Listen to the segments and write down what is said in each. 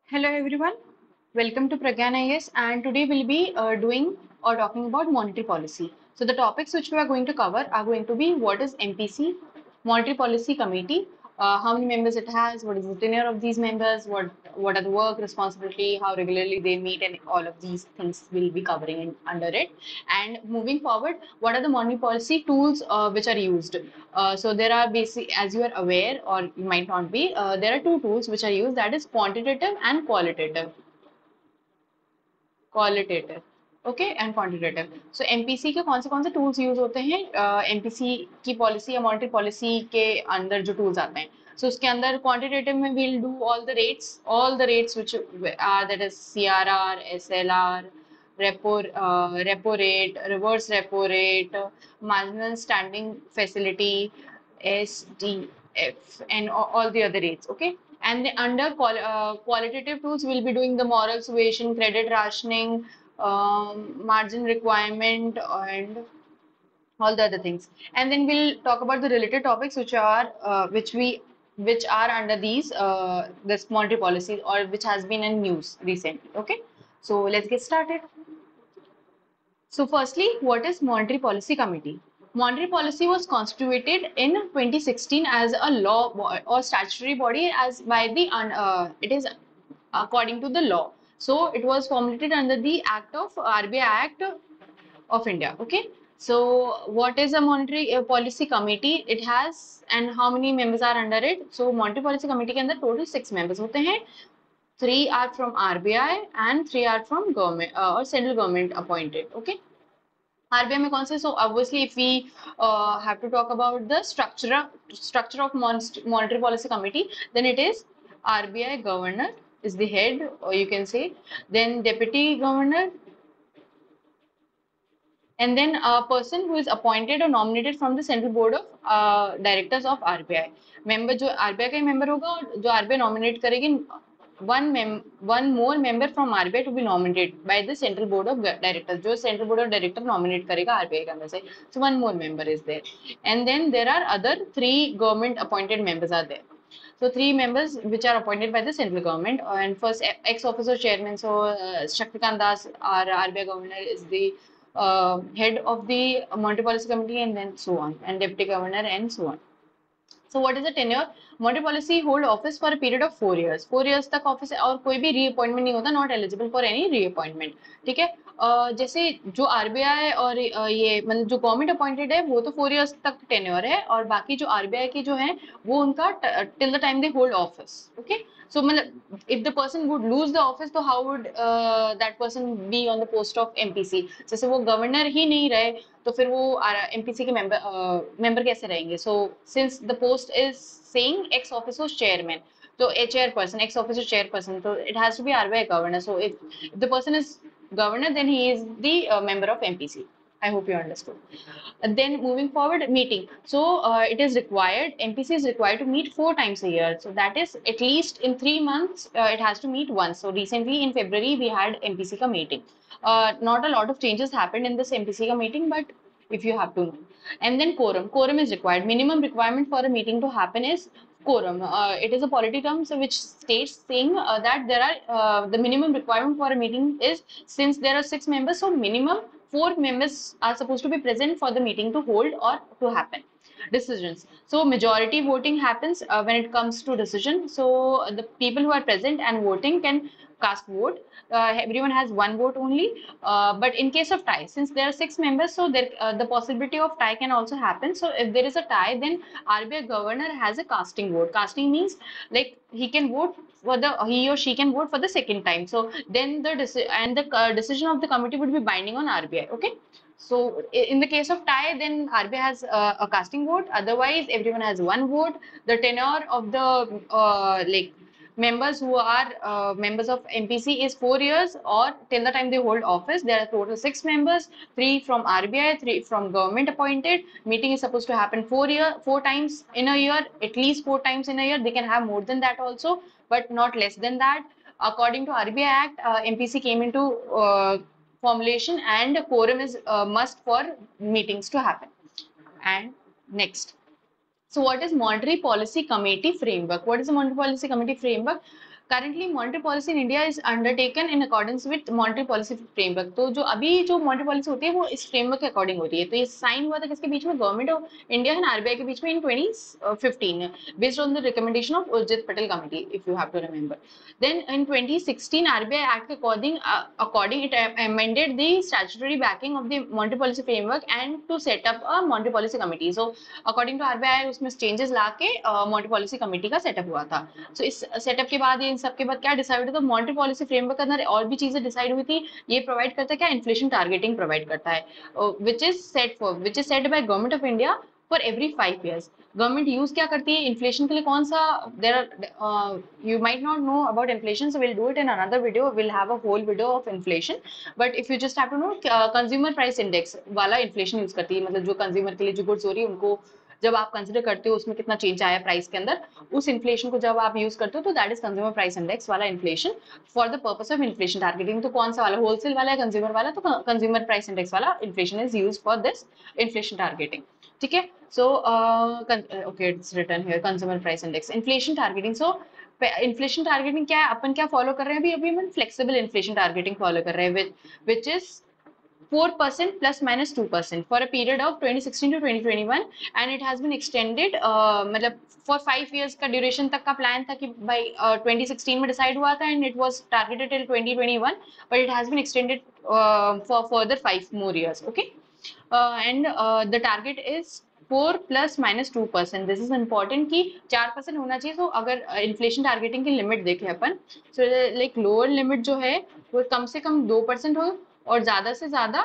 Hello everyone, welcome to Pragyan IS, and today we'll be doing or talking about monetary policy. So the topics which we are going to cover are going to be what is MPC, Monetary Policy Committee, how many members it has, what is the tenure of these members, what are the work, responsibility, how regularly they meet, and all of these things we'll be covering under it. And moving forward, what are the monetary policy tools which are used? So there are basic, as you are aware, or you might not be, there are two tools which are used, that is quantitative and qualitative. Qualitative okay and quantitative so MPC के कौन से tools use होते हैं MPC की policy या monetary policy के अंदर जो टूल्स आते हैं सो उसके अंदर क्वांटिटेटिव में we'll do all the rates which are that is CRR SLR repo rate reverse repo rate marginal standing facility SDF and all the other rates. Okay. And under qualitative tools, we'll be doing the moral suasion, credit rationing, margin requirement, and all the other things. And then we'll talk about the related topics which are under this monetary policy or which has been in news recently. Okay. So let's get started. So firstly, what is Monetary Policy Committee? Monetary policy was constituted in 2016 as a law or statutory body as by the it is according to the law. So it was formulated under the Act of RBI Act of India. Okay. So what is a Monetary Policy Committee? It has and how many members are under it? So Monetary Policy Committee के अंदर total 6 members होते हैं. 3 are from RBI and 3 are from government or central government appointed. Okay. RBI में कौन से so obviously if we have to talk about the structure of monetary policy committee, then it is RBI governor is the head, or you can say, then deputy governor, and then a person who is appointed or nominated from the central board of directors of RBI. Member जो RBI का member होगा और जो RBI nominate करेगी, one more member from RBI to be nominated by the central board of directors. जो central board of director nominate करेगा RBI के अंदर से, so one more member is there, and then there are other 3 government appointed members are there. So 3 members which are appointed by the central government, and first ex-officer chairman. So Shaktikant Das, our RBI governor, is the head of the monetary policy committee, and then so on, and deputy governor, and so on. So what is the tenure? Monetary policy hold office for a period of 4 years. 4 years तक office है और कोई भी reappointment नहीं होता, not eligible for any reappointment. ठीक है. जैसे जो RBI और ये मतलब जो गवर्नमेंट अपॉइंटेड है वो तो 4 years तक टेन्योर है, और बाकी जो RBI के जो है वो उनका till the time they hold office. Okay. So मतलब if the person would lose the office, तो how would that person be on the post of MPC? जैसे वो गवर्नर ही नहीं रहे तो फिर वो MPC के मेंबर कैसे रहेंगे? So since the post is saying ex officio chairman, so a chairperson, ex officio chairperson, so it has to be RBI governor. So if the person is governor, then he is the member of MPC. I hope you understood. Then moving forward, meeting. So it is required, MPC is required to meet 4 times a year. So that is at least in 3 months, it has to meet once. So recently in February, we had MPC ka meeting. Not a lot of changes happened in this MPC ka meeting, but if you have to know. And then quorum. Quorum is required. Minimum requirement for a meeting to happen is quorum. It is a polity term which states saying that there are the minimum requirement for a meeting is, since there are 6 members, so minimum 4 members are supposed to be present for the meeting to hold or to happen. Decisions. So majority voting happens when it comes to decision. So the people who are present and voting can cast vote. Everyone has one vote only. But in case of tie, since there are 6 members, so there, the possibility of tie can also happen. So if there is a tie, then RBI governor has a casting vote. Casting means like he can vote for he or she can vote for the second time. So then the decision of the committee would be binding on RBI. Okay. So in the case of tie, then RBI has a casting vote. Otherwise, everyone has one vote. The tenure of the members who are members of MPC is 4 years, or till the time they hold office. There are total 6 members, 3 from RBI, 3 from government appointed. Meeting is supposed to happen 4 times in a year, at least 4 times in a year. They can have more than that also, but not less than that. According to RBI Act, MPC came into formulation, and quorum is must for meetings to happen. And next. So what is Monetary Policy Committee framework? What is the Monetary Policy Committee framework? Currently monetary policy in India is undertaken in accordance with monetary policy framework. तो जो अभी जो monetary policy होती है वो इस framework के according होती है। तो ये साइन हुआ था किसके बीच में, government of India and RBI के बीच में in 2015 based on the recommendation of Urjit Patel committee, if you have to remember. Then in 2016 RBI act के according it amended the statutory backing of the monetary policy framework and to set up a monetary policy committee. So according to RBI उसमें changes लाके monetary policy committee का setup हुआ था। So इस setup के बाद ये इन सब के बाद क्या डिसाइड हुआ था, monetary policy framework के अंदर और भी चीजें डिसाइड हुई थी। ये प्रोवाइड करता है क्या, इन्फ्लेशन टारगेटिंग प्रोवाइड करता है, which is set by government of India for every 5 years। Government use क्या करती है इन्फ्लेशन के लिए, कौन सा, there are, you might not know about inflation, so will do it in another video, will have a whole video of inflation. But if you just have to know, consumer price index वाला inflation use करती है, मतलब जो consumer के लिए जो goods हो रही है उनको जब आप कंसिडर करते हो उसमें कितना चेंज आया प्राइस के अंदर, उस इन्फ्लेशन को जब आप यूज करते हो तो that is consumer price index वाला inflation for the purpose of inflation targeting. तो कौन सा वाला, होलसेल वाला है कंज्यूमर वाला, तो कंज्यूमर प्राइस इंडेक्स वाला inflation is use for this inflation targeting. ठीक है, so okay it's written here consumer price index inflation targeting. So inflation targeting क्या है, अपन क्या फॉलो कर रहे हैं अभी हम फ्लेक्सिबल इन्फ्लेशन टारगेटिंग फॉलो कर रहे हैं, which is 4% plus minus 2% for a period of 2016 to 2021 and it has been extended, मतलब for 5 years का ड्यूरेशन तक का प्लान था कि भाई 2016 में डिसाइड हुआ था and it was targeted till 2021 but it has been extended for further 5 more years, okay, and the target is 4 plus minus 2%। This is important कि 4% होना चाहिए। तो अगर इन्फ्लेशन टारगेटिंग की लिमिट देखें अपन, सो लाइक लोअर लिमिट जो है वो कम से कम 2% हो और ज्यादा से ज्यादा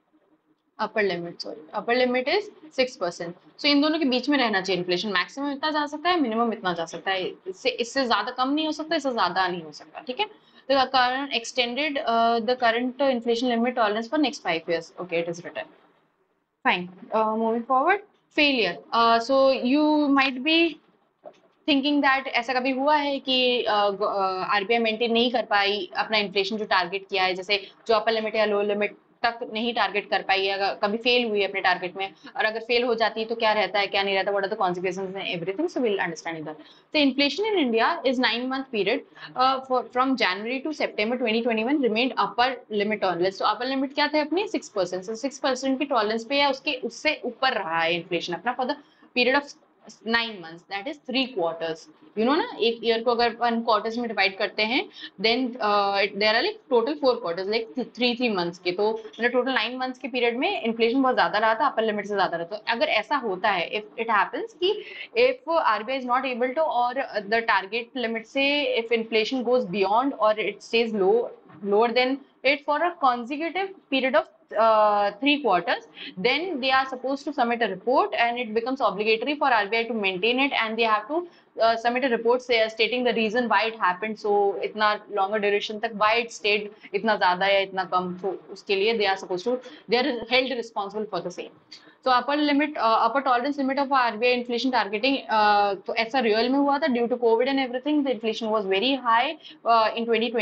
अपर लिमिट इज 6%। सो इन दोनों के बीच में रहना चाहिए इन्फ्लेशन, मैक्सिमम इतना जा सकता है, मिनिमम इतना जा सकता है, इससे ज्यादा कम नहीं हो सकता, इससे ज्यादा नहीं हो सकता। ठीक है, the current extended the current inflation limit tolerance for next 5 years, okay, it is written fine। Moving forward, failure, so you might be thinking that ऐसा कभी हुआ है कि आरबीआई मेंटेन नहीं कर पाई अपना इन्फ्लेशन जो टारगेट किया है, जैसे जो अपर लिमिट या लोअर लिमिट तक नहीं टारगेट कर पाई है, कभी फेल हुई है अपने टारगेट में, और अगर फेल हो जाती है तो क्या रहता है क्या नहीं रहता, what are the consequences and everything, so will understand it. The inflation in India is 9-month period from January to September 2021 remained upper limit tolerance. तो अपर लिमिट क्या था अपनी 6%, सो 6% की टॉलरेंस पे या उसके उससे ऊपर रहा है इन्फ्लेशन अपना for the period of 9 months, that is 3 quarters। you know ना, एक ईयर को अगर 1 quarters में डिवाइड करते हैं then there are like total 4 quarters like 3 months के, तो मतलब टोटल 9 months के पीरियड में इन्फ्लेशन बहुत ज्यादा रहा था, अपर लिमिट से ज्यादा रहा था। अगर ऐसा होता है, इफ इट हैपेंस कि if RBI is not able to और द टारगेट लिमिट से इफ इन्फ्लेशन गोज बियॉन्ड और it stays lower than it for a consecutive period of 3 quarters, then they are supposed to submit a report and it becomes obligatory for RBI to maintain it and they have to submit a report stating the reason why it happened, so इतना longer duration तक why it stayed इतना ज़्यादा या इतना कम, तो उसके लिए they are supposed to, they are held responsible for the same। तो upper tolerance limit of RBI inflation targeting, तो ऐसा रियल में हुआ था due to covid and everything, the inflation was very high in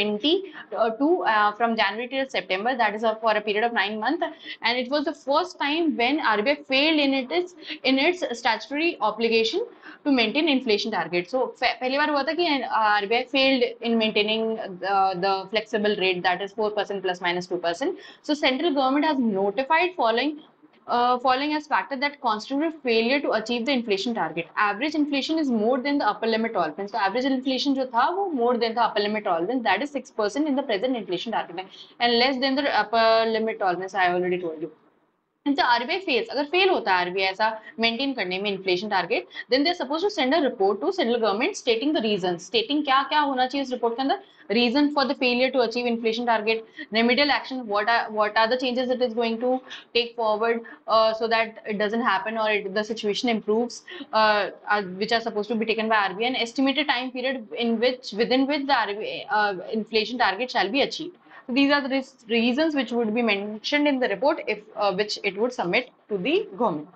2022 from January till September, that is for a period of 9 months, and it was the first time when RBI failed in its statutory obligation to maintain inflation target। So पहली बार हुआ था कि RBI failed in maintaining the flexible rate, that is 4% plus minus 2%। So central government has notified following as factor that constitute failure to achieve the inflation target। Average inflation is more than the upper limit tolerance। तो average inflation जो था वो more than the upper limit tolerance, that is 6% in the present inflation target and less than the upper limit tolerance, I already told you। And the RBI fails, अगर fail होता है RBI ऐसा maintain करने में inflation target, then they are suppose to send a report to central government stating the reason, stating क्या क्या होना चाहिए इस रिपोर्ट के अंदर, reason for the failure to achieve inflation target, remedial action, what are the changes it is going to take forward so that it doesn't happen or the situation improves, which are supposed to be taken by RBI, and estimated time period within which the RBI inflation target shall be achieved। So these are the reasons which would be mentioned in the report if which it would submit to the government।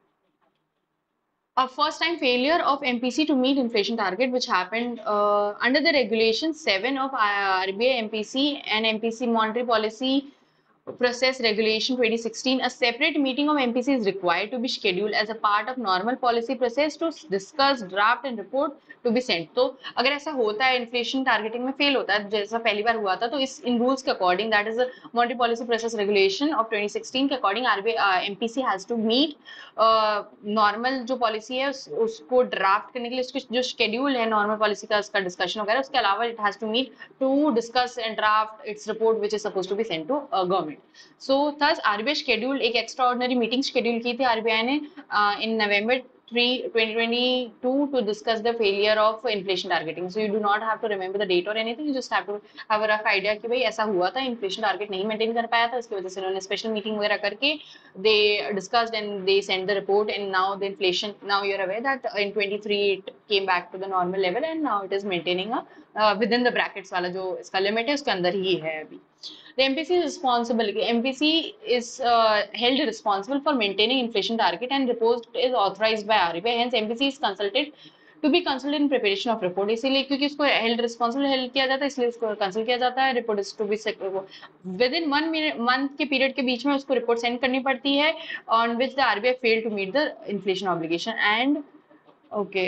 A first time failure of MPC to meet inflation target which happened under the regulation 7 of RBI MPC and MPC monetary policy Process Regulation 2016, a separate meeting of MPC is required to be scheduled as a part of normal policy process to discuss, draft and report to be sent. तो अगर ऐसा होता है, inflation targeting में fail होता है जैसा पहली बार हुआ था, तो इस इन रूल्स के according, that is monetary policy process regulation of 2016 के according RBI MPC has to meet normal जो पॉलिसी है उसको ड्राफ्ट करने के लिए, उसकी जो शेड्यूल है नॉर्मल पॉलिसी का, उसका डिस्कशन वगैरह, उसके अलावा it has to meet to discuss and draft its report which is suppose to be sent to government. So thus RBI schedule एक एक्स्ट्रा ऑर्डिनरी मीटिंग शेड्यूल की थी आरबीआई ने इन नवंबर 2022 to discuss the failure of inflation targeting. So you do not have to remember the date or anything. You just have to have a rough idea कि भाई ऐसा हुआ था, inflation target नहीं maintain कर पाया था, इसकी वजह से उन्होंने special meeting वगैरह करके they discussed and they sent the report, and now the inflation, now you're aware that in 23 it came back to the normal level and now it is maintaining a within the brackets वाला जो इसका limit है उसके अंदर ही है अभी. The MPC is responsible. MPC is held responsible for maintaining inflation target, and report is authorized by RBI. Hence, MPC is consulted to be consulted in preparation of report. इसीलिए क्योंकि इसको held responsible held किया जाता है, इसलिए उसको consult किया जाता है. Report is to be within 1 month के period के बीच में उसको report send करनी पड़ती है, on which the RBI failed to meet the inflation obligation. And okay,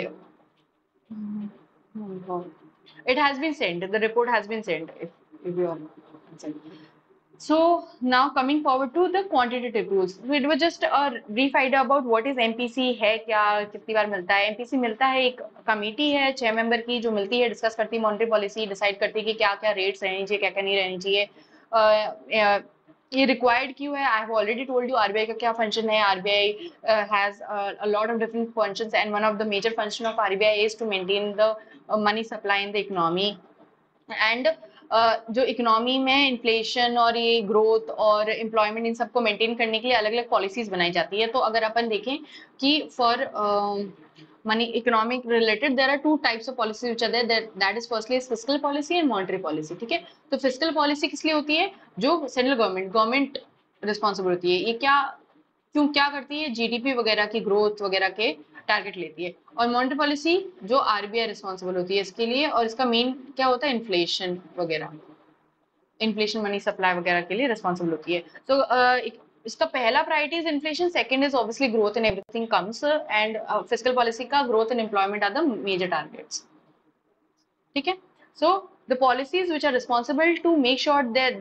it has been sent. The report has been sent. If you are so now coming forward to the quantitative tools. So it was just a brief idea about what is MPC है क्या, कितनी बार मिलता है. MPC मिलता है, एक committee है 6 member की जो मिलती है, डिस्कस करती है मॉनेटरी पॉलिसी, डिसाइड करती है कि क्या क्या रेट्स रहनी चाहिए, क्या क्या नहीं रहनी चाहिए. ये रिक्वायर्ड क्यों है? I have already told you RBI का क्या फंक्शन है. RBI has a lot of different functions, and one of the major function of RBI is to maintain the money supply in the economy. And जो economy में inflation और ये growth और employment in सबको maintain करने के लिए अलग अलग पॉलिसीज बनाई जाती है. तो अगर अपन देखें कि for money economic related there are 2 types of policy which are there, that is firstly fiscal policy and monetary policy. ठीक है, तो फिस्कल पॉलिसी किस लिए होती है? जो सेंट्रल गवर्नमेंट रिस्पॉन्सिबल होती है. ये क्या करती है? जीडीपी वगैरह की ग्रोथ वगैरह के टारगेट लेती है. और मॉनेटरी पॉलिसी जो आरबीआई रिस्पॉन्सिबल होती है इसके लिए, और इसका मेन क्या होता है? इन्फ्लेशन वगैरह, इन्फ्लेशन मनी सप्लाई वगैरह के लिए रिस्पॉन्सिबल होती है. तो इसका पहला priority is inflation, second is obviously growth in everything comes, and fiscal policy का growth and employment are the major targets. ठीक है, so the policies which are responsible to make sure that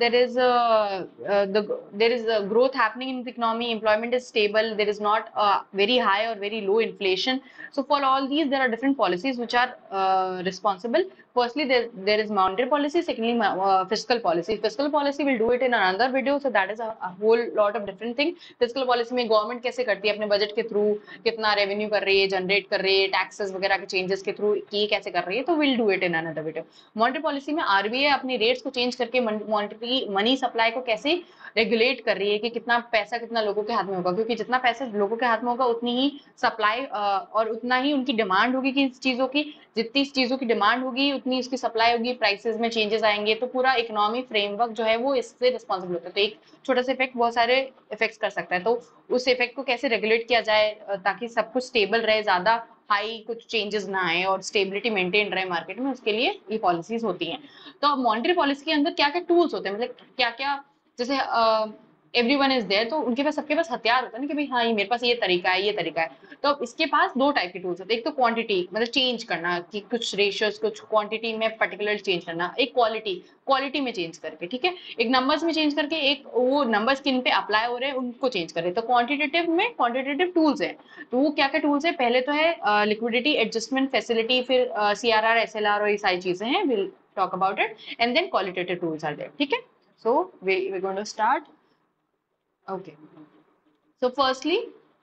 there is a growth happening in the economy, employment is stable, there is not very high or very low inflation. So for all these there are different policies which are responsible. Firstly there is monetary policy, secondly fiscal policy. Fiscal policy we'll do it in another video, so that is a whole lot of different thing. Fiscal policy में government कैसे करती है अपने budget के through, कितना revenue कर रही है, जनरेट कर रही है, टैक्सेस वगैरह के चेंजेस के थ्रू ये कैसे कर रही है, तो will do it in another video. Monetary policy में आरबीआई अपनी रेट्स को चेंज करके मॉनेटरी मनी सप्लाई को कैसे रेगुलेट कर रही है कि कितना पैसा कितना लोगों के हाथ में होगा, क्योंकि जितना पैसा लोगों के हाथ में होगा उतनी ही सप्लाई और उतना ही उनकी डिमांड होगी कि चीजों की, जितनी इस चीजों की डिमांड होगी उतनी उसकी सप्लाई होगी, प्राइसेस में चेंजेस आएंगे. तो पूरा इकोनॉमिक फ्रेमवर्क जो है वो इससे रिस्पॉन्सिबल होता है. तो एक छोटा सा इफेक्ट बहुत सारे इफेक्ट्स कर सकता है. तो उस इफेक्ट को कैसे रेगुलेट किया जाए ताकि सब कुछ स्टेबल रहे, ज्यादा हाई कुछ चेंजेस ना आए और स्टेबिलिटी मेंटेन रहे मार्केट में, उसके लिए ये पॉलिसीज होती हैं. तो मॉनेटरी पॉलिसी के अंदर क्या क्या टूल्स होते हैं, मतलब क्या क्या, जैसे एवरीवन इज देयर, तो उनके पास, सबके पास हथियार होता है ना कि भाई हाँ ये मेरे पास ये तरीका है, ये तरीका है. तो इसके पास 2 टाइप के टूल्स होते हैं. एक तो क्वांटिटी, मतलब चेंज करना कि कुछ रेशियोज कुछ क्वांटिटी में पर्टिकुलर चेंज करना. एक क्वालिटी में चेंज करके, ठीक है, एक नंबर्स में चेंज करके, एक वो नंबर्स किन पे अप्लाई हो रहे हैं उनको चेंज कर रहे हैं. तो क्वांटिटेटिव में क्वांटिटेटिव टूल्स है. तो वो क्या क्या टूल्स है? पहले तो है लिक्विडिटी एडजस्टमेंट फैसिलिटी, फिर सीआरआर, एसएलआर और ये सारी चीजें हैं. Will talk about it, and then qualitative tools are there. ठीक है, so we going to start. Okay, so firstly,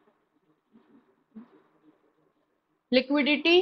liquidity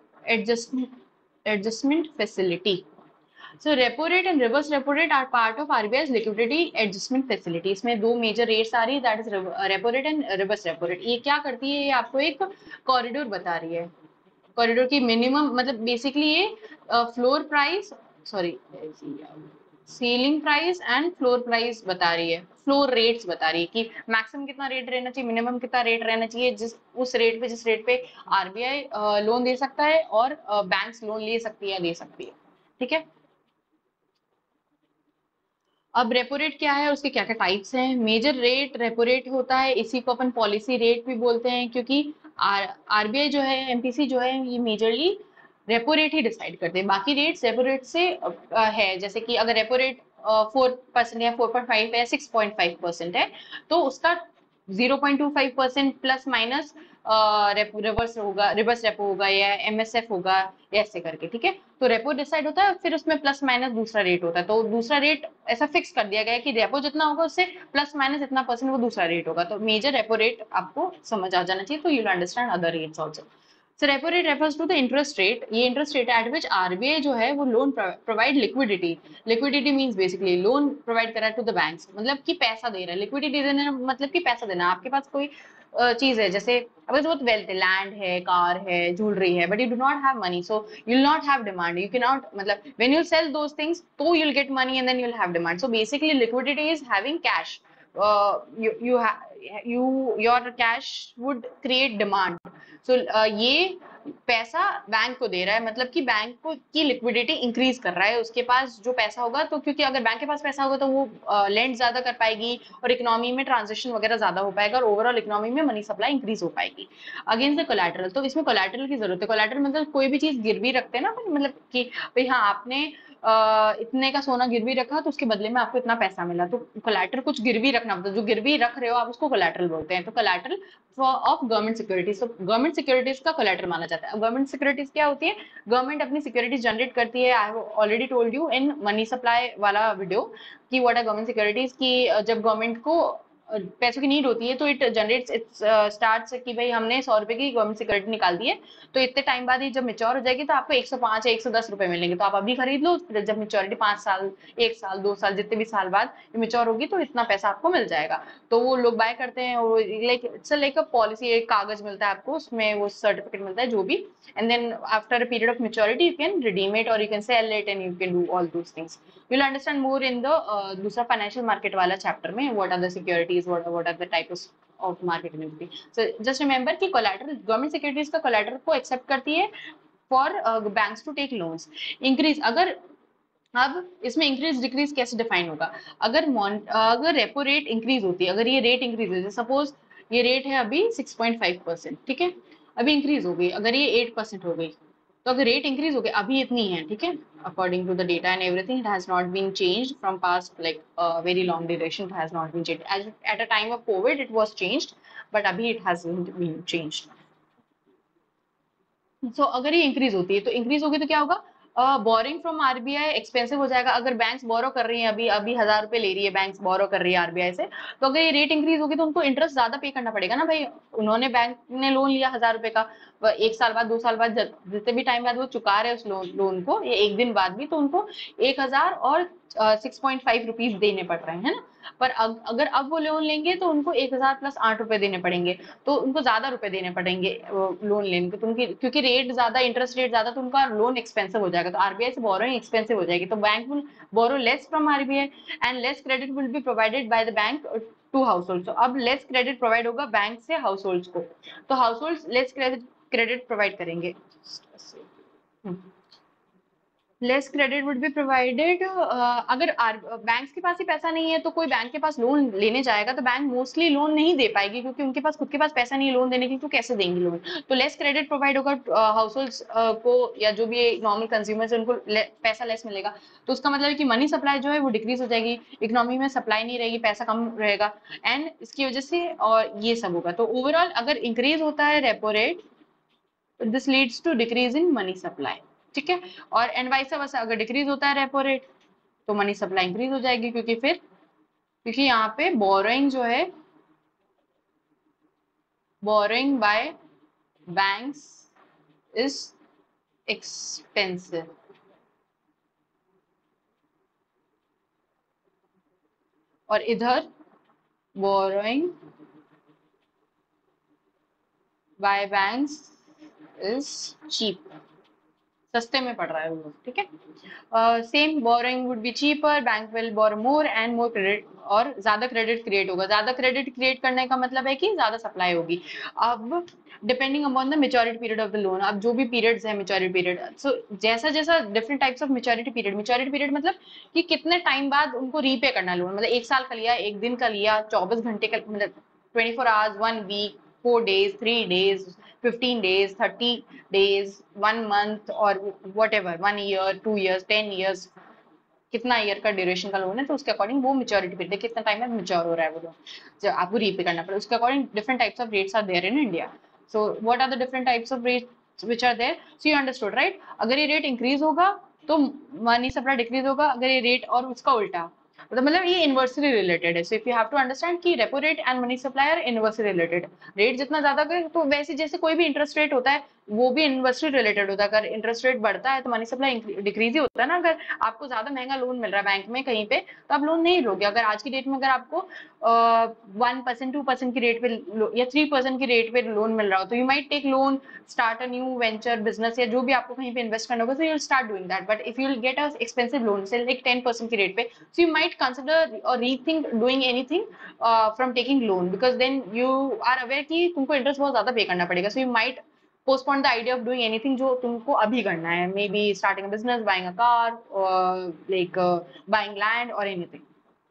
adjustment facility. So repo rate and reverse repo rate are part of RBI's liquidity adjustment facility. इसमें 2 major rates आ रही है, that is repo rate and reverse repo rate. ये क्या करती है? ये आपको एक कॉरिडोर बता रही है. कॉरिडोर की मिनिमम, मतलब बेसिकली ये floor price, sorry ceiling price and floor price बता रही है, फ्लोर रेट्स बता रही है कि मैक्सिमम कितना रेट रहना चाहिए, मिनिमम कितना रेट रहना चाहिए, जिस रेट पे आरबीआई लोन दे सकता है और बैंक्स लोन ले सकती है, दे सकती है. ठीक है, अब रेपो रेट क्या है, उसके क्या क्या टाइप्स हैं। मेजर रेट रेपो रेट होता है, इसी को अपन पॉलिसी रेट भी बोलते हैं, क्योंकि आरबीआई जो है, एमपीसी जो है, ये मेजरली रेपो रेट ही डिसाइड करते हैं। बाकी रेट्स रेपो रेट से है, जैसे कि अगर रेपो रेट 4% या 4.5 है, 6.5% है, तो उसका 0.25% प्लस माइनस रिवर्स होगा, रिवर्स रेपो होगा या एमएसएफ होगा, ऐसे करके, ठीक है। तो रेपो डिसाइड होता है, फिर उसमें प्लस माइनस दूसरा रेट होता है। तो दूसरा रेट ऐसा फिक्स कर दिया गया है कि रेपो जितना होगा उससे प्लस माइनस इतना परसेंट वो दूसरा रेट होगा। तो मेजर रेपो रेट आपको समझ आ जाना चाहिए, तो you will understand other rates also. So repo rate refers to the interest rate. ये interest rate at which RBI जो है वो loan provide liquidity. Liquidity means basically loan provide करा to the banks. मतलब कि पैसा दे रहा है, liquidity देना मतलब कि पैसा देना। आपके पास कोई चीज है, जैसे अगर बहुत वेल्थ है, लैंड है, कार है, ज्वेलरी है, but you do not have money, so you will not have demand, you can not, मतलब when you sell those things तो you will get money and then you will have demand. So basically liquidity is having cash, your cash would create demand. So ये पैसा bank को दे रहा है, मतलब कि bank को की लिक्विडिटी इंक्रीज कर रहा है, उसके पास जो पैसा होगा, तो क्योंकि अगर बैंक के पास पैसा होगा तो वो लेंड ज्यादा कर पाएगी और इकोनॉमी में ट्रांजेक्शन वगैरह ज्यादा हो पाएगा और ओवरऑल इकोनॉमी में मनी सप्लाई इंक्रीज हो पाएगी। अगेंस्ट द कोलैटरल, तो इसमें कोलैटरल की जरूरत है। कोलैटरल मतलब कोई भी चीज गिरवी रखते हैं ना, मतलब कि भाई हाँ, आपने इतने का सोना गिरवी रखा तो उसके बदले में आपको इतना पैसा मिला, तो कोलैटरल कुछ गिरवी रखना, मतलब जो गिरवी रख रहे हो आप उसको कोलैटरल बोलते हैं। तो कोलैटरल ऑफ गवर्नमेंट सिक्योरिटीज, तो गवर्नमेंट सिक्योरिटीज का कोलैटरल माना जाता है। गवर्नमेंट सिक्योरिटीज क्या होती है? गवर्नमेंट अपनी सिक्योरिटीज जनरेट करती है। I have already told you in money supply वाला वीडियो कि व्हाट आर गवर्नमेंट सिक्योरिटीज, की जब गवर्नमेंट को पैसों की नीड होती है तो इट जनरेट्स, इट स्टार्ट्स कि भाई हमने 100 रुपए की गवर्नमेंट सिक्योरिटी निकाल दी है, तो इतने टाइम बाद ही जब मेच्योर हो जाएगी तो आपको 105 या 110 रुपए मिलेंगे, तो आप अभी खरीद लो, फिर जब मेच्योरिटी 5 साल, 1 साल, 2 साल, जितने भी साल बाद मेच्योर होगी तो इतना पैसा आपको मिल जाएगा। तो वो लोग बाय करते हैं, और like it's like a policy, एक कागज मिलता है आपको, उसमें वो सर्टिफिकेट मिलता है जो भी, and then after a period of maturity you can redeem it और you can sell it and you can do all those things. You'll understand more in the दूसरा फाइनेंशियल मार्केट वाला चैप्टर में, what are the securities, what are the types of market and everything. So just remember कि collateral, government securities का collateral को accept करती है for banks to take loans. Increase, अगर अब इसमें इंक्रीज डिक्रीज कैसे डिफाइन होगा? अगर रेपो रेट इंक्रीज होती है, अगर ये रेट इंक्रीज होती है, सपोज ये रेट है अभी 6.5%, ठीक है, अभी इंक्रीज हो गई, अगर ये 8% हो गई, तो अगर रेट इंक्रीज हो गई, अभी इतनी है, ठीक है, according to the data and everything, it has not been changed from past, like very long duration, it has not been changed at a time of covid, it was changed, but अभी it has been changed. So अगर ये increase होती है, तो increase होगी तो क्या होगा? बोरिंग फ्रॉम आरबीआई एक्सपेंसिव हो जाएगा। अगर बैंक्स बोरो कर रही हैं, अभी अभी 1,000 रुपए ले रही है बैंक्स, बोरो कर रही है आरबीआई से, तो अगर ये रेट इंक्रीज होगी तो उनको इंटरेस्ट ज्यादा पे करना पड़ेगा ना भाई। उन्होंने, बैंक ने लोन लिया 1,000 रुपए का, 1 साल बाद, 2 साल बाद, जितने भी टाइम बाद वो चुका रहे हैं उस लोन को, या एक दिन बाद भी, तो उनको 1,000 और 6.5 रुपीज देने पड़ रहे हैं, है ना। पर अगर अब वो लोन लेंगे तो उनको 1,000 प्लस 8 रुपए देने पड़ेंगे, तो उनको ज्यादा रुपए देने पड़ेंगे लोन लेने के, तो उनकी, क्योंकि रेट ज्यादा, इंटरेस्ट रेट ज्यादा, तो उनका लोन एक्सपेंसिव हो जाएगा, तो आरबीआई से बोरोइंग एक्सपेंसिव हो जाएगी, तो bank will borrow less from RBI and less credit will be provided by the bank to household. तो अब लेस क्रेडिट प्रोवाइड होगा बैंक से हाउस होल्ड को, तो household less credit provide करेंगे। Less credit would be provided. अगर banks के पास ही पैसा नहीं है, तो कोई बैंक के पास लोन लेने जाएगा तो बैंक मोस्टली लोन नहीं दे पाएगी, क्योंकि उनके पास खुद के पास पैसा नहीं है लोन देने के लिए, तो कैसे देंगे लोन? तो लेस क्रेडिट प्रोवाइड होगा हाउस होल्ड्स को, या जो भी नॉर्मल कंज्यूमर्स है उनको पैसा लेस मिलेगा। तो उसका मतलब है कि मनी सप्लाई जो है वो डिक्रीज हो जाएगी, इकोनॉमी में सप्लाई नहीं रहेगी, पैसा कम रहेगा, एंड इसकी वजह से और ये सब होगा। तो ओवरऑल अगर इंक्रीज होता है repo rate, this leads to decrease in money supply, ठीक है। और एंड वाइस वर्सा, अगर डिक्रीज होता है रेपो रेट तो मनी सप्लाई इंक्रीज हो जाएगी, क्योंकि यहाँ पे बोरोइंग जो है, borrowing by banks is expensive, और इधर borrowing by banks is cheap, सस्ते में पड़ रहा है वो, ठीक है। Same, borrowing would be cheaper, bank will borrow more and more credit, और ज्यादा क्रेडिट क्रिएट होगा। ज्यादा क्रेडिट क्रिएट करने का मतलब है कि ज्यादा सप्लाई होगी। अब depending upon the maturity period of the loan. अब जो भी पीरियड्स है मेच्योरिटी पीरियड, सो जैसा जैसा different types of maturity period मतलब कि कितने टाइम बाद उनको रीपे करना लोन, मतलब 1 साल का लिया, 1 दिन का लिया, 24 घंटे का, मतलब 24 hours, 1 week, 4 days, 3 days, 15 days, 30 days, 1 month, और what ever, 1 year, 2 years, 10 years, कितना ईयर का ड्यूरेशन का लोन है, तो उसके अकॉर्डिंग वो मेच्योरिटी पीरियड है, कितना टाइम में मेच्योर हो रहा है वो लोन, जो आपको रीपे करना पड़े, उसके according different types of rates are there in India. So what are the different types of rates which are there, so you understood right. अगर ये रेट इंक्रीज होगा तो मनी सप्लाई डिक्रीज होगा, अगर ये रेट और उसका उल्टा, मतलब ये इनवर्सली रिलेटेड है। So if you have to understand कि repo rate and money supply are inversely related. Rate जितना ज्यादा करे तो वैसे जैसे कोई भी इंटरेस्ट रेट होता है वो भी इनवर्सली रिलेटेड होता है। अगर इंटरेस्ट रेट बढ़ता है तो मनी सप्लाई डिक्रीज ही होता है ना। अगर आपको ज्यादा महंगा लोन मिल रहा है बैंक में कहीं पे, तो आप लोन नहीं लोगे। अगर आज की डेट में अगर आपको 1%, 2% की रेट पे या 3% की रेट पे लोन मिल रहा हो, तो you might take loan, start a new venture business, या जो भी आपको कहीं पे इन्वेस्ट करना होगा, तो you'll start doing that. But if you'll get a expensive loan से लाइक 10% की रेट पे, so you might consider or rethink doing anything from taking loan, because then you are aware कि तुमको इंटरेस्ट बहुत ज्यादा पे करना पड़ेगा। so you might postpone the idea of doing anything जो तुमको अभी करना है, maybe starting a business, buying a car, or like buying land or anything.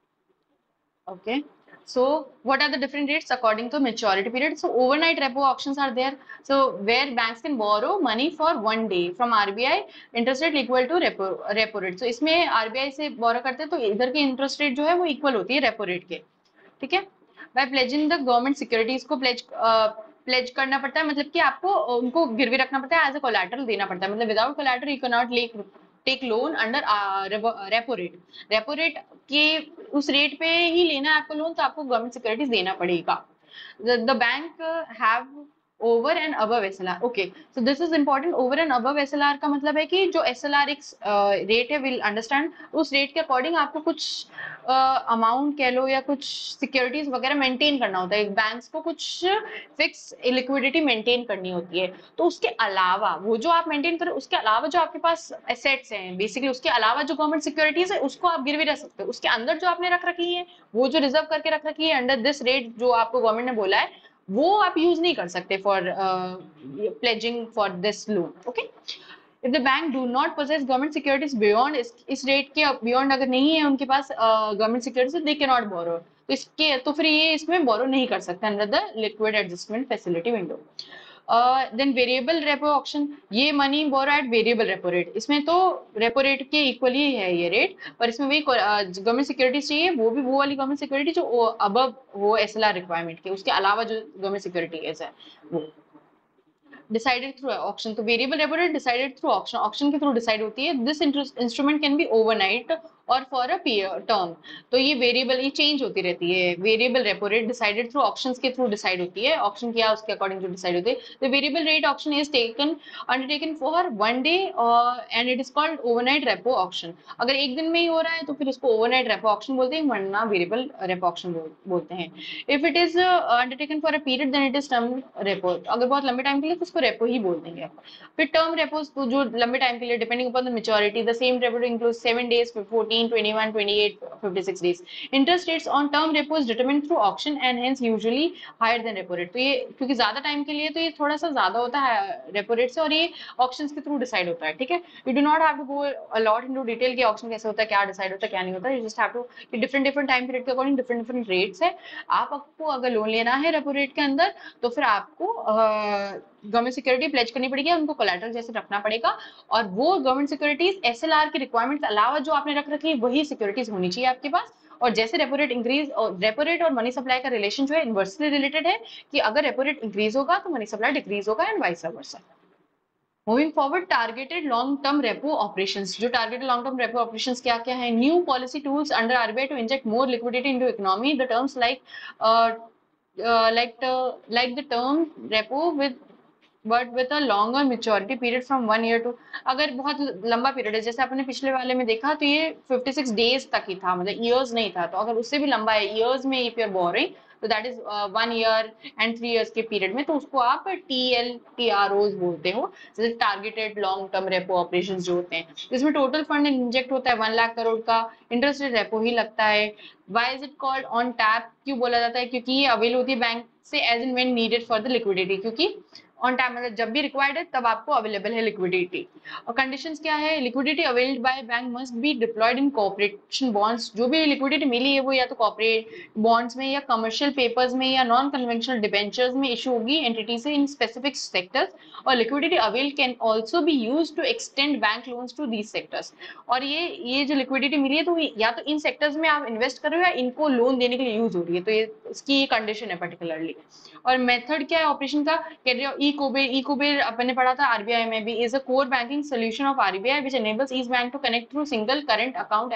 Okay. So what are the different rates according to maturity period? So overnight repo auctions are there. So where banks can borrow money for 1 day from RBI, interest rate equal to repo rate. So इसमें RBI से borrow करते हैं तो इधर की interest rate जो है वो equal होती है repo rate के, ठीक है। By pledging the government securities को pledge करना पड़ता है, मतलब कि आपको उनको गिरवी रखना पड़ता है, एज अ कोलैटरल देना पड़ता है। मतलब without collateral you can not take loan under repo rate. Repo rate के उस रेट पे ही लेना है आपको लोन, तो आपको गवर्नमेंट सिक्योरिटीज देना पड़ेगा। the bank have over and above SLR. Okay, so this is important. Over and above SLR का मतलब है कि जो SLR एक रेट है, विल अंडरस्टैंड, उस रेट के अकॉर्डिंग आपको कुछ अमाउंट कह लो या कुछ सिक्योरिटीज वगैरह मेंटेन करना होता है। बैंक्स को कुछ फिक्स लिक्विडिटी मेंटेन करनी होती है। तो उसके अलावा वो जो आप मेंटेन करें, उसके अलावा जो आपके पास एसेट्स हैं बेसिकली, उसके अलावा जो गवर्नमेंट सिक्योरिटीज है उसको आप गिरवी रख सकते हो। उसके अंदर जो आपने रख रखी है, वो जो रिजर्व करके रख रखी है अंडर दिस रेट जो आपको गवर्नमेंट ने बोला है, वो आप यूज नहीं कर सकते for pledging for this loan. Okay, if the bank do not possess government securities beyond, इस रेट के बियॉन्ड अगर नहीं है उनके पास government securities, they can not borrow. तो इसके तो फिर ये इसमें बोरो नहीं कर सकते under the liquid adjustment facility window. Then variable repo auction, ये money borrow at variable repo rate. इसमें तो रेपो रेट के इक्वली है ये रेट, पर इसमें वही गवर्नमेंट सिक्योरिटीज चाहिए, वो भी वो वाली गवर्नमेंट सिक्योरिटी जो अबव हो एसएलआर रिक्वायरमेंट के, उसके अलावा जो गवर्नमेंट सिक्योरिटी है वो डिसाइडेड थ्रू ऑक्शन। तो variable repo rate decided through auction, auction के थ्रू डिसाइड होती है। This instrument can be overnight और फॉर अ टर्म। तो ये वेरिएबल, ये चेंज होती रहती है। Variable repo rate decided through auctions के थ्रू डिसाइड होती है, ऑक्शन किया उसके अकॉर्डिंग जो डिसाइड होती है। The variable rate auction is taken undertaken for 1 day and it is called overnight repo auction. अगर एक दिन में ही हो रहा है तो फिर उसको ओवरनाइट रेपो ऑक्शन बोलते हैं, वरना वेरिएबल रेपो ऑक्शन बोलते हैं। If it is undertaken for a period then it is term repo. अगर बहुत लंबे टाइम के लिए तो उसको रेपो ही बोल देंगे। फिर टर्म रेपोज तो जो लंबे टाइम के लिए, depending upon the maturity, the same repo include 7 days, 14, 21, 28, 56 days. Interest rates on term repo is determined through auction and hence usually higher than repo rate. तो ये क्योंकि ज्यादा टाइम के लिए तो ये थोड़ा सा ज्यादा होता है रेपो रेट से, और ये ऑक्शंस के थ्रू डिसाइड होता है, ठीक है। You do not have to go a lot into detail कि ऑक्शन कैसे होता है, क्या डिसाइड होता है, क्या नहीं होता। You just have to, different different time period के अकॉर्डिंग डिफरेंट डिफरेंट रेट्स है। आपको अगर लोन लेना है रेपो रेट के अंदर, तो फिर आपको गवर्नमेंट सिक्योरिटी प्लेज करनी पड़ेगी, उनको कोलैटरल जैसे रखना पड़ेगा। और वो गवर्नमेंट सिक्योरिटीज एसएलआर की रिक्वायरमेंट्स अलावा जो आपने रख रखी है वही सिक्योरिटीज होनी चाहिए आपके पास। और जैसे रेपो रेट इंक्रीज, और रेपो रेट और मनी सप्लाई का रिलेशन जो है इनवर्सली रिलेटेड है, कि अगर रेपो रेट इंक्रीज होगा तो मनी सप्लाई डिक्रीज होगा and vice versa. Moving forward, targeted long term repo operations. जो targeted long term repo operations क्या क्या है? New policy tools under RBI to inject more liquidity into economy. The terms like the term repo with but with a longer maturity period from 1 year to, अगर बहुत लंबा period है, जैसे आपने पिछले वाले में देखा तो ये 56 डेज तक ही था, मतलब ईयर्स नहीं था। तो अगर उससे भी लंबा है ईयर्स में, इफ यू आर बोरिंग, तो that is 1 year and 3 years के पीरियड में, तो उसको आप TLTROs बोलते हो, जैसे targeted long term repo operations जो होते हैं, जिसमें टोटल फंड इंजेक्ट होता है 1 लाख करोड़ का, इंटरेस्ट रेट रेपो ही लगता है। Why is it called on tap? क्यों बोला जाता है? क्योंकि ये अवेल होती है बैंक से as and when needed for the liquidity, क्योंकि ऑन टाइम, मतलब जब भी रिक्वायर्ड है तब आपको अवेलेबल है लिक्विडिटी। और कंडीशंस क्या है, liquidity availed by bank must be deployed in corporation bonds. जो भी लिक्विडिटी मिली है वो या तो कॉर्पोरेट बॉन्ड्स में या कमर्शियल पेपर्स में या नॉन कन्वेंशनल डिबेंचर्स में इशू होगी एंटिटी से इन स्पेसिफिक सेक्टर्स। और liquidity avail can also be use to extend bank loans to these sectors. और ये जो लिक्विडिटी मिली है तो या तो इन सेक्टर्स में आप इन्वेस्ट कर रहे हो या इनको लोन देने के लिए यूज हो रही है, तो ये इसकी कंडीशन है पर्टिकुलरली। और मेथड क्या है ऑपरेशन का, ई कुबेर अपन ने पढ़ा था आरबीआई में भी, is a core banking solution of RBI which enables each bank to connect through single current account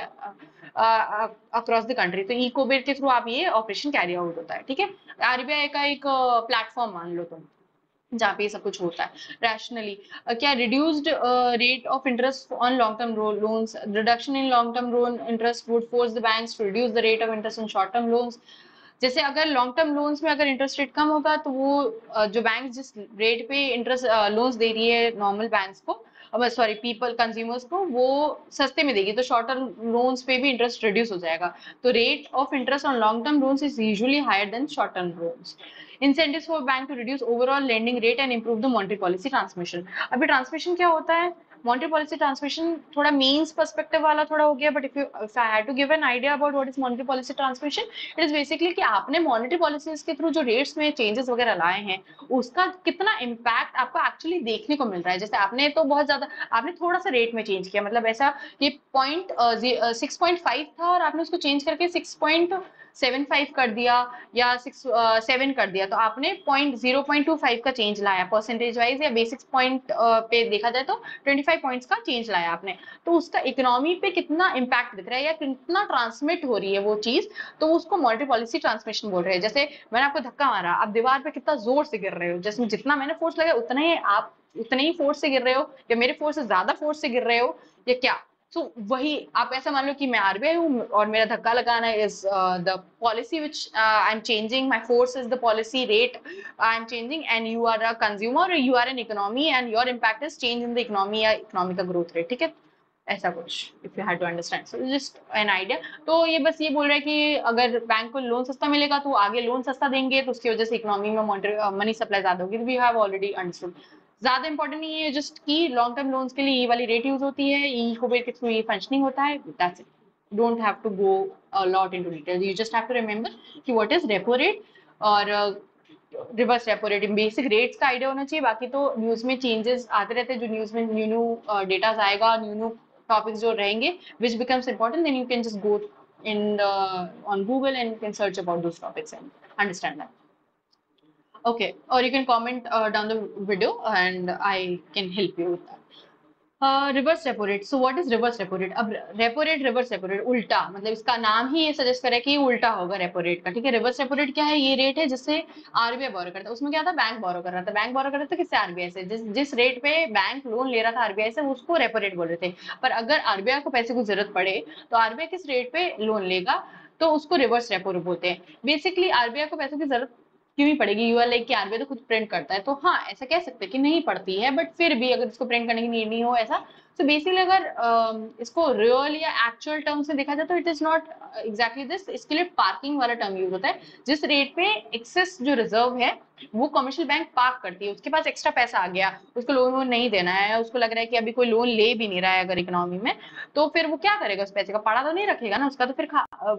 across the country. तो ई कुबेर के थ्रू आप ये ऑपरेशन कैरी आउट होता है, ठीक है। आरबीआई का एक प्लेटफॉर्म मान लो तुम, जहाँ पे सब कुछ होता है रैशनली। क्या reduced rate of interest on long term loans, reduction in long term loan interest would force the banks to reduce the rate of interest on short term loans. जैसे अगर लॉन्ग टर्म लोन्स में अगर interest rate कम होगा तो वो जो bank जिस rate पे इंटरेस्ट लोन्स दे रही है नॉर्मल बैंक्स को, सॉरी पीपल कंज्यूमर्स को, वो सस्ते में देगी, तो शॉर्ट टर्म लोन्स पे भी इंटरेस्ट रिड्यूस हो जाएगा। तो rate of interest on long term loans is usually higher than short term loans. Incentives for bank to reduce overall lending rate and improve the monetary policy transmission. अभी transmission क्या होता है, monetary policy transmission थोड़ा means perspective वाला थोड़ा हो गया, but if I had to give an idea about what is monetary policy transmission, it is basically कि आपने मॉनेटरी पॉलिसीज के थ्रू जो रेट्स में चेंजेस वगैरह लाए हैं उसका कितना इम्पैक्ट आपको एक्चुअली देखने को मिल रहा है। जैसे आपने तो बहुत ज्यादा, आपने थोड़ा सा रेट में चेंज किया, मतलब ऐसा कि 6.5 था और आपने उसको चेंज करके 6.75 कर दिया या 7 कर दिया, तो आपने 0.25 का चेंज लाया परसेंटेज वाइज, या बेसिक्स पॉइंट पे देखा जाए तो 25 पॉइंट्स का चेंज लाया आपने। तो उसका इकोनॉमी पे कितना इम्पैक्ट दिख रहा है या कितना ट्रांसमिट हो रही है वो चीज, तो उसको मॉनेटरी पॉलिसी ट्रांसमिशन बोल रहे हैं। जैसे मैंने आपको धक्का मारा, आप दीवार पे कितना जोर से गिर रहे हो, जैसे जितना मैंने फोर्स लगाया उतना ही आप उतने ही फोर्स से गिर रहे हो, या मेरे फोर्स से ज्यादा फोर्स से गिर रहे हो, या क्या। सो वही आप ऐसा मान लो कि मैं आरबीआई हूँ और मेरा धक्का लगाना is the policy which I am changing, my force is the policy rate I am changing, and you are a consumer, you are an economy and your impact is change in the economy या economy का growth rate, ठीक है। ऐसा कुछ if you had to understand, so just an idea. तो ये बस ये बोल रहा है कि अगर बैंक को लोन सस्ता मिलेगा तो आगे लोन सस्ता देंगे, तो उसकी वजह से इकोनॉमी में मनी सप्लाई ज्यादा होगी। वी हैव ऑलरेडी अंडरस्टूड, ज्यादा इंपॉर्टेंट नहीं है, जस्ट की लॉन्ग टर्म लोन्स के लिए ये वाली रेट यूज होती है, ई कुबेर के थ्रू ये फंक्शनिंग होता है, that's it. Don't have to go a lot into detail, you just have to remember कि व्हाट इज रेपो रेट और reverse repo rate. Basic rates का आइडिया होना चाहिए, बाकी तो न्यूज में चेंजेस आते रहते हैं, जो न्यूज में न्यू न्यू डेटा आएगा, न्यू न्यू टॉपिक्स जो रहेंगे which becomes important, then you can just go in on Google and you can search about those topics and understand that. Okay, or you can comment down the video and I can help you with that. Reverse repo rate, so what is reverse repo rate. अब repo rate, reverse repo rate उल्टा, मतलब इसका नाम ही ये suggest करे कि उल्टा होगा रेपो रेट का, ठीक है। रिवर्स रेपो रेट क्या है, ये रेट है जिससे आरबीआई बोरो करता है। उसमें क्या था, बैंक बोरो कर रहा था, बैंक बोरो कर रहा था किससे, आरबीआई से। जिस रेट पे बैंक लोन ले रहा था आरबीआई से उसको रेपो रेट बोल रहे थे। पर अगर आरबीआई को पैसे की जरूरत पड़े तो आरबीआई किस रेट पे लोन लेगा, तो उसको रिवर्स रेपो रेट बोलते हैं। बेसिकली आरबीआई को पैसों की जरूरत क्यों ही पड़ेगी, यूआर लाइक कि आरबीआई तो खुद प्रिंट करता है, तो हाँ ऐसा कह सकते हैं कि नहीं पड़ती है, बट फिर भी अगर इसको प्रिंट करने की नीड नहीं हो ऐसा। तो बेसिकली अगर इसको रियल या एक्चुअल टर्म्स में देखा जाए तो it is not exactly this. इसके लिए पार्किंग वाला टर्म यूज होता है, जिस रेट पे एक्सेस जो रिजर्व है वो कमर्शियल बैंक पार्क करती है, उसके पास एक्स्ट्रा पैसा आ गया, उसको लोन वोन नहीं देना है, उसको लग रहा है कि अभी कोई लोन ले भी नहीं रहा है अगर इकोनॉमी में, तो फिर वो क्या करेगा, उस पैसे का पड़ा तो नहीं रखेगा ना उसका, तो फिर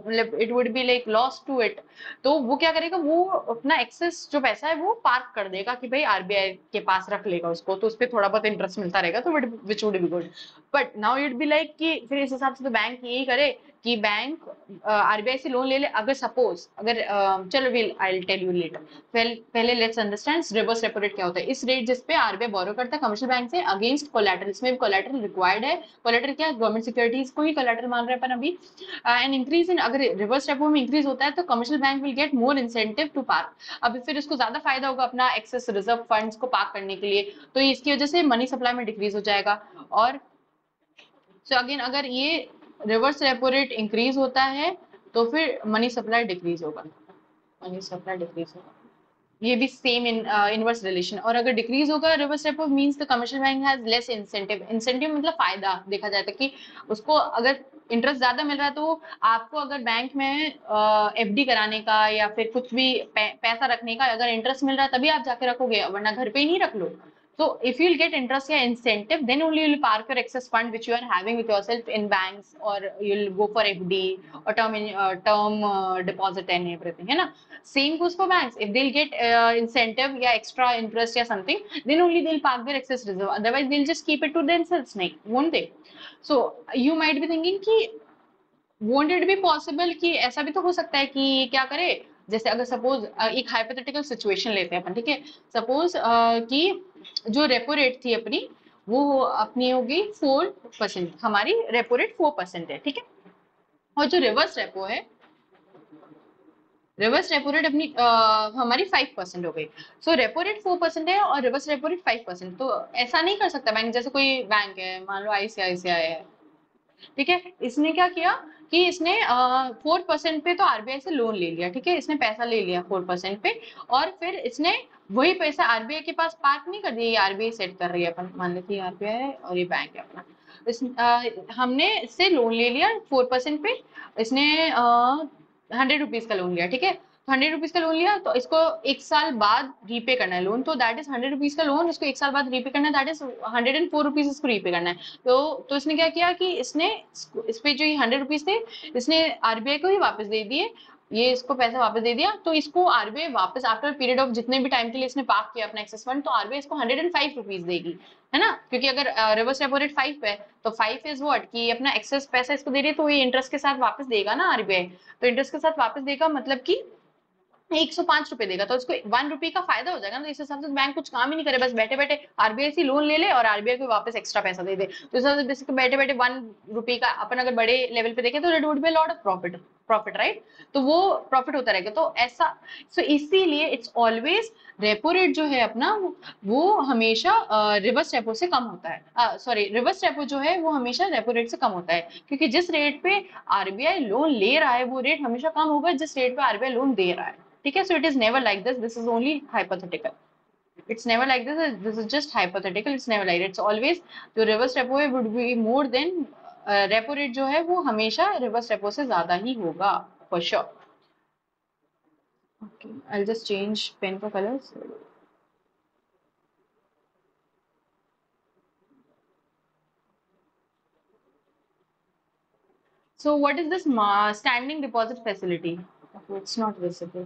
it would be like loss to it. तो वो क्या करेगा, वो अपना एक्सेस जो पैसा है वो पार्क कर देगा कि भाई आरबीआई के पास रख लेगा उसको, तो उस पर थोड़ा बहुत इंटरेस्ट मिलता रहेगा, तो which would be good. But now it be like कि फिर इस हिसाब से तो बैंक यही करे कि बैंक आरबीआई से लोन ले ले। अगर सपोज अगर चलो I will tell you later, पहले let's understand reverse repo rate क्या होता है। इस रेट जिस पे आरबीआई बोरो करता है कमर्शियल बैंक से अगेंस्ट कोलैटरल, इसमें कोलैटरल रिक्वायर्ड है। कोलैटरल क्या है, गवर्नमेंट सिक्योरिटीज को ही कोलैटरल मान रहे हैं अपन अभी। एंड इंक्रीज इन, अगर रिवर्स रेपो में इंक्रीज होता है तो commercial bank will get more incentive to park. अब फिर इसको ज्यादा फायदा होगा अपना एक्सेस रिजर्व फंड्स को पार्क करने के लिए, तो इसकी वजह से मनी सप्लाई में डिक्रीज हो जाएगा। और सो अगेन अगर ये रिवर्स रेपो रेट इंक्रीज होता है तो फिर मनी सप्लाई डिक्रीज होगा, मनी सप्लाई डिक्रीज होगा, ये भी सेम इनवर्स रिलेशन। और अगर डिक्रीज होगा reverse repo means the commercial bank has less incentive. Incentive मतलब फायदा देखा जाता है कि उसको अगर इंटरेस्ट ज्यादा मिल रहा है, तो आपको अगर बैंक में एफडी कराने का या फिर कुछ भी पैसा रखने का अगर इंटरेस्ट मिल रहा है तभी आप जाके रखोगे, वरना घर पे ही नहीं रख लो। So if you'll get interest या incentive, then only you'll park your excess fund which you are having with yourself in banks, or you'll go for FD or term deposit and everything, है ना? Same goes for banks. If they'll get incentive या extra interest या something, then only they'll park their excess reserve. Otherwise they'll just keep it to themselves, नहीं, won't they? So you might be thinking कि won't it be possible कि ऐसा भी तो हो सकता है कि क्या करे, जैसे अगर सपोज एक हाइपोथेटिकल सिचुएशन लेते हैं अपन, ठीक है? सपोज कि जो रेपो रेट थी अपनी, वो अपनी होगी 4%, हमारी रेपो रेट 4% है, ठीक है? और जो रिवर्स रेपो रेट अपनी हमारी 5% हो गई। सो रेपो रेट 4% है और रिवर्स रेपो रेट 5%, तो ऐसा नहीं कर सकता बैंक, जैसे कोई बैंक है, मान लो आईसीआईसीआई है, ठीक है? इसने क्या किया कि इसने 4% पे तो आरबीआई से लोन ले लिया, ठीक है? इसने पैसा ले लिया 4% पे, और फिर इसने वही पैसा आरबीआई के पास पार्क नहीं कर दिया। ये आरबीआई सेट कर रही है, अपन मान लेते हैं आरबीआई है और ये बैंक है अपना। हमने इससे लोन ले लिया 4% पे, इसने 100 रुपीज का लोन लिया, ठीक है? तो 100 रुपीज का लोन लिया, तो इसको एक साल बाद रीपे करना है लोन, तो दैट इज 100 रुपीज का लोन, इसको एक साल बाद रीपे करना है, दैट इज 104 रुपीज इसको रीपे करना है। तो इसने क्या किया कि इसने इस पे जो ये 100 रुपीज थे, इसने आरबीआई को ही वापस दे दिए, ये इसको पैसा वापस दे दिया। तो इसको आरबीआई वापस आफ्टर पीरियड ऑफ जितने भी टाइम के लिए इसने पार्क किया अपना एक्सेस फंड, तो आरबीआई इसको 105 रुपीज देगी, है ना? क्योंकि अगर रिवर्स रेपो रेट 5 है, तो 5 इज व्हाट कि अपना एक्सेस पैसा इसको दे रही है, तो ये इंटरेस्ट के साथ वापस देगा ना आरबीआई। तो इंटरेस्ट के साथ वापस देगा मतलब कि 105 रुपए देगा, तो उसको 1 रुपए का फायदा हो जाएगा ना। तो इस हिसाब से बैंक कुछ काम ही नहीं करे, बस बैठे बैठे आरबीआई से लोन ले ले और आरबीआई को वापस एक्स्ट्रा पैसा दे दे। तो इस हिसाब से बेसिकली बैठे बैठे 1 रुपए का अपन अगर बड़े लेवल पे देखें तो it would be lot of profit, right? तो वो प्रॉफिट होता रहेगा। तो ऐसा, सो इसीलिए इट्स ऑलवेज रेपो रेट जो है अपना, वो हमेशा रिवर्स रेपो से कम होता है। सॉरी, रिवर्स रेपो जो है वो हमेशा रेपो रेट से कम होता है, क्योंकि जिस रेट पे आरबीआई लोन ले रहा है वो रेट हमेशा कम होगा जिस रेट पे आरबीआई लोन दे रहा है, ठीक है? So it is never like this is only hypothetical, it's never like this is just hypothetical, it's never like, it's always जो रिवर्स रेपो है would be more than repo rate जो है वो हमेशा रिवर्स रेपो से ज्यादा ही होगा, for sure. Okay, I will just change pen का colours. So what is this standing deposit facility? Okay, it's not visible.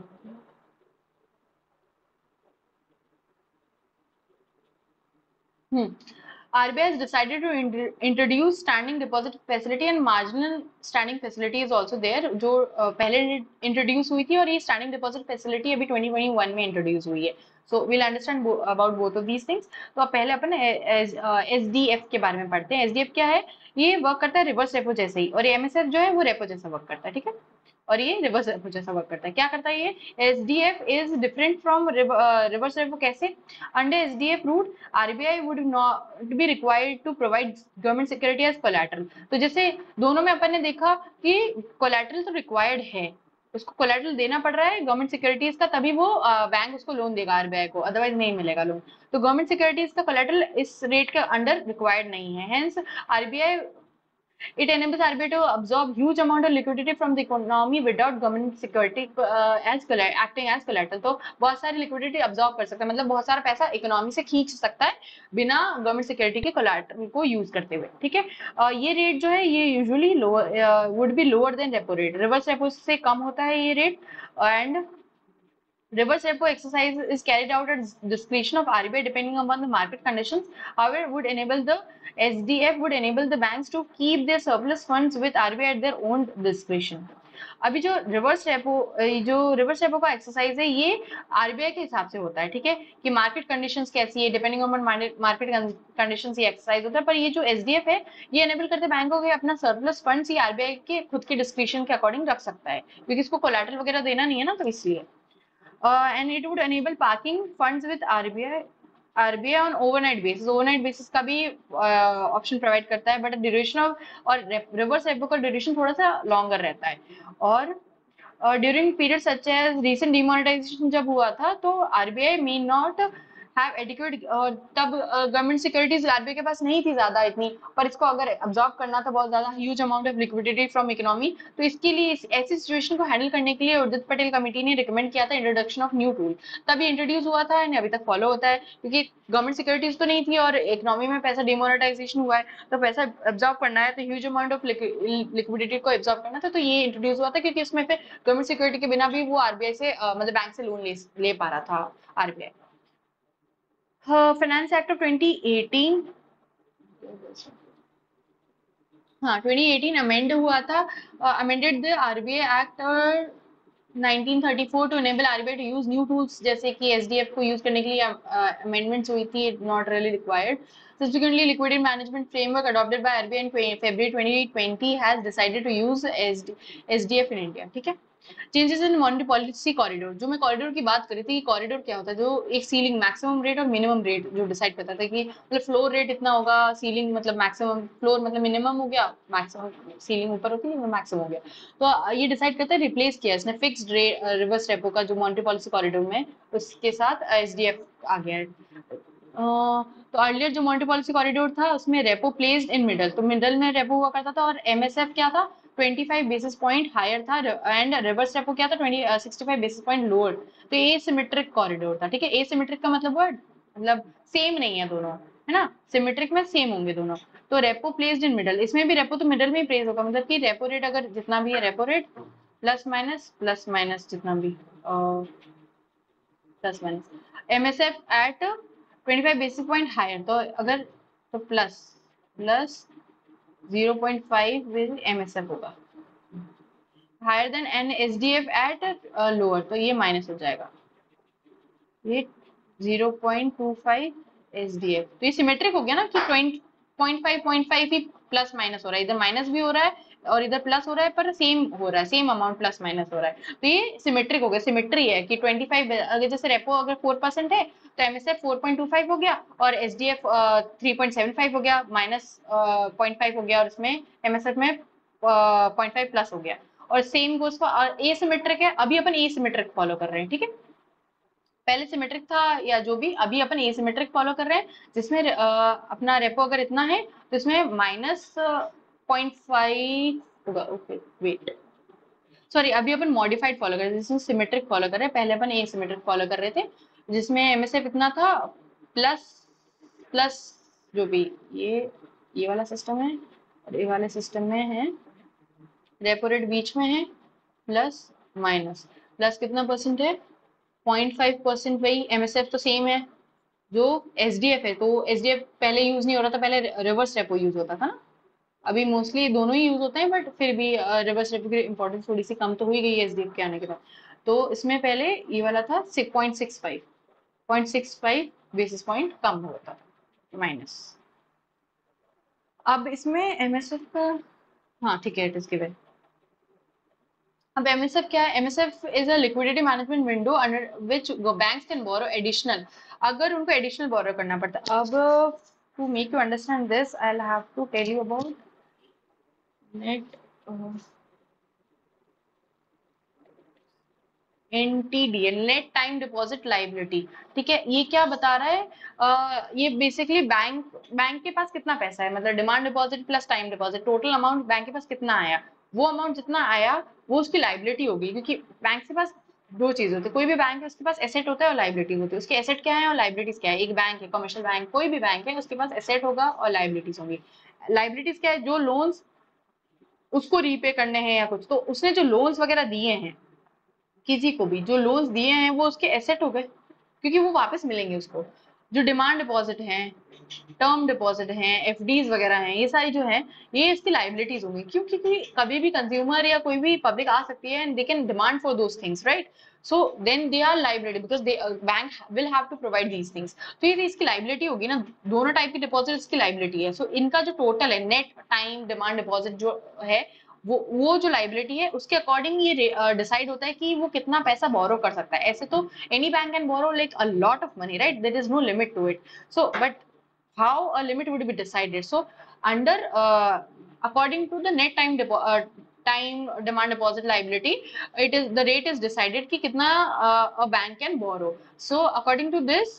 Hmm. RBI has decided to introduce standing deposit facility, and marginal standing facility is also there, जो पहले introduce हुई थी, और ये standing deposit facility अभी 2021 में introduce हुई है। So we'll understand about both of these things. तो अब पहले अपन SDF के बारे में पढ़ते हैं। SDF क्या है? ये वर्क करता है रिवर्स रेपो जैसे ही, और MSF जो है वो रेपो जैसा वर्क करता है, ठीक है? और ये रिवर्स रेपो जैसा वर्क करता है। क्या करता है ये? SDF is different from reverse repo. कैसे? Under SDF route RBI would not be required to provide government security as collateral. तो जैसे दोनों में अपन ने देखा कि कोलैटरल तो रिक्वायर्ड है, उसको कोलैटरल देना पड़ रहा है गवर्नमेंट सिक्योरिटीज का, तभी वो बैंक उसको लोन देगा आरबीआई को, अदरवाइज नहीं मिलेगा लोन। तो गवर्नमेंट सिक्योरिटीज का कोलैटरल इस रेट के अंडर रिक्वायर्ड नहीं है, hence RBI it enables RBI to absorb huge amount of liquidity from the economy without government security acting as collateral। तो बहुत सारी liquidity absorb कर सकता है, मतलब बहुत सारा पैसा इकोनॉमी से खींच सकता है बिना गवर्नमेंट सिक्योरिटी के कोलैटरल को यूज करते हुए, ठीक है? ये रेट जो है ये usually would be lower than repo rate, reverse repo से कम होता है ये rate. And reverse repo exercise is carried out at discretion of RBI depending upon the market conditions. However, would enable the SDF would enable the banks to keep their surplus funds with RBI at their own discretion. अभी जो reverse repo का exercise है ये RBI के हिसाब से होता है, ठीक है? कि मार्केट कंडीशंस कैसी है, डिपेंडिंग ऑन मार्केट कंडीशंस ये एक्सरसाइज होता है। पर ये जो एसडीएफ है ये एनेबल करते हैं बैंकों के अपना सरप्लस फंड्स ये आरबीआई के खुद के डिस्क्रिप्शन के अकॉर्डिंग रख सकता है, क्योंकि इसको कोलैटरल वगैरह देना नहीं है ना, तो इसलिए। And it would enable parking funds with RBI on overnight basis। overnight basis का भी ऑप्शन प्रोवाइड करता है, बट ड्यूरेशन ऑफ और रिवर्स रेपो का ड्यूरेशन थोड़ा सा लॉन्गर रहता है। और during period such as recent demonetisation जब हुआ था, तो RBI may not have adequate, तब गवर्नमेंट सिक्योरिटीज आरबीआई के पास नहीं थी ज्यादा इतनी, पर इसको अगर अब्जॉर्ब करना था बहुत ज्यादा huge amount of liquidity from economy, तो इसके लिए ऐसी सिचुएशन को हैंडल करने के लिए उदित पटेल कमेटी ने रिकमेंड किया था इंट्रोडक्शन ऑफ न्यू टूल। तब ये इंट्रोड्यूस हुआ था एंड अभी तक फॉलो होता है, क्योंकि गवर्नमेंट सिक्योरिटीज तो नहीं थी और इकोनॉमी में पैसा डिमोनेटाइजेशन हुआ है, तो पैसा एब्जॉर्ब करना है, तो ह्यूज अमाउंट ऑफ लिक्विडिटी को एब्जॉर्ब करना था, तो ये इंट्रोड्यूस हुआ था, क्योंकि उसमें फिर गवर्नमेंट सिक्योरिटी के बिना भी वो आरबीआई से मतलब बैंक से लोन ले पा रहा था आरबीआई। फाइनेंस एक्ट ऑफ 2018, हाँ 2018 अमेंड हुआ था, amended the RBI act 1934 to enable RBI to use new tools, जैसे कि एसडीएफ को यूज करने के लिए अमेंडमेंट्स हुई थी, not really required. Subsequently, liquidity management framework adopted by RBI in February 2020 has decided to use SDF in India. ठीक है। Changes in monetary policy corridor, जो मैं कॉरिडोर की बात करी थी, कॉरिडोर क्या होता है, जो एक सीलिंग मैक्सिमम रेट और मिनिमम रेट जो डिसाइड करता था कि मतलब फ्लोर रेट इतना होगा, सीलिंग मतलब मैक्सिमम, फ्लोर मतलब मिनिमम हो गया, मैक्सिमम सीलिंग ऊपर होती है, मैक्सिमम हो गया, तो ये डिसाइड करता है, रिप्लेस किया इसने फिक्स्ड रेट रिवर्स रेपो का जो मॉनेटरी पॉलिसी कॉरिडोर में, उसके साथ एसडीएफ आ गया है। तो अर्लियर जो मॉनेटरी पॉलिसी कॉरिडोर था उसमें रेपो प्लेस्ड इन मिडल, तो मिडल में रेपो हुआ करता था, और एमएसएफ क्या था 25 बेसिस पॉइंट हायर था, एंड रिवर्स रेपो क्या था 65 बेसिस पॉइंट लोअर। तो ये सिमेट्रिक कॉरिडोर था। ठीक है, एसिमेट्रिक का मतलब सेम नहीं है दोनों, है ना, सिमेट्रिक में सेम होंगे दोनों। तो रेपो प्लेस्ड इन मिडल, इसमें भी रेपो तो मिडल में ही प्लेस होगा, मतलब कि रेपो रेट अगर जितना भी है, रेपो रेट प्लस माइनस जितना भी plus minus, MSF at 25 basis point higher, तो अगर तो प्लस 0.5 एमएसएफ होगा, higher than an SDF at lower, तो ये माइनस हो जाएगा, ये 0.25 एसडीएफ, तो ये सिमेट्रिक हो गया ना कि 0.5 ही प्लस माइनस हो रहा है, इधर माइनस भी हो रहा है और इधर प्लस हो रहा है, पर सेम हो रहा है, सेम अमाउंट प्लस माइनस हो रहा है, तो ये सिमेट्रिक हो गया। सिमेट्री है कि 25, अगर जैसे रेपो अगर 4% है तो एमएसएफ 4.25 हो गया और एसडीएफ 3.75 हो गया, माइनस 0.5 हो गया, और इसमें एमएसएफ में 0.5 प्लस हो गया, और सेम गोज फॉर एसिमेट्रिक है, अभी अपन एसिमेट्रिक फॉलो कर रहे हैं। ठीक है, पहले सिमेट्रिक था या जो भी, अभी अपन एसिमेट्रिक फॉलो कर रहे हैं, जिसमें अपना रेपो अगर इतना है तो इसमें माइनस 0.5 होगा। ओके वेट, सॉरी, अभी अपन मॉडिफाइड फॉलो कर रहे हैं, जिसमें सिमेट्रिक फॉलो कर रहे हैं, पहले अपन एसिमेट्रिक फॉलो कर रहे थे, जिसमें एमएसएफ इतना था, प्लस प्लस जो भी ये वाला सिस्टम है और ये वाले सिस्टम में है, रेपो रेट बीच में है, प्लस माइनस, प्लस कितना परसेंट है 0.5%, वही एमएसएफ तो सेम है जो एसडीएफ है, तो एसडीएफ पहले यूज नहीं हो रहा था, पहले रिवर्स रेपो यूज होता था ना, अभी मोस्टली दोनों ही यूज होते हैं, बट फिर भी रिवर्स रेपो की इंपॉर्टेंस थोड़ी सी कम तो हुई गई है एसडीएफ के आने के बाद। तो इसमें पहले ये वाला था 0.65 बेसिस पॉइंट कम होता था, माइनस। अब इसमें एमएसएफ का, हाँ ठीक है, इट इज गिवन। अब एमएसएफ क्या है, MSF is a liquidity management window under which banks can borrow additional, अगर उनको एडिशनल बोरो करना पड़ता है। अब to make you understand this I will have to tell you about net NTDL, net time deposit liability. ठीक है, ये क्या बता रहा है, ये बेसिकली बैंक के पास कितना पैसा है, मतलब demand deposit plus time deposit, total amount bank के पास कितना आया, वो अमाउंट जितना आया वो उसकी लाइबिलिटी होगी, क्योंकि बैंक के पास दो चीज होती है, कोई भी बैंक है उसके पास एसेट होता है और लाइबिलिटी होती है, उसके एसेट क्या है और लाइबिलिटीज क्या है। एक बैंक है, कमर्शियल बैंक, कोई भी बैंक है, उसके पास एसेट होगा और लाइबिलिटीज होंगी। लाइबिलिटीज क्या है, जो लोन्स उसको रीपे करने हैं या कुछ, तो उसने जो लोन्स वगैरह दिए हैं, किसी को भी जो लोन्स दिए हैं वो उसके एसेट हो गए, क्योंकि वो वापस मिलेंगे उसको। जो डिमांड डिपॉजिट हैं, टर्म डिपॉजिट हैं, एफडीज वगैरह हैं, ये सारी जो है ये इसकी लाइबिलिटीज होंगी, क्योंकि कभी भी कंज्यूमर या कोई भी पब्लिक आ सकती है and they can demand for those things, right, so then they are liability because the bank will have to provide these things, तो ये इसकी लाइबिलिटी होगी ना, दोनों टाइप की डिपॉजिट इसकी लाइबिलिटी है। सो इनका जो टोटल है नेट टाइम डिमांड डिपॉजिट जो है, वो जो लाइबिलिटी है उसके अकॉर्डिंग ये डिसाइड होता है कि वो कितना पैसा बोरो कर सकता है। ऐसे तो any bank can borrow like a lot of money, right, there is no limit to it, so but how a limit would be decided, so under according to the net time demand deposit liability, it is the rate is decided कि कितना a bank can borrow, so according to this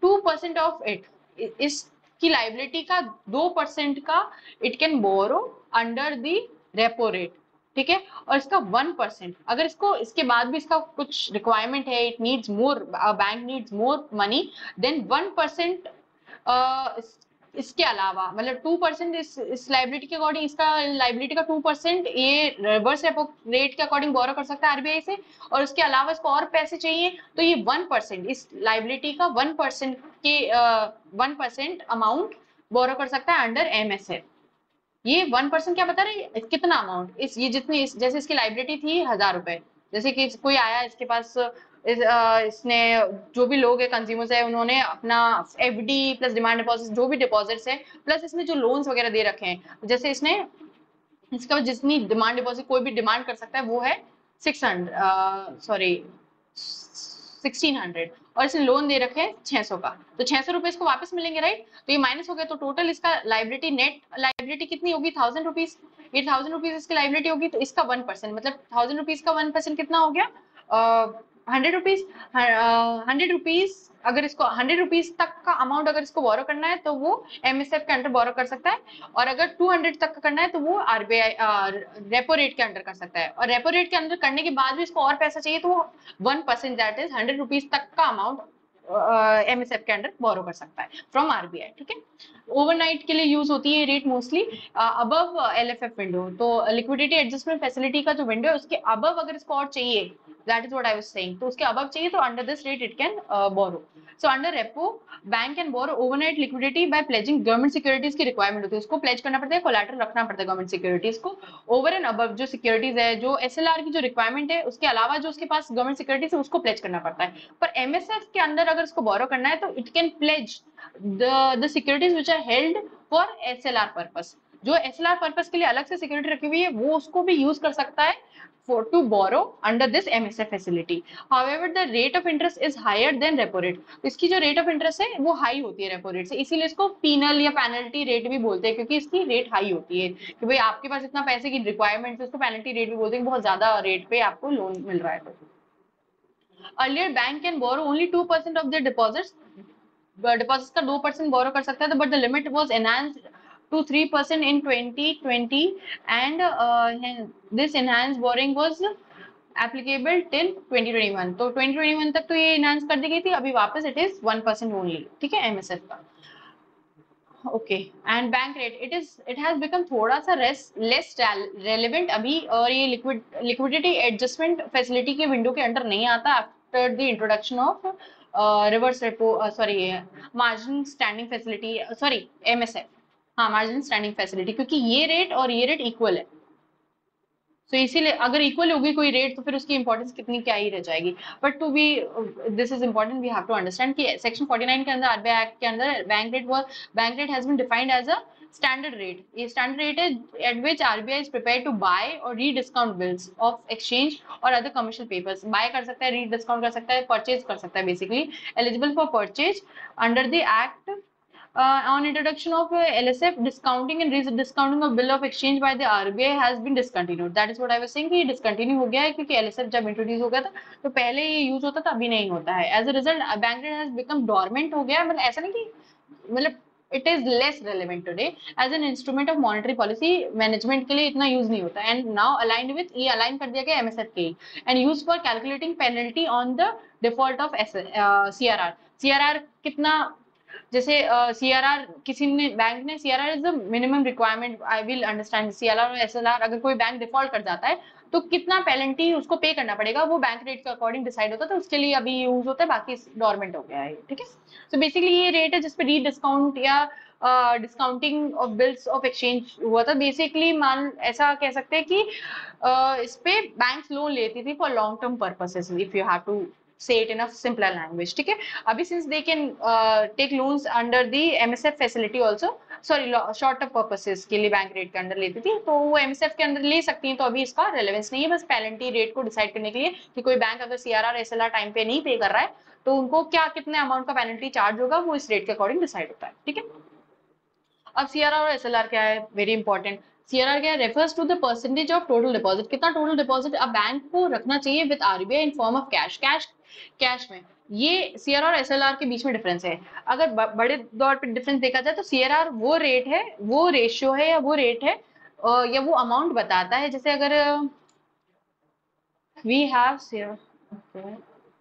2% of इट, इसकी liability का 2% का it can borrow under the repo rate, ठीक है। और इसका 1%, अगर इसको इसके बाद भी इसका कुछ रिक्वायरमेंट है, it needs more, bank needs more money, then 1% इसके अलावा, मतलब 2% इस लाइबिलिटी के अकॉर्डिंग, इसका लाइबिलिटी का 2% ये रिवर्स रेपो रेट के अकॉर्डिंग बोरो कर सकता है आरबीआई से, और उसके अलावा इसको और पैसे चाहिए तो ये 1%, इस लाइबिलिटी का 1% के 1% अमाउंट बोरो कर सकता है अंडर एमएसएफ। ये 1% क्या बता रहे हैं, कितना अमाउंट, इस ये जितनी जैसे इसकी लाइबिलिटी थी 1000 रुपए, जैसे कि कोई आया इसके पास, इसने, जो भी लोग है कंज्यूमर्स है, उन्होंने अपना एफडी प्लस डिमांड डिपॉजिट, जो भी डिपॉजिट्स है प्लस इसने जो लोन्स वगैरह दे रखे हैं, जैसे इसने, इसका जितनी डिमांड डिपॉजिट कोई भी डिमांड कर सकता है वो है 1600, और इसने लोन दे रखे हैं 600 का, तो 600 रुपए इसको वापस मिलेंगे, राइट। तो ये माइनस हो गया, तो टोटल इसका लाइबिलिटी, नेट लाइबिलिटी कितनी होगी, 1000 रुपीज। ये 1000 रुपीज इसकी लाइबिलिटी होगी, तो इसका 1%, मतलब 1000 रुपीज का 1% कितना हो गया, 100 रुपीज। 100 रुपीज, अगर इसको 100 रुपीज तक का अमाउंट अगर इसको बोरो करना है तो वो एमएसएफ के अंडर बोरो कर सकता है, और अगर 200 तक का करना है तो वो आरबीआई रेपो रेट के अंडर कर सकता है, और रेपो रेट के अंदर करने के बाद भी इसको और पैसा चाहिए तो वो 1%, दैट इज 100 रुपीज तक का अमाउंट एमएसएफ के अंडर बोरो कर सकता है फ्रॉम आरबीआई, ठीक है। ओवरनाइट के लिए यूज होती है rate mostly above LFF window, तो लिक्विडिटी एडजस्टमेंट फैसिलिटी का जो विंडो है उसके अबव अगर इसको और चाहिए, that is what I was saying, तो उसके अबव चाहिए तो under this rate it can borrow. So under repo bank can borrow overnight liquidity by pledging government securities की रिक्वायरमेंट होती है, उसको प्लेज करना पड़ता है, कोलैटरल रखना पड़ता है गवर्नमेंट सिक्योरिटीज को, ओवर एंड अबव जो सिक्योरिटीज है, जो एसएलआर की जो रिक्वायरमेंट है उसके अलावा जो उसके पास गवर्नमेंट सिक्योरिटीज है उसको प्लेज करना पड़ता है। पर एमएसएफ के अंदर अगर इसको बोरो करना है तो it can pledge the securities which are held for SLR purpose, जो एसएलआर पर्पस के लिए अलग से सिक्योरिटी रखी हुई है वो उसको भी यूज कर सकता है for to borrow under this MSF facility. However, the rate of interest is higher than repo rate. इसकी जो rate of interest है वो हाई होती है रेपो रेट से, इसीलिए इसको पीनल या पेनल्टी रेट भी बोलते हैं, क्योंकि इसकी रेट हाई होती है कि भाई आपके पास इतना पैसे की रिक्वायरमेंट है, उसको पेनल्टी रेट भी बोलते हैं, बहुत ज्यादा रेट पे आपको लोन मिल रहा है। Earlier bank can borrow only 2% of their deposits, deposit का 2% बोरो कर सकता है, but the limit was enhanced to 3% in 2020 and this enhanced borrowing was applicable till 2021, तो 2021 तक तो ये enhance कर दी गई थी, अभी वापस it is 1% only, ठीक है एमएसएफ का। Okay, and bank rate it has become थोड़ा सा लेस रेलेवेंट अभी, और ये लिक्विडिटी एडजस्टमेंट फैसिलिटी के विंडो के अंडर नहीं आता after the introduction of reverse repo, sorry margin standing facility, sorry MSF, हाँ मार्जिन स्टैंडिंग फैसिलिटी, क्योंकि ये रेट और ये रेट इक्वल है, तो इसीलिए अगर इक्वल होगी कोई रेट तो फिर उसकी इंपॉर्टेंस कितनी क्या ही रह जाएगी। But to be this is important, we have to understand कि सेक्शन 49 के अंदर आरबीआई एक्ट के अंदर bank rate has been defined as a standard rate, ये स्टैंडर्ड रेट है at which RBI is prepare to buy और rediscount bills of exchange और other commercial papers, buy कर सकता है, री डिस्काउंट कर सकता है, परचेज कर सकता है, basically eligible for purchase under the act on introduction of LSF, discounting and discounting of bill of exchange by the RBI has been discontinued. That is what I was saying कि discontinue हो गया है, क्योंकि LSF जब introduce हो गया था तो पहले ये यूज होता था, अभी नहीं होता है। As a result, bank rate has become dormant हो गया है, मतलब ऐसा नहीं कि, मतलब it is less relevant today as an instrument of monetary policy management के लिए इतना यूज नहीं होता, and now aligned with, ये align कर दिया गया MSF के, and used for calculating penalty on the default of CRR। CRR कितना, जैसे सीआरआर किसी ने, बैंक ने, CRR is the minimum requirement, I will understand, CRR और एसएलआर अगर कोई बैंक डिफॉल्ट कर जाता है तो कितना पेनल्टी उसको पे करना पड़ेगा वो बैंक रेट के अकॉर्डिंग डिसाइड होता है, तो उसके लिए अभी यूज होता है, बाकी डॉर्मेंट हो गया है, ठीक है। सो बेसिकली ये रेट है जिसपे री डिस्काउंट या discounting of bills of exchange हुआ था, बेसिकली मान ऐसा कह सकते हैं कि इस पे बैंक लोन लेती थी for long term purposes, if you have to say it in a simpler language, ठीक है। अभी since they can take loans under the MSF facility also, sorry short term purposes के लिए बैंक रेट के अंदर लेती थी, तो वो MSF के अंदर ले सकती हैं, तो अभी इसका रेलेवेंस नहीं है, बस पेनल्टी रेट को डिसाइड करने के लिए कि कोई बैंक अगर सीआरआर एसएलआर टाइम पे नहीं पे कर रहा है तो उनको क्या कितने अमाउंट का पेनल्टी चार्ज होगा वो इस रेट के अकॉर्डिंग डिसाइड होता है, ठीक है। अब सीआरआर और एसएलआर क्या है, वेरी इंपॉर्टेंट। सीआरआर क्या है, refers to the percentage of total deposit, कितना टोटल डिपॉजिट अब बैंक को रखना चाहिए with RBI in form of cash में, ये सीआरआर और एसएलआर के बीच में डिफरेंस है। अगर बड़े दौर पे डिफरेंस देखा जाए तो सीआरआर वो रेट है, वो रेशियो है, या वो रेट है, या वो अमाउंट बताता है। जैसे अगर we have CRR,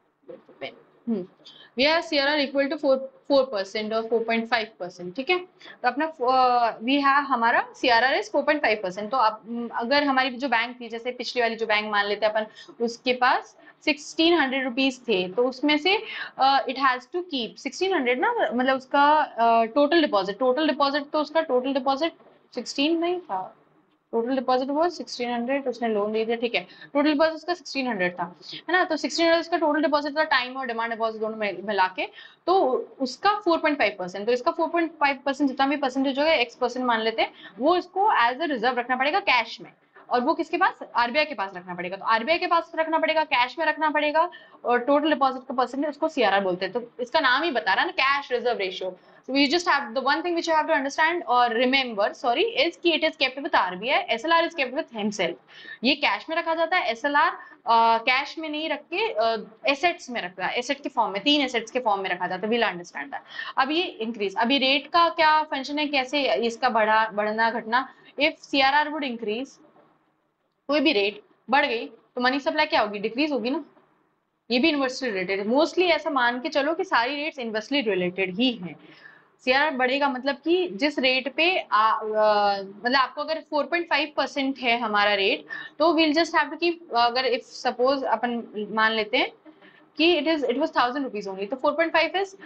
we are CRR equal to 4% और 4.5%, ठीक है। तो अपना वी हैव हमारा सीआरआर इज 4.5%। तो आप अगर हमारी जो बैंक थी, जैसे पिछली वाली जो बैंक मान लेते हैं अपन, उसके पास 1600 रुपीज थे, तो उसमें से इट हैज टू कीप 1600 ना, मतलब उसका टोटल डिपॉजिट तो उसका टोटल डिपॉजिट 16 नहीं था, टोटल डिपॉजिट वो 1600, उसने लोन दे दिया, ठीक है। टोटल डिपॉजिट उसका 1600 था, है ना। तो 1600 उसका टोटल डिपॉजिट था, टाइम और डिमांड डिपॉजिट दोनों मिला के। तो उसका 4.5%, तो इसका 4.5% जितना भी परसेंटेज होगा, x% मान लेते हैं, वो इसको एज अ रिजर्व रखना पड़ेगा कैश में। और वो किसके पास, आरबीआई के पास रखना पड़ेगा। तो आरबीआई के पास रखना पड़ेगा, कैश में रखना पड़ेगा। और टोटल डिपॉजिट का परसेंटेज उसको सीआरआर बोलते हैं। तो इसका नाम ही बता रहा है ना, cash reserve ratio. So we just have the one thing which you have to understand or remember, sorry, is कि it is kept with RBI, SLR is kept with himself। ये कैश में रखा जाता है, एसएलआर कैश में नहीं रख के एसेट्स में रखता है, एसेट के फॉर्म में, 3 एसेट्स के फॉर्म में रखा जाता है। Will understand that. अब ये इंक्रीज, अभी रेट का क्या फंक्शन है, कैसे इसका बढ़ना घटना। इफ सीआरआर वुड इंक्रीज, कोई भी रेट बढ़ गई, तो मनी सप्लाई क्या होगी, डिक्रीज होगी ना। ये भी इन्वर्सली रिलेटेड है, मोस्टली ऐसा मान के चलो कि सारी रेट्स इन्वर्सली रिलेटेड ही हैं। सीआरआर बढ़ेगा मतलब कि जिस रेट पे मतलब आपको अगर 4.5% है हमारा रेट, तो will just have to keep, अगर इफ सपोज अपन मान लेते हैं कि इट वाज 1000 रुपीज ओनली, तो 4.5 is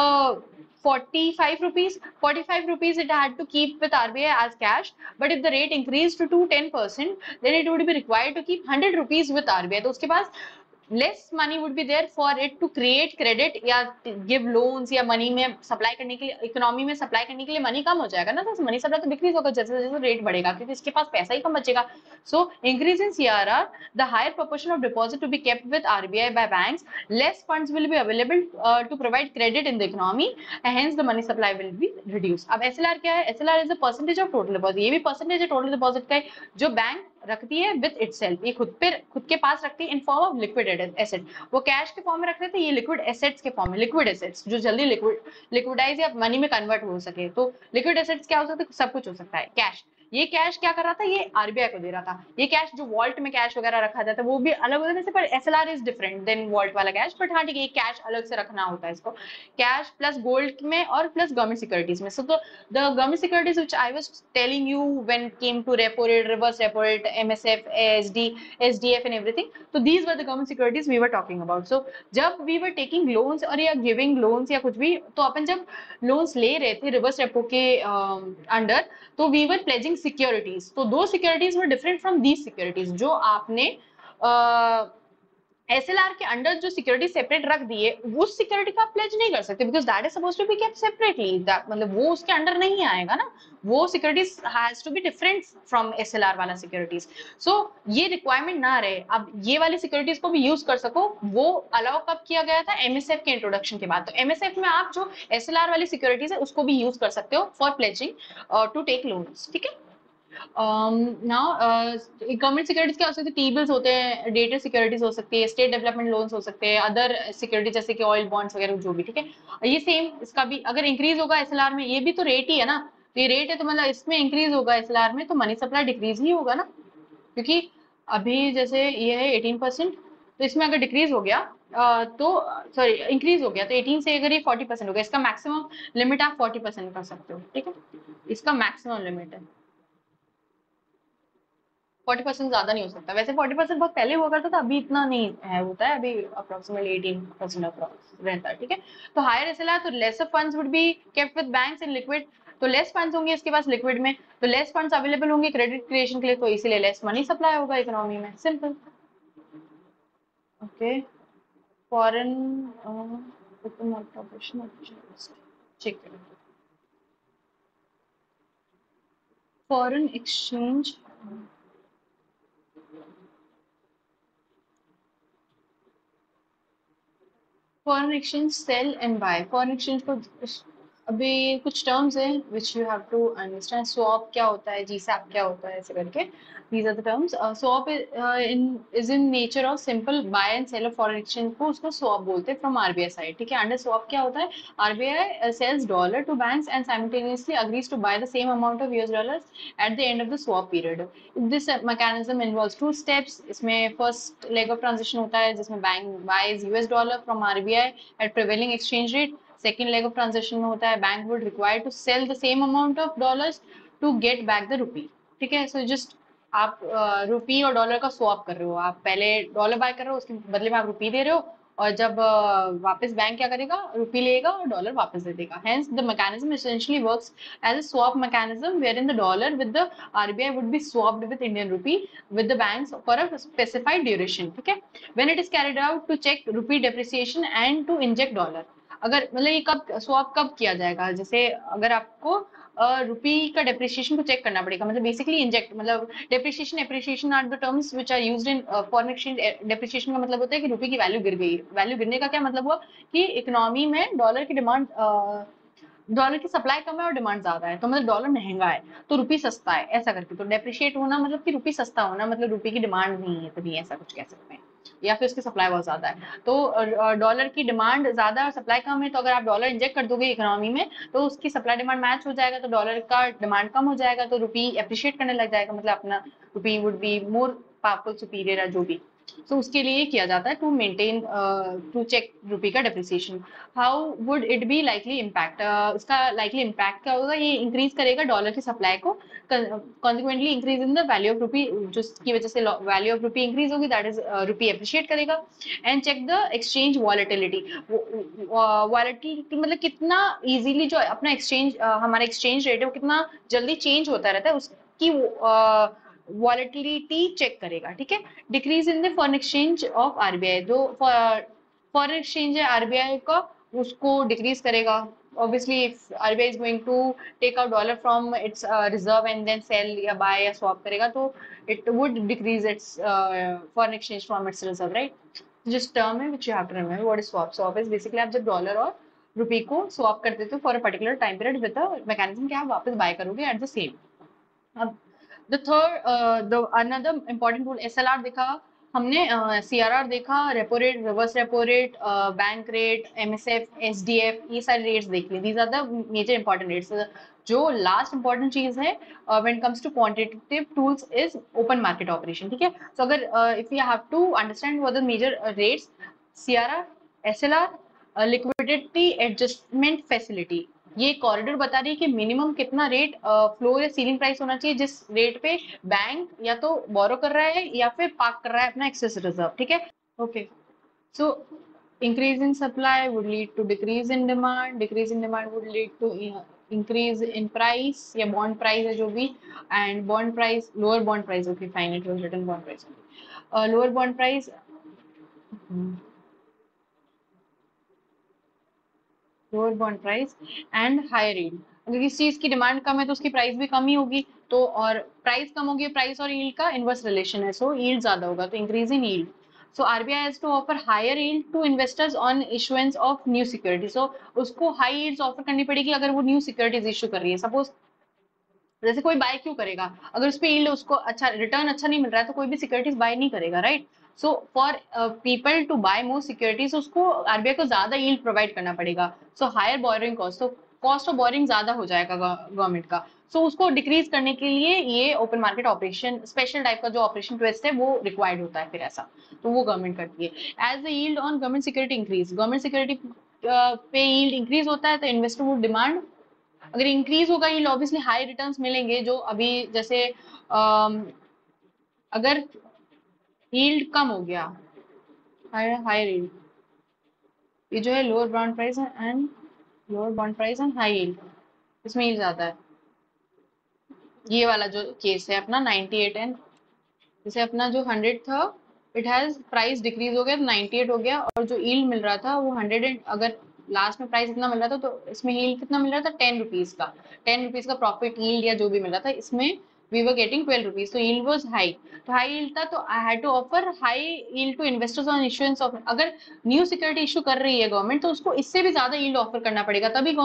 45 rupees. 45 rupees it had to keep with RBI as cash, but if the rate increased to 10%, then it would be required to keep 100 rupees with RBI। तो उसके पास less money would be there for it to create credit या give loans, या money में supply करने के लिए, economy में सप्लाई करने के लिए मनी कम हो जाएगा ना, तो मनी सप्लाई तो डिक्रीज होगा जैसे जैसे रेट बढ़ेगा, क्योंकि इसके पास पैसा ही कम बचेगा। So increase in CRR, the higher proportion of deposit to be kept with RBI by banks, less funds will be available to provide credit in the economy, hence the money supply will be reduce. अब SLR क्या है, SLR is the percentage of total deposit, ये भी percentage है total deposit का, जो bank रखती है विद इटसेल्फ, ये खुद के पास रखती है in form of liquid asset. वो कैश के फॉर्म में रख रहे थे, ये लिक्विड एसेट्स के फॉर्म में, लिक्विड एसेट्स जो जल्दी लिक्विडाइज या मनी में कन्वर्ट हो सके। तो लिक्विड एसेट्स क्या हो सकते हैं, सब कुछ हो सकता है। कैश, ये कैश क्या कर रहा था, ये आरबीआई को दे रहा था। ये कैश जो वॉल्ट में कैश वगैरह रखा जाता है, वो भी अलग होता है, पर SLR is different than vault वाला कैश। बट हाँ ठीक है, ये कैश अलग से रखना होता है इसको, कैश प्लस गोल्ड में और प्लस गवर्नमेंट सिक्योरिटीज में। सो तो the government securities which I was telling you when came to repo rate, reverse repo rate, MSF, SD, SDF and everything, तो these were the government securities we were talking about. So जब we were taking loans और या giving loans या कुछ भी, तो अपन जब loans ले रहे थे रिवर्स रेपो के अंडर, तो वी वर प्लेजिंग सिक्योरिटीज। तो दो securities were different from these securities, जो आपने एसएलआर के अंडर जो सिक्योरिटी सेपरेट रख दी है, उस सिक्योरिटी का आप प्लेज नहीं कर सकते, because that is suppose to be kept separately, मतलब वो उसके अंडर नहीं आएगा ना, वो securities has to be different from SLR वाला सिक्योरिटीज। सो ये रिक्वायरमेंट ना रहे, अब ये वाली सिक्योरिटीज को भी यूज कर सको, वो अलाउ कब किया गया था, एमएसएफ के इंट्रोडक्शन के बाद। तो एमएसएफ में आप जो एसएलआर वाली सिक्योरिटीज है उसको भी यूज कर सकते हो for pledging to take loans, ठीक है। नाउ गवर्नमेंट सिक्योरिटीज क्या हो सकती है, टी बिल्स होते हैं, डेटा सिक्योरिटीज हो सकती है, स्टेट डेवलपमेंट लोन्स हो सकते हैं, अदर सिक्योरिटी जैसे कि ऑयल बॉन्ड्स वगैरह जो भी, ठीक है। ये सेम इसका भी अगर इंक्रीज होगा एसएलआर में, ये भी तो रेट ही है ना, तो ये रेट है, तो मतलब इसमें इंक्रीज होगा एसएलआर में, तो मनी सप्लाई डिक्रीज ही होगा ना, क्योंकि अभी जैसे ये है 18%, तो इसमें अगर डिक्रीज हो गया तो सॉरी इंक्रीज हो गया, तो 18 से अगर ये 40% हो गया, इसका मैक्सिमम लिमिट आप 40% कर सकते हो, ठीक है। इसका मैक्सिमम लिमिट है 40%, ज्यादा नहीं हो सकता। वैसे 40% बहुत पहले हुआ करता था, अभी इतना नहीं है, होता है अभी अप्रोक्सीमेटली 18% अप्रोक्स रहता है, ठीक है। तो हायर एसएलआर, तो lesser funds would be kept with banks in liquid, तो लेस फंड्स होंगे इसके पास लिक्विड में, तो लेस फंड्स अवेलेबल होंगे क्रेडिट क्रिएशन के लिए, तो इसीलिए लेस मनी सप्लाई होगा इकोनॉमी में, सिंपल। ओके, फॉरेन ठीक है, foreign exchange, foreign exchange sale and buy, foreign exchange को अभी कुछ टर्म्स हैं which you have to understand. Swap क्या होता है, जीसैप क्या होता है, ऐसे करके. These are the terms. Swap is in nature of simple buy and sell of foreign exchange को उसको स्वैप बोलते हैं फ्रॉम आरबीआई साइड. ठीक है. अंडर स्वैप क्या होता है, RBI sells dollar to banks and simultaneously agrees to buy the same amount of US dollars at the end of the swap period. This mechanism involves two steps. इसमें first leg of transaction होता है जिसमें bank buys US dollar from RBI at prevailing exchange rate. Second leg of transaction में होता है bank would require to sell the same amount of dollars to get back the rupee. ठीक है. So just आप रुपी और dollar का swap कर रहे हो. आप पहले डॉलर बाय कर रहे हो, उसके बदले में आप रुपी दे रहे हो, और जब वापस बैंक क्या करेगा, रुपी लेगा और डॉलर वापस दे देगा. Hence the mechanism essentially works as a swap mechanism wherein the dollar with the RBI would be swapped with Indian rupee with the banks for a specified duration. ठीक है. When it is carried out to check rupee depreciation and to inject dollar. अगर मतलब ये कब swap कब किया जाएगा, जैसे अगर आपको रुपी का डेप्रिसिएशन को चेक करना पड़ेगा, मतलब बेसिकली इंजेक्ट, मतलब depreciation appreciation are the terms which are used in foreign exchange. Depreciation का मतलब होता है कि रुपी की वैल्यू गिर गई. वैल्यू गिरने का क्या मतलब हुआ कि इकोनॉमी में डॉलर की डिमांड, डॉलर की सप्लाई कम है और डिमांड ज्यादा है, तो मतलब डॉलर महंगा है तो रुपी सस्ता है, ऐसा करके. तो डेप्रिशिएट होना मतलब कि रुपी सस्ता होना, मतलब रुपी की डिमांड नहीं है इतनी, ऐसा कुछ कह सकते हैं. या फिर उसकी सप्लाई बहुत ज्यादा है. तो डॉलर की डिमांड ज्यादा और सप्लाई कम है, तो अगर आप डॉलर इंजेक्ट कर दोगे इकोनॉमी में तो उसकी सप्लाई डिमांड मैच हो जाएगा, तो डॉलर का डिमांड कम हो जाएगा, तो रुपी एप्रिशिएट करने लग जाएगा, मतलब अपना rupee would be more powerful, superior, या जो भी. तो उसके लिए किया जाता है to maintain, to check rupee का depreciation. How would it be likely impact, इसका लाइकली इम्पैक्ट क्या होगा, ये इंक्रीज करेगा डॉलर की सप्लाई को, consequently increase in the value of rupee, जिसकी वजह से वैल्यू ऑफ रुपी इंक्रीज होगी, दैट इज रुपी एप्रिशिएट करेगा. And check the exchange volatility. Volatility मतलब कितना इजीली जो अपना एक्सचेंज, हमारा एक्सचेंज रेट है वो कितना जल्दी चेंज होता रहता है, उसकी वॉलेटिलिटी चेक करेगा. ठीक है. Decrease in the foreign exchange of RBI, जो फॉरेन एक्सचेंज है आरबीआई का उसको डिक्रीज करेगा. Obviously, if RBI is going to take out dollar from its reserve and then sell या buy या swap करेगा, तो it would decrease its foreign exchange from its reserve, right? Just term है which you have to remember. What is swap? Swap is basically आप जब dollar और रुपी को swap कर देते हो for a particular time period with a mechanism कि आप वापस buy करोगे at the same. अब the third, the another important rule, SLR देखा हमने, CRR देखा, repo rate, reverse repo rate, bank rate, MSF, SDF, ये सारे रेट्स देख लिए. These are the major important rates. जो लास्ट इंपॉर्टेंट चीज है when it comes to quantitative tools is open market operation. ठीक है. सो अगर if you have to understand what the major rates, CRR, SLR, liquidity adjustment facility, ये corridor बता रही है कि मिनिमम कितना रेट, फ्लोर या सीलिंग प्राइस होना चाहिए जिस रेट पे बैंक या तो बोरो कर रहा है या फिर पार्क कर रहा है अपना एक्सेस रिजर्व. ठीक है. Okay. So increase in supply would lead to decrease in demand, decrease in demand would lead to increase in price या बॉन्ड प्राइस है जो भी, and bond price, lower bond price. Okay fine, it was written bond price. Lower bond price, lower bond price and higher yield. अगर किसी चीज की demand कम है तो उसकी प्राइस भी कम ही होगी, तो और प्राइस कम होगी, प्राइस और यील्ड का इनवर्स रिलेशन है, सो यील्ड ज्यादा होगा, तो increase in yield. So RBI has to offer higher yield to investors on issuance of new securities. So उसको high yields offer करनी पड़ेगी अगर वो new securities issue कर रही है. Suppose जैसे कोई बाय क्यों करेगा, अगर उस पे यील्ड, उसको अच्छा रिटर्न अच्छा नहीं मिल रहा है तो कोई भी सिक्योरिटीज बाय नहीं करेगा, right. So for people to buy more securities उसको आरबीआई को ज्यादा यील्ड प्रोवाइड करना पड़ेगा. सो हायर बोरिंग कॉस्ट, तो कॉस्ट ऑफ बोरिंग ज्यादा हो जाएगा गवर्नमेंट का. सो उसको डिक्रीज करने के लिए ये open market operation, special type का जो ऑपरेशन ट्विस्ट है वो रिक्वायर्ड होता है फिर ऐसा, तो वो गवर्नमेंट करती है. As the yield on government security increase, government security पे यील्ड इंक्रीज होता है तो इन्वेस्टर वुड डिमांड, अगर इंक्रीज होगा यील्ड ऑब्वियसली हाई रिटर्न्स मिलेंगे. जो अभी जैसे अगर यील्ड कम हो गया, हायर यील्ड, ये जो है lower bond price and lower bond price and high yield, इसमें यील्ड ज्यादा है. ये वाला जो केस है अपना 98 एंड जैसे अपना जो 100 था, इट हैज प्राइस डिक्रीज हो गया तो 98 हो गया, और जो यील्ड मिल रहा था वो 100 एंड अगर लास्ट में प्राइस इतना मिल रहा था तो इसमें यील्ड कितना मिल रहा था, 10 रुपीज का, 10 रुपीज का प्रॉफिट यील्ड या जो भी मिल रहा था, इसमें वी वर गेटिंग 12 रुपीज, तो यील्ड वाज हाई, तो हाई यील्ड था, तो I had to offer high yield to investors on issuance of, अगर न्यू सिक्योरिटी इशू कर रही है गवर्नमेंट तो उसको इससे भी ज्यादा यील्ड ऑफर करना पड़ेगा,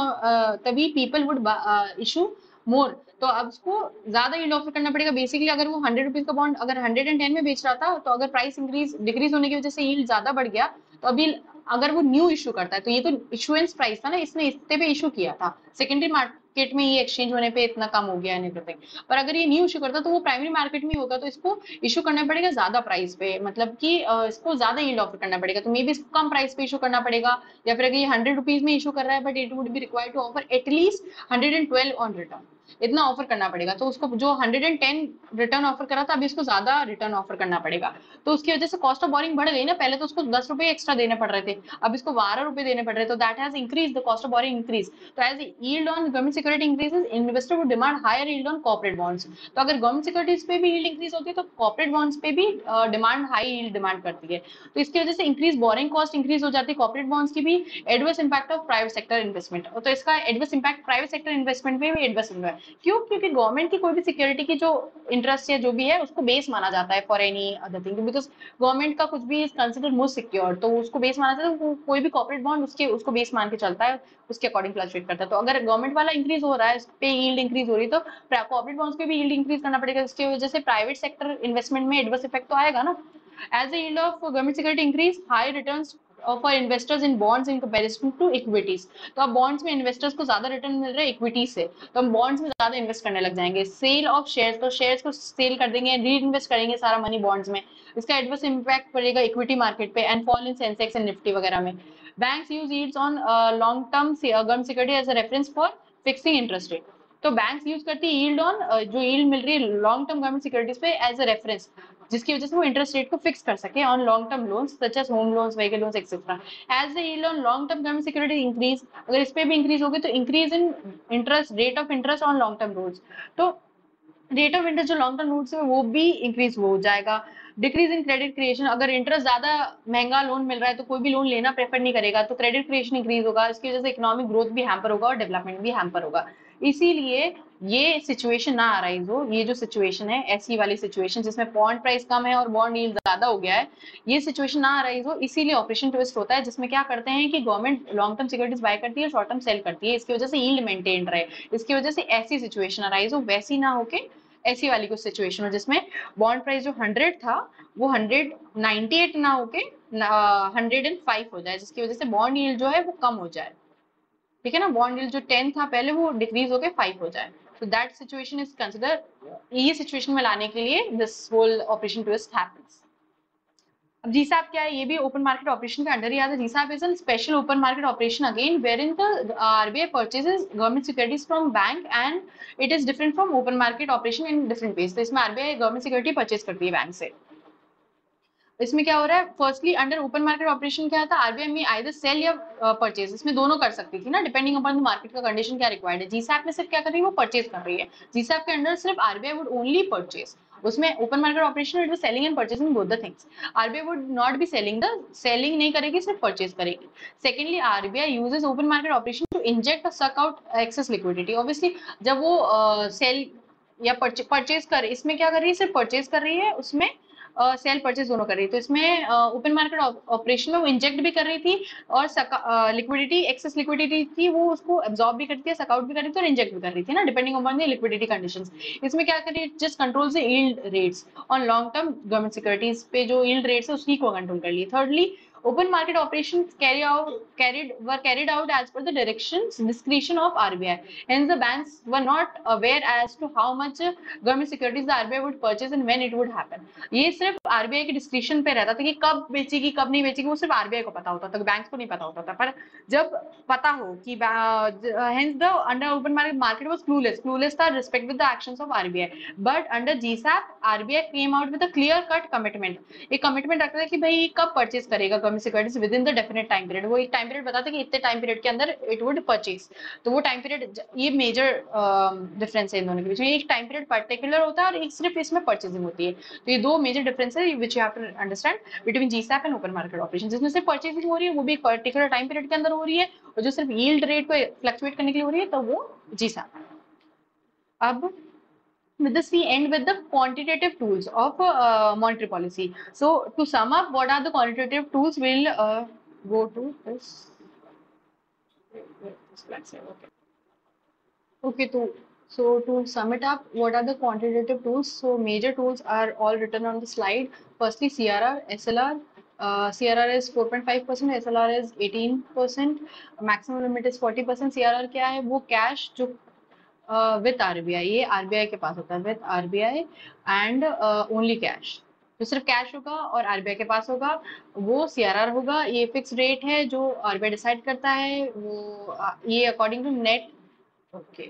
तभी पीपल वुड इशू मोर, तो अब उसको ज्यादा यील्ड ऑफर करना पड़ेगा। बेसिकली अगर वो 100 रुपीज का बॉन्ड अगर 110 में बेच रहा था, तो अगर प्राइस इंक्रीज डिक्रीज होने की वजह से यील्ड ज्यादा बढ़ गया, तो अभी अगर वो न्यू इशू करता है, तो ये तो इशुएंस प्राइस था ना, इसने इतने पे इशू किया था, सेकेंडरी मार्केट में ये एक्सचेंज होने पे इतना कम हो गया है एवरीथिंग, पर अगर ये न्यू इशू करता तो वो प्राइमरी मार्केट में होगा, तो इसको इशू करना पड़ेगा ज्यादा प्राइस पे, मतलब कि इसको ज्यादा यील्ड ऑफर करना पड़ेगा, तो मे बी इसको कम प्राइस पे इशू करना पड़ेगा, या फिर अगर ये 100 रुपीज में इशू कर रहा है but it would be required to offer at least 112 on return, इतना ऑफर करना पड़ेगा, तो उसको जो 110 रिटर्न ऑफर करा था अभी इसको ज्यादा रिटर्न ऑफर करना पड़ेगा, तो उसकी वजह से कॉस्ट ऑफ बोरिंग बढ़ गई ना, पहले तो उसको 10 रुपए एक्स्ट्रा देने पड़ रहे थे, अब इसको 12 रुपए देने पड़ रहे, तो that has increase the cost of borrowing increase, तो as yield on government security increases investor would demand higher yield on corporate bonds, तो अगर गवर्नमेंट सिक्योरिटीज पे भी यील्ड इंक्रीज होती है तो कॉर्पोरेट बॉन्ड्स पे भी डिमांड हाई यील्ड डिमांड करती है, तो इसकी वजह से इंक्रीज बोरिंग कॉस्ट इंक्रीज हो जाती है कॉर्पोरेट बॉन्ड्स की भी, adverse impact of private sector investment, तो इसका adverse impact private sector investment पे भी एडवर्स है, क्यों, क्योंकि गवर्नमेंट की कोई भी सिक्योरिटी की जो इंटरेस्ट या जो भी है उसको बेस माना जाता है for any other thing, because government का कुछ भी इज कंसिडर मोस्ट सिक्योर, तो उसको बेस माना जाता है, तो कोई भी कॉर्पोरेट बॉन्ड उसके उसको बेस मान के चलता है, उसके अकॉर्डिंग फ्लक्चुएट करता है, तो अगर गवर्नमेंट वाला इंक्रीज हो रहा है, इस पे यील्ड इंक्रीज हो रही है, तो कॉर्पोरेट बॉन्ड्स पे भी यील्ड इंक्रीज करना पड़ेगा, इसकी वजह से प्राइवेट सेक्टर इन्वेस्टमेंट में एडवर्स इफेक्ट तो आएगा ना, as the yield of government security increase, high returns for investors in bonds in comparison to equities, तो अब bonds में investors को ज्यादा रिटर्न मिल रहा है इक्विटी से, तो हम bonds में ज्यादा इन्वेस्ट करने लग जाएंगे, सेल ऑफ शेयर्स, तो शेयर्स को सेल कर देंगे, री इन्वेस्ट करेंगे सारा मनी bonds में, इसका एडवर्स इम्पैक्ट पड़ेगा इक्विटी मार्केट पे and fall in Sensex and Nifty वगैरह में। Banks use yields on long term government security as a reference for fixing interest rate, तो बैंक्स यूज करती है यील्ड ऑन जो यील्ड मिल रही है लॉन्ग टर्म गवर्नमेंट सिक्योरिटीज पे एज अ रेफरेंस, जिसकी वजह से वो इंटरेस्ट रेट को फिक्स कर सके on long term loans such as home loans, vehicle loans etcetera, as the yield on long term government security increase, अगर इस पे भी इंक्रीज होगी तो increase in interest rate of interest on long term loans, तो rate of interest जो long term notes है वो भी इंक्रीज हो जाएगा, डिक्रीज इन क्रेडिट क्रिएशन, अगर इंटरेस्ट ज्यादा महंगा लोन मिल रहा है तो कोई भी लोन लेना प्रेफर नहीं करेगा, तो क्रेडिट क्रिएशन इंक्रीज होगा, इसकी वजह से इकोनॉमिक ग्रोथ भी हैम्पर होगा और डेवलपमेंट भी हैम्पर होगा, इसीलिए ये सिचुएशन ना अराइज हो, ये जो सिचुएशन है ऐसी वाली सिचुएशन जिसमें बॉन्ड प्राइस कम है और बॉन्ड यील्ड ज्यादा हो गया है, ये सिचुएशन ना अराइज हो, इसीलिए ऑपरेशन ट्विस्ट होता है, जिसमें क्या करते हैं कि government long term securities buy करती है, शॉर्ट टर्म सेल करती है, इसकी वजह से यील्ड मेंटेन रहे, इसकी वजह से ऐसी सिचुएशन अराइज हो, वैसी ना होके ऐसी वाली कुछ सिचुएशन हो जिसमें बॉन्ड प्राइस जो 100 था वो 198 ना होके 105 हो जाए, जिसकी वजह से बॉन्ड यील्ड जो है वो कम हो जाए, ठीक है ना, बॉन्ड यील्ड जो 10 था पहले वो डिक्रीज होके 5 हो जाए, तो दैट सिचुएशन इज कंसिडर, ये सिचुएशन में लाने के लिए this whole operation twist happens. अब जीसैप क्या है, ये भी ओपन मार्केट ऑपरेशन के अंडर ही आता है, GSAP is a special open market operation again wherein the RBI purchases government securities from bank and it is different from open market operation in different ways, तो इसमें RBI government security purchase करती है bank से, इसमें क्या हो रहा है, firstly under open market operation क्या था, आरबीआई में आइदर सेल या परचेज, इसमें दोनों कर सकती थी ना, डिपेंडिंग अपॉन द मार्केट का कंडीशन क्या रिक्वायर्ड है, जीसैप में सिर्फ क्या कर रही है, वो परचेज कर रही है, जीसैप के अंडर सिर्फ आरबीआई वुड ओनली परचेज, उसमें open market operation it was selling and purchasing both the things, RBI would not be selling नहीं करेगी, सिर्फ परचेज करेगी। Secondly RBI uses open market operation to inject और suck out access liquidity, obviously जब वो cell या purchase कर, इसमें क्या कर रही है, सिर्फ परचेज कर रही है, उसमें सेल परचेज दोनों कर रही थी, तो इसमें ओपन मार्केट ऑपरेशन में वो इंजेक्ट भी कर रही थी और लिक्विडिटी एक्सेस लिक्विडिटी थी वो उसको एब्जॉर्ब भी करती है, सकआउट भी कर रही थी और इंजेक्ट भी कर रही थी ना, depending upon the liquidity conditions. इसमें क्या कर रही है, just control the yield rates on long term government securities पे, जो यील्ड रेट्स है उसकी को कंट्रोल कर लिए। Thirdly open market operations were carried out as per the directions discretion of RBI, hence the banks were not aware as to how much government securities the RBI would purchase and when it would happen, ये सिर्फ RBI के description पे रहता था कि कब बेचेगी कब नहीं बेचेगी, वो सिर्फ आरबीआई को पता होता था, बैंक को नहीं पता होता था, पर जब पता हो कि hence the under open market was clueless था respect with the actions of RBI, but under GSAP RBI came out with a clear cut commitment, एक कमिटमेंट रखता है कि भाई कब परचेज करेगा government securities within the definite time period, वो एक टाइम पीरियड बताते कि इतने टाइम पीरियड के अंदर इट वुड परचेज, तो वो टाइम पीरियड, ये मेजर डिफरेंस है इन दोनों के बीच में, एक टाइम पीरियड पर्टिकुलर होता है और एक सिर्फ इसमें परचेजिंग होती है, तो ये दो मेजर डिफरेंस है which you have to understand between GSAP and open market operation, जिसमें सिर्फ परचेजिंग हो रही है वो भी एक पर्टिकुलर टाइम पीरियड के अंदर हो रही है, और जो सिर्फ यील्ड रेट को फ्लक्चुएट करने के लिए हो रही है तो वो जीसैप। अब With this, we end with the quantitative tools of monetary policy. So, to sum up, what are the quantitative tools? We'll go to this. Okay. Okay, so to sum it up, what are the quantitative tools? So major tools are all written on the slide. Firstly, CRR, SLR. CRR is 4.5%, SLR is 18%, maximum limit is 40%. CRR क्या है? वो cash जो with RBI, ये RBI के पास होता है, with RBI and only cash. जो सिर्फ कैश होगा और आरबीआई के पास होगा वो सीआरआर होगा। ये फिक्स रेट है जो आरबीआई डिसाइड करता है, वो ये according to net. Okay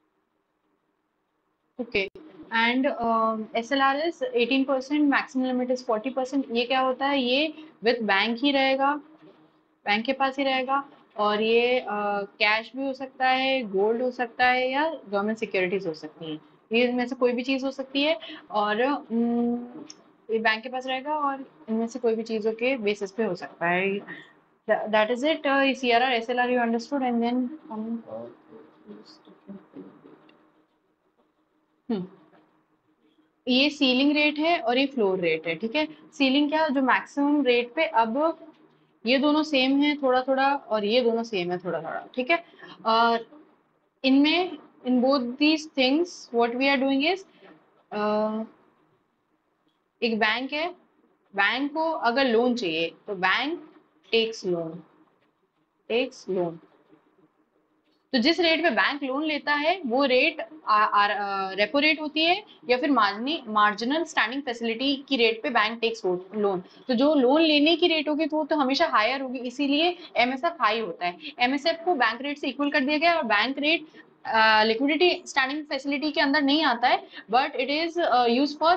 okay. And SLR is 18%, maximum limit is 40%। ये क्या होता है? ये विथ बैंक ही रहेगा, बैंक के पास ही रहेगा, और ये कैश भी हो सकता है, गोल्ड हो सकता है, या गवर्नमेंट सिक्योरिटीज हो सकती है। ये इनमें से कोई भी चीज हो सकती है, और ये बैंक के पास रहेगा और इनमें से कोई भी चीजों के बेसिस पे हो सकता है। That is it. CRR SLR you understood, and then ये सीलिंग रेट है और ये फ्लोर रेट है, ठीक है। सीलिंग क्या? जो मैक्सिमम रेट पे, अब ये दोनों सेम है थोड़ा थोड़ा, और ये दोनों सेम है थोड़ा थोड़ा, ठीक है। और इनमें, in both these things what we are doing is, एक बैंक है, बैंक को अगर लोन चाहिए तो बैंक टेक्स लोन। तो जिस रेट पे बैंक लोन लेता है वो रेट रेपो रेट होती है, या फिर मार्जिनल स्टैंडिंग फैसिलिटी की रेट पे बैंक टेक्स लोन। तो जो लोन लेने की रेट होगी तो वो तो हमेशा हायर होगी, इसीलिए एमएसएफ हाई होता है। एमएसएफ को बैंक रेट से इक्वल कर दिया गया, और bank rate liquidity standing facility के अंदर नहीं आता है, but it is use for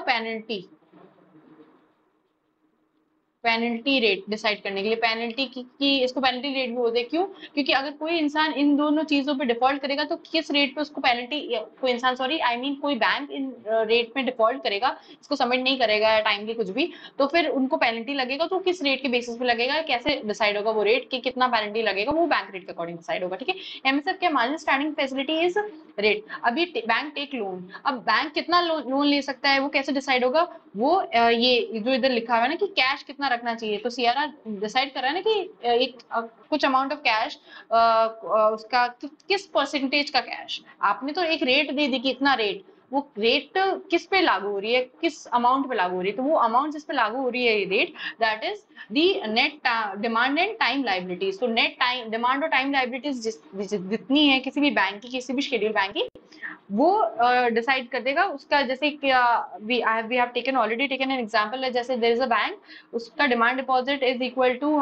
penalty rate decide करने के लिए। पेनल्टी की इसको पेनल्टी रेट भी बोलते हैं। क्यों? क्योंकि अगर कोई इंसान इन दोनों चीजों पे डिफॉल्ट करेगा तो किस रेट पे उसको पेनल्टी, कोई इंसान, सॉरी आई मीन कोई बैंक इन रेट में डिफॉल्ट करेगा, इसको सबमिट नहीं करेगा टाइमली कुछ भी, तो फिर उनको पेनल्टी लगेगा। तो किस रेट के बेसिस पे लगेगा, कैसे डिसाइड होगा वो रेट, कि कितना पेनल्टी लगेगा, वो बैंक रेट के अकॉर्डिंग डिसाइड होगा, ठीक है। एमएसएफ क्या? Marginal standing facility is rate. अभी बैंक टेक लोन, अब बैंक कितना लोन ले सकता है वो कैसे डिसाइड होगा? वो ये जो इधर लिखा हुआ है ना कि कैश कितना रखना चाहिए, तो सीआरआर डिसाइड कर रहा है ना कि एक कुछ अमाउंट ऑफ कैश, उसका किस परसेंटेज का कैश। आपने तो एक रेट दे दी कि इतना रेट, वो रेट किस पे लागू हो रही है, किस अमाउंट पे लागू हो रही है, तो वो अमाउंट जिस पे लागू हो रही है ये rate, that is the net demand and time liabilities. तो नेट टाइम डिमांड और टाइम लाइबिलिटीज जितनी है किसी भी बैंक की, किसी भी शेड्यूल बैंक की, वो डिसाइड कर देगा उसका। जैसे we have taken already taken an example है, जैसे देयर इज अ बैंक, उसका demand deposit is equal to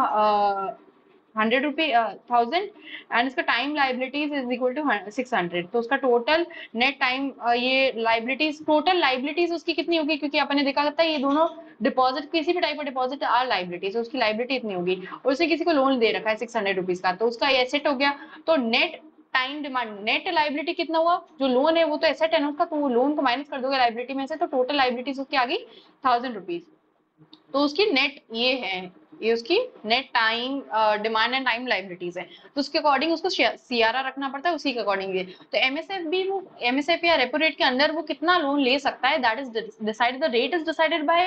100 rupee 1000, and इसका time liabilities is equal to 600। तो उसका टोटल नेट टाइम, ये लाइबिलिटीज, टोटल लाइबिलिटीज उसकी कितनी होगी, क्योंकि अपन ने देखा था ये दोनों डिपॉजिट, किसी भी टाइप का डिपॉजिट आर लाइबिलिटीज, उसकी लाइबिलिटी इतनी होगी। और उसे किसी को लोन दे रखा है 600 रुपीज का, तो उसका एसेट हो गया। तो net time demand, net liability कितना हुआ? जो लोन है वो तो एसेट है ना उसका, तो वो लोन को माइनस कर दोगे लाइबिलिटी में से, तो टोटल लाइबिलिटीज उसकी आ गई 1000 रुपीज। तो उसकी नेट ये है, ये उसकी net time demand and time liabilities है। तो उसके अकॉर्डिंग उसको सीआरआर रखना पड़ता है, उसी के अकॉर्डिंग ये। तो एमएसएफ भी, वो एमएसएफ या रेपो रेट के अंदर वो कितना लोन ले सकता है, that is decided, the rate is decided by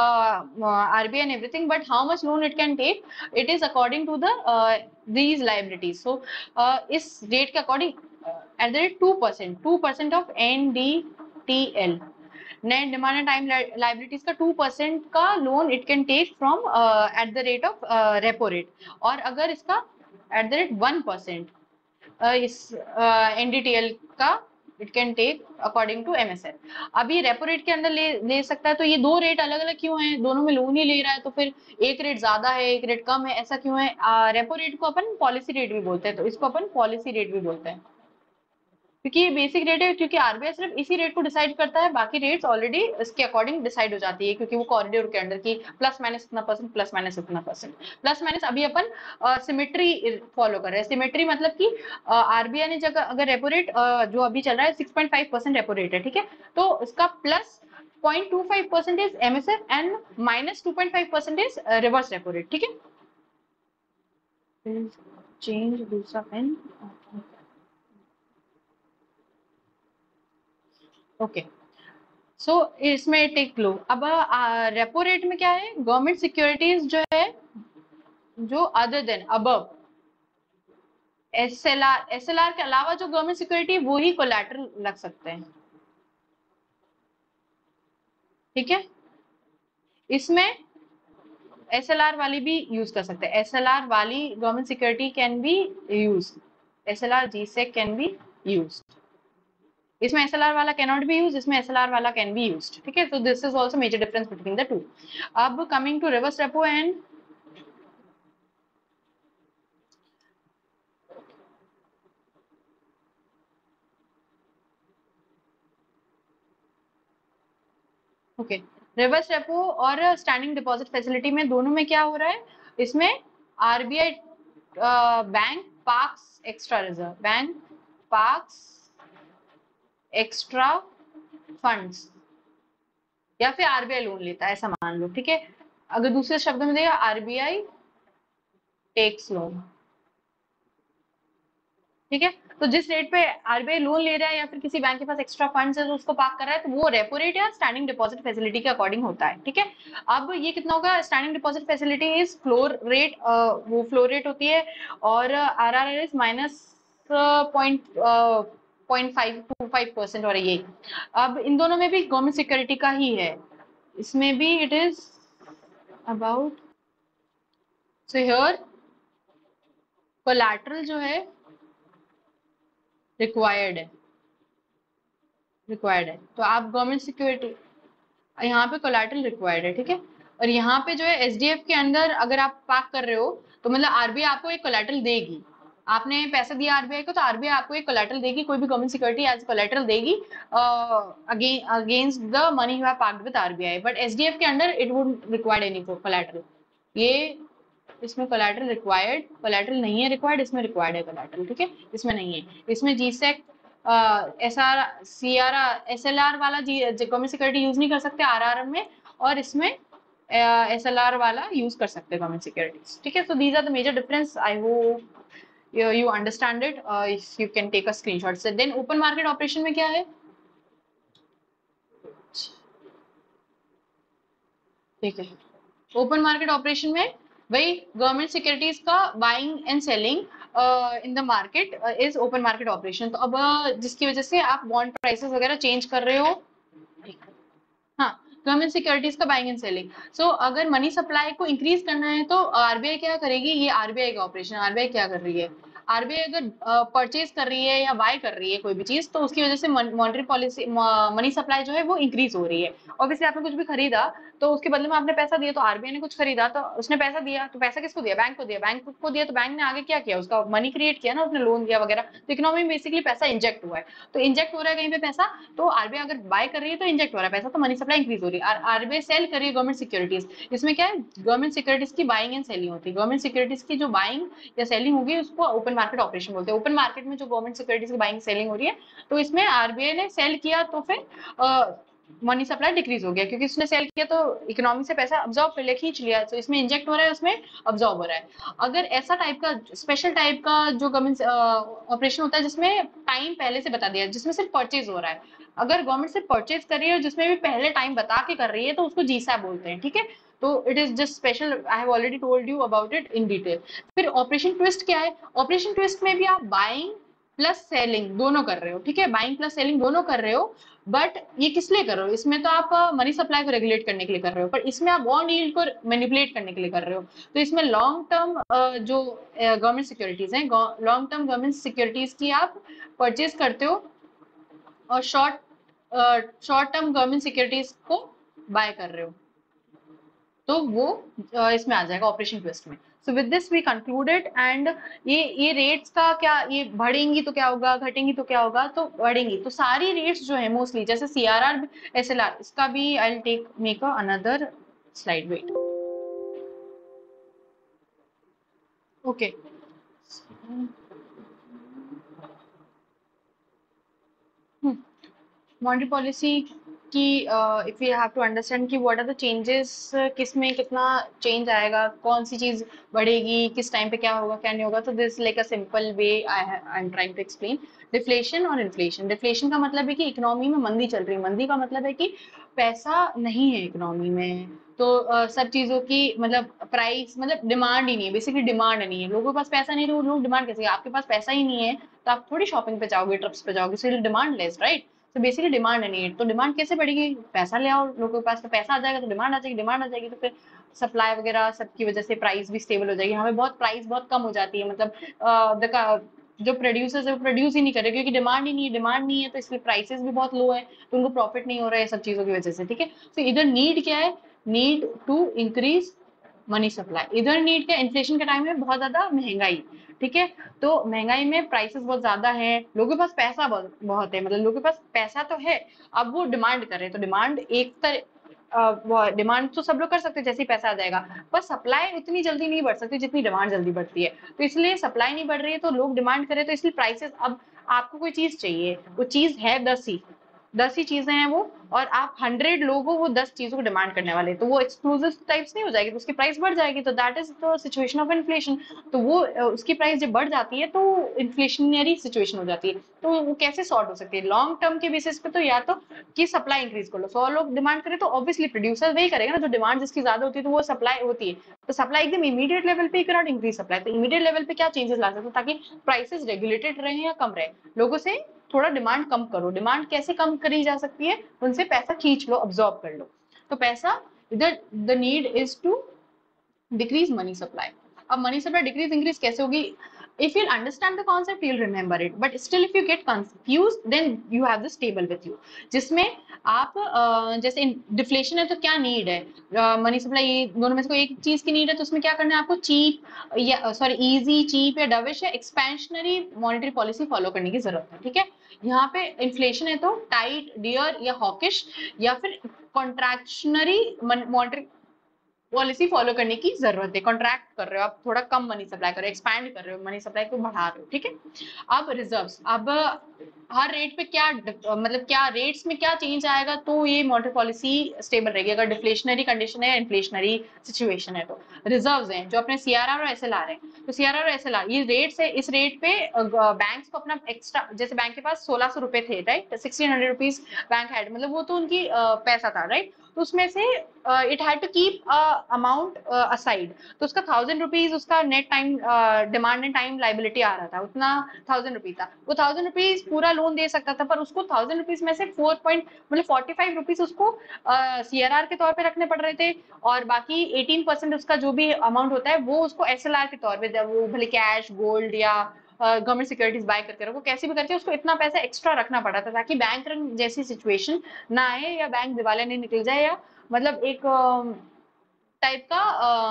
RBI and everything, but how much loan it can take, it is according to the these liabilities. So इस रेट के according at the rate 2% of NDTL, net demand and time liabilities का 2% का loan it can take from at the rate of repo rate. और अगर इसका eight the rate 1% इस NDTL का it can take according to MSF. अब ये repo rate के अंदर ले सकता है, तो ये दो रेट अलग अलग क्यों है? दोनों में लोन ही ले रहा है, तो फिर एक रेट ज्यादा है एक रेट कम है, ऐसा क्यों है? रेपो रेट को अपन पॉलिसी रेट भी बोलते हैं, तो इसको अपन पॉलिसी रेट भी बोलते हैं, क्योंकि ये बेसिक रेट है। क्योंकि आरबीआई सिर्फ इसी रेट को डिसाइड करता है, बाकी रेट्स ऑलरेडी इसके अकॉर्डिंग डिसाइड हो जाती है, क्योंकि वो कॉरिडोर के अंदर की प्लस माइनस इतना परसेंट, प्लस माइनस इतना परसेंट, प्लस माइनस। अभी अपन सिमेट्री फॉलो कर रहे हैं। सिमेट्री मतलब कि आरबीआई ने जगह अगर रेपो रेट जो अभी चल रहा है 6.5% रेपो रेट है, ठीक है, तो इसका plus 0.25% is MSF and minus 2.5% is reverse repo rate, ठीक है। चेंज दूसरा पेन। ओके। सो इसमें टेक लो। अब रेपो रेट में क्या है, गवर्नमेंट सिक्योरिटीज जो है, जो अदर देन अबव एसएलआर के अलावा जो गवर्नमेंट सिक्योरिटी, वो ही कोलैटरल लग सकते हैं। ठीक है, इसमें एसएलआर वाली भी यूज कर सकते हैं। एसएलआर वाली government security can be use, SLR G sec can be use. इसमें एसएलआर वाला कैन नॉट बी यूज, इसमें एसएलआर वाला कैन बी यूज। ठीक है, तो this is also major difference between the two. अब coming to reverse repo and, okay, reverse repo और standing deposit facility में दोनों में क्या हो रहा है, इसमें RBI bank parks extra reserve, bank parks extra funds, या फिर आरबीआई लोन लेता है, ऐसा मान लो। ठीक है, अगर दूसरे शब्दों में देगा, आरबीआई टेक्स लोन। ठीक है, तो जिस रेट पे आरबीआई लोन ले रहा है या फिर किसी बैंक के पास एक्स्ट्रा फंड्स है तो उसको पार्क कर रहा है, तो वो रेपो रेट या स्टैंडिंग डिपॉजिट फैसिलिटी के अकॉर्डिंग होता है। ठीक है, अब ये कितना होगा, standing deposit facility is floor rate, वो फ्लोर रेट होती है, और आरआरआर इज माइनस पॉइंट 0.525% और ये। अब इन दोनों में भी गवर्नमेंट सिक्योरिटी का ही है, इसमें भी it is about, so here collateral जो है रिक्वायर्ड है, रिक्वायर्ड है, तो आप गवर्नमेंट सिक्योरिटी, यहाँ पे कोलैटरल रिक्वायर्ड है। ठीक है, और यहाँ पे जो है एसडीएफ के अंदर अगर आप पार्क कर रहे हो, तो मतलब आरबीआई आपको एक कोलैटरल देगी। आपने पैसा दिया आरबीआई को, तो आरबीआई आपको एक कोलैटरल देगी, कोई भी गवर्नमेंट सिक्योरिटी एज कोलैटरल देगी against the money you have parked with RBI, but SDF के अंदर it would required any collateral. ये इसमें कोलैटरल रिक्वायर्ड, कोलैटरल नहीं है रिक्वायर्ड, इसमें रिक्वायर्ड है कोलैटरल। ठीक है, इसमें नहीं है, इसमें G sec S R C R S L R वाला जी गवर्नमेंट सिक्योरिटी यूज नहीं कर सकते आरआर में, और इसमें एस एल आर वाला यूज कर सकते हैं गवर्नमेंट सिक्योरिटीज। ठीक है, so these are the major difference, I hope you understand it, if you can take a screenshot. So then open market operation में क्या है, ठीक है, ओपन मार्केट ऑपरेशन में वही गवर्नमेंट सिक्योरिटीज का buying and selling in the market is open market operation. तो अब जिसकी वजह से आप बॉन्ड प्राइसेस वगैरह चेंज कर रहे हो, हाँ, गवर्नमेंट सिक्योरिटीज का बाइंग एंड सेलिंग। सो अगर मनी सप्लाई को इंक्रीज करना है तो आरबीआई क्या करेगी, ये आरबीआई का ऑपरेशन, आरबीआई क्या कर रही है, आरबीआई अगर परचेज कर रही है या बाय कर रही है कोई भी चीज, तो उसकी वजह से मॉनेटरी पॉलिसी, मनी सप्लाई जो है वो इंक्रीज हो रही है। ऑब्वियसली आपने कुछ भी खरीदा, तो उसके बदले में आपने पैसा दिया, तो आरबीआई ने कुछ खरीदा, तो उसने पैसा दिया, तो पैसा किसको दिया, बैंक को दिया, बैंक को दिया, तो बैंक ने आगे क्या किया, उसका मनी क्रिएट किया ना, उसने लोन दिया वगैरह, तो इकोनॉमी में बेसिकली पैसा इंजेक्ट हुआ है। तो इंजेक्ट हो रहा है कहीं पे पैसा, तो आरबीआई अगर बाय कर रही है तो इंजेक्ट हो रहा है पैसा, तो मनी सप्लाई इंक्रीज हो रही है। आरबीआई सेल कर रही है गवर्नमेंट सिक्योरिटीज, इसमें क्या है, गवर्नमेंट सिक्योरिटीज की बाइंग एंड सेलिंग होती है। गवर्नमेंट सिक्योरिटीज की जो बाइंग या सेलिंग होगी उसको ओपन मार्केट ऑपरेशन बोलते हैं। ओपन मार्केट में जो गवर्नमेंट सिक्योरिटीज की बाइंग सेलिंग हो रही है, तो इसमें आरबीआई ने सेल किया, तो फिर मनी सप्लाई डिक्रीज हो गया, क्योंकि उसने सेल किया तो इकोनॉमी से पैसा अब्जॉर्ब कर लिया, खींच लिया, तो इसमें इंजेक्ट हो रहा है, उसमें अब्जॉर्ब हो रहा है। अगर ऐसा टाइप का स्पेशल टाइप का जो गवर्नमेंट ऑपरेशन होता है जिसमें टाइम पहले से बता दिया, जिसमें सिर्फ परचेज हो रहा है, अगर गवर्नमेंट सिर्फ परचेज कर रही है और जिसमें भी पहले टाइम बता के कर रही है, तो उसको जीसा बोलते हैं। ठीक है, तो it is just special, I have already told you about it in detail. फिर ऑपरेशन ट्विस्ट क्या है, ऑपरेशन ट्विस्ट में भी आप बाइंग प्लस सेलिंग दोनों कर रहे हो। ठीक है, बाइंग प्लस सेलिंग दोनों कर रहे हो, बट ये किस लिए कर रहे हो, इसमें तो आप मनी सप्लाई को रेगुलेट करने के लिए कर रहे हो, पर इसमें आप बॉन्ड यील्ड को मैनिपुलेट करने के लिए कर रहे हो। तो इसमें लॉन्ग टर्म जो गवर्नमेंट सिक्योरिटीज हैं, लॉन्ग टर्म गवर्नमेंट सिक्योरिटीज की आप परचेज करते हो, और शॉर्ट टर्म गवर्नमेंट सिक्योरिटीज को बाय कर रहे हो, तो वो इसमें आ जाएगा ऑपरेशन ट्विस्ट में। So with this we concluded, and ये रेट्स का क्या, ये बढ़ेंगी तो क्या होगा, घटेंगी तो क्या होगा, तो बढ़ेंगी, तो सारी रेट्स जो है मोस्टली, जैसे सीआरआर एसएलआर, इसका भी I will take make another slide, wait, okay. Monetary policy कि if you have to understand कि व्हाट आर द चेंजेस, किस में कितना चेंज आएगा, कौन सी चीज बढ़ेगी, किस टाइम पे क्या होगा क्या नहीं होगा, तो this like a simple way I am trying to explain. Deflation और इन्फ्लेशन। डिफ्लेशन का मतलब है कि इकोनॉमी में मंदी चल रही है। मंदी का मतलब है कि पैसा नहीं है इकोनॉमी में, तो सब चीजों की मतलब प्राइस, मतलब डिमांड ही नहीं है, बेसिकली डिमांड नहीं है। लोगों के पास पैसा नहीं है तो लोग डिमांड कैसे, आपके पास पैसा ही नहीं है तो आप थोड़ी शॉपिंग पे जाओगे, ट्रिप्स पे जाओगे, सो डिमांड लेस, राइट। तो बेसिकली डिमांड नहीं है, तो डिमांड कैसे बढ़ेगी, पैसा ले आओ, लोगों के पास तो पैसा आ जाएगा तो डिमांड आ जाएगी, डिमांड आ जाएगी तो फिर सप्लाई वगैरह सबकी वजह से प्राइस भी स्टेबल हो जाएगी। हमें बहुत प्राइस बहुत कम हो जाती है, मतलब जो प्रोड्यूसर्स है वो प्रोड्यूस ही नहीं कर रहे क्योंकि डिमांड ही नहीं है, डिमांड नहीं है तो इसलिए प्राइसेस भी बहुत लो है, तो उनको प्रॉफिट नहीं हो रहा है सब चीजों की वजह से, ठीक है। तो इधर नीड क्या है, need to increase money supply. इधर नीड क्या, इन्फ्लेशन के टाइम में बहुत ज्यादा महंगाई, ठीक है। तो महंगाई में प्राइसेस बहुत ज्यादा है, लोगों के पास पैसा बहुत बहुत है, मतलब लोगों के पास पैसा तो है, अब वो डिमांड कर रहे हैं, तो डिमांड एक तरह, डिमांड तो सब लोग कर सकते हैं जैसे ही पैसा आ जाएगा, पर सप्लाई उतनी जल्दी नहीं बढ़ सकती जितनी डिमांड जल्दी बढ़ती है। तो इसलिए सप्लाई नहीं बढ़ रही है तो लोग डिमांड कर रहे हैं, तो इसलिए प्राइसेस, अब आपको कोई चीज चाहिए, वो चीज है 10 ही चीजें हैं वो, और आप 100 लोग हो, वो 10 चीजों को डिमांड करने वाले, तो वो एक्सक्लूसिव टाइप्स नहीं हो जाएगी, तो उसकी प्राइस बढ़ जाएगी, तो that is the situation of inflation. तो वो उसकी प्राइस जब बढ़ जाती है तो इन्फ्लेशनरी सिचुएशन हो जाती है। तो वो कैसे सॉर्ट हो सकती है लॉन्ग टर्म के बेसिस पे, तो या तो कि सप्लाई इंक्रीज कर लो, 100 लोग डिमांड करें तो ऑब्वियसली प्रोड्यूसर वही करेगा ना, जो डिमांड जिसकी ज्यादा होती है तो वो सप्लाई होती है, तो सप्लाई एकदम इमीडिएट लेवल पे कैनॉट इंक्रीज सप्लाई, तो इमीडिएट लेवल पे क्या चेंजेस ला सकते हैं ताकि प्राइसेस रेगुलेटेड रहे या कम रहे, लोगों से थोड़ा डिमांड कम करो। डिमांड कैसे कम करी जा सकती है, उनसे पैसा खींच लो, अब्सॉर्ब कर लो, तो पैसा इधर the need is to decrease money supply. अब मनी सप्लाई डिक्रीज इंक्रीज कैसे होगी, if you'll understand the concept you'll remember it, but still if you get confused then you have this table with you, जिसमें आप जैसे deflation है तो क्या need है, मनी सप्लाई, दोनों में से कोई एक चीज की नीड है, तो उसमें क्या करना है आपको, चीप या सॉरी इजी, चीप या डविश या एक्सपेंशनरी मॉनेटरी पॉलिसी फॉलो करने की जरूरत है, ठीक है। यहाँ पे इन्फ्लेशन है तो टाइट, डियर या हॉकिश या फिर कॉन्ट्रैक्शनरी मॉनेटरी पॉलिसी फॉलो करने की जरूरत है। कॉन्ट्रैक्ट कर रहे हो आप, थोड़ा कम मनी सप्लाई कर रहे हो, एक्सपैंड कर रहे हो, मनी सप्लाई को बढ़ा रहे हो, ठीक है। अब रिजर्व्स, अब हर रेट पे क्या मतलब क्या रेट्स में क्या चेंज आएगा तो ये मॉनेटरी पॉलिसी स्टेबल रहेगी, अगर डिफ्लेशनरी कंडीशन है या इन्फ्लेशनरी सिचुएशन है। तो रिजर्व्स हैं जो अपने सीआरआर और एसएलआर है, तो सीआरआर और एसएलआर ये रेट्स है, इस रेट पे बैंक्स को अपना एक्स्ट्रा, जैसे बैंक के पास 1600 रुपए थे, राइट, 1600 रुपीज बैंक हैड, मतलब वो तो उनकी पैसा था, राइट, तो उसमें से it had to keep amount aside, तो उसका 1000 रुपीज उसका net time demand and time liability आ रहा था, उतना 1000 रुपीज था, वो 1000 रुपीज पूरा लोन दे सकता था, पर उसको 1000 रुपीज में से 45 रुपीज उसको सीआरआर के तौर पे रखने पड़ रहे थे, और बाकी 18% उसका जो भी अमाउंट होता है वो उसको एसएलआर के तौर पे, वो भले कैश, गोल्ड या गवर्नमेंट सिक्योरिटीज बाय करके रखो, कैसे भी करके उसको इतना पैसा एक्स्ट्रा रखना पड़ा था ताकि बैंक रन जैसी सिचुएशन ना आए या बैंक दिवालिया नहीं निकल जाए, या मतलब एक टाइप का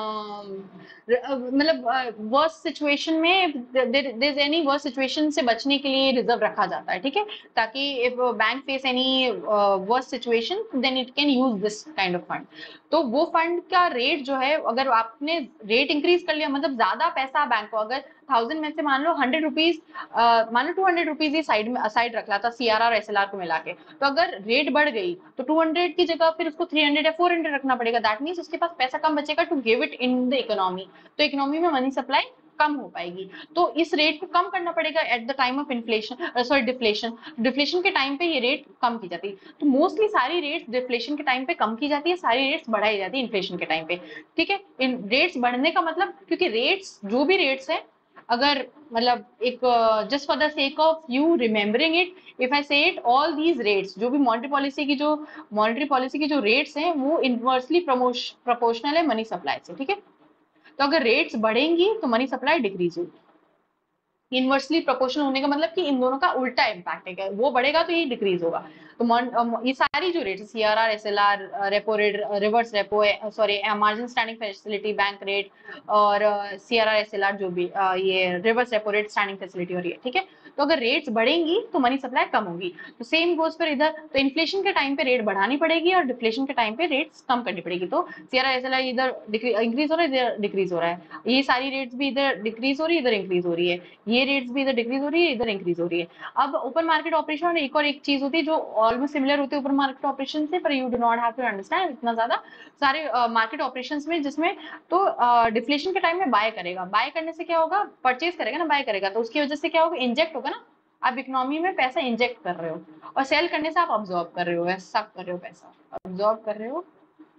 मतलब वर्स्ट सिचुएशन में, there is any worst situation से बचने के लिए रिजर्व रखा जाता है, ठीक है, ताकि if bank face any worst situation then it can use this kind of fund. तो वो फंड का रेट जो है, अगर आपने रेट इंक्रीज कर लिया, मतलब ज्यादा पैसा बैंक को, अगर 1000 में से मान लो 100 रुपीज, मान लो 200 रुपीज ही साइड में साइड रख रहा था सीआरआर और एसएलआर को मिला के, तो अगर रेट बढ़ गई तो 200 की जगह फिर उसको 300 या 400 रखना पड़ेगा, दैट मीन्स उसके पास पैसा कम बचेगा to give it in the economy, तो इकोनॉमी में मनी सप्लाई कम हो पाएगी, तो इस रेट को कम करना पड़ेगा at the time of inflation, sorry deflation, deflation के टाइम पे ये रेट कम की जाती है, तो मोस्टली सारी रेट्स डिफ्लेशन के टाइम पे कम की जाती है, सारी रेट्स बढ़ाई जाती है इन्फ्लेशन के टाइम पे, ठीक है। इन रेट्स बढ़ने का मतलब, क्योंकि रेट्स जो भी रेट्स है, अगर मतलब एक just for the sake of you remembering it, if I say it, all these rates जो भी मॉनेटरी पॉलिसी की जो रेट्स हैं वो इनवर्सली प्रोपोर्शनल है मनी सप्लाई से, ठीक है। तो अगर रेट्स बढ़ेंगी तो मनी सप्लाई डिक्रीज होगी, इनवर्सली प्रोपोर्शनल होने का मतलब कि इन दोनों का उल्टा इम्पैक्ट है, वो बढ़ेगा तो ये डिक्रीज होगा। तो ये सारी जो rate, CRR, SLR, repo rate, reverse repo, sorry margin standing facility bank rate, और सीआरआर एसएलआर जो भी ये reverse repo rate standing facility हो रही है, ठीक है। तो अगर रेट्स बढ़ेंगी तो मनी सप्लाई कम होगी। तो सेम गोज पर इधर, तो इन्फ्लेशन के टाइम पे रेट बढ़ानी पड़ेगी और डिफ्लेशन के टाइम पे रेट्स कम करनी पड़ेगी। तो CRI इधर इंक्रीज हो रहा है, इधर डिक्रीज हो रहा है, ये सारी रेट्स भी इधर डिक्रीज हो रही है, इधर इंक्रीज हो रही है, ये रेट्स भी इधर डिक्रीज हो रही है, इधर इंक्रीज हो रही है। अब ओपन मार्केट ऑपरेशन और एक चीज होती है जो ऑलमोस्ट सिमिलर होती है ओपन मार्केट ऑपरेशन से, पर you do not have to understand इतना ज्यादा सारे मार्केट ऑपरेशंस में, जिसमें तो डिफ्लेशन के टाइम में बाय करेगा, बाय करने से क्या होगा, परचेज करेगा ना, बाय करेगा, तो उसकी वजह से क्या होगा, इंजेक्ट होगा ना, आप इकोनॉमी में पैसा इंजेक्ट कर रहे हो, और सेल करने से आप ऑब्जॉर्व कर रहे हो, ऐसा कर रहे हो, पैसा ऑब्जॉर्व कर रहे हो,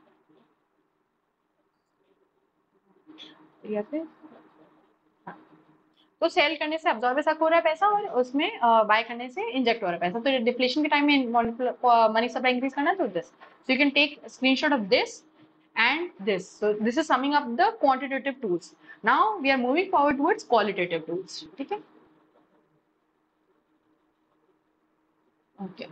या फिर हाँ। तो सेल करने से अब्जॉर्ब ऐसा हो रहा है पैसा, और उसमें बाय करने से इंजेक्ट हो रहा है पैसा। तो डिफ्लेशन के टाइम में मनी सप्लाई इंक्रीज करना है, तो this, so you can take screenshot of this and this. So this is summing up the quantitative tools. Now we are moving forward towards qualitative tools. ठीक है? Okay.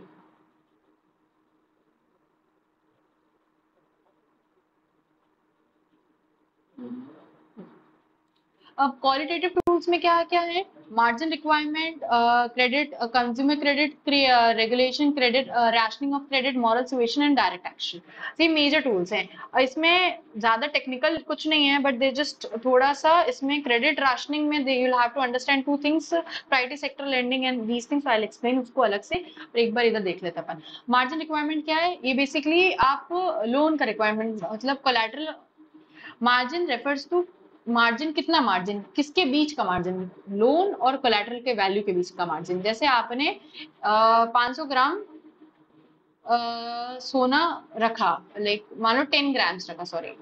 अब qualitative tools में क्या क्या है, margin requirement, credit, consumer credit regulation, credit rationing of credit, moral situation and direct action, ये major tools हैं। और इसमें ज्यादा टेक्निकल कुछ नहीं है, बट दे जस्ट थोड़ा सा, इसमें क्रेडिट राशनिंग में they you have to understand two things, priority sector lending and these things, I will explain उसको अलग से, और एक बार इधर देख लेते अपन। मार्जिन रिक्वायरमेंट क्या है, ये बेसिकली आप लोन का रिक्वायरमेंट, मतलब collateral, margin refers to, margin कितना, मार्जिन किसके बीच का मार्जिन, लोन और कोलैटरल के वैल्यू के बीच का मार्जिन। जैसे आपने 500 ग्राम सोना रखा, लाइक मान लो 10 ग्राम्स रखा, सॉरी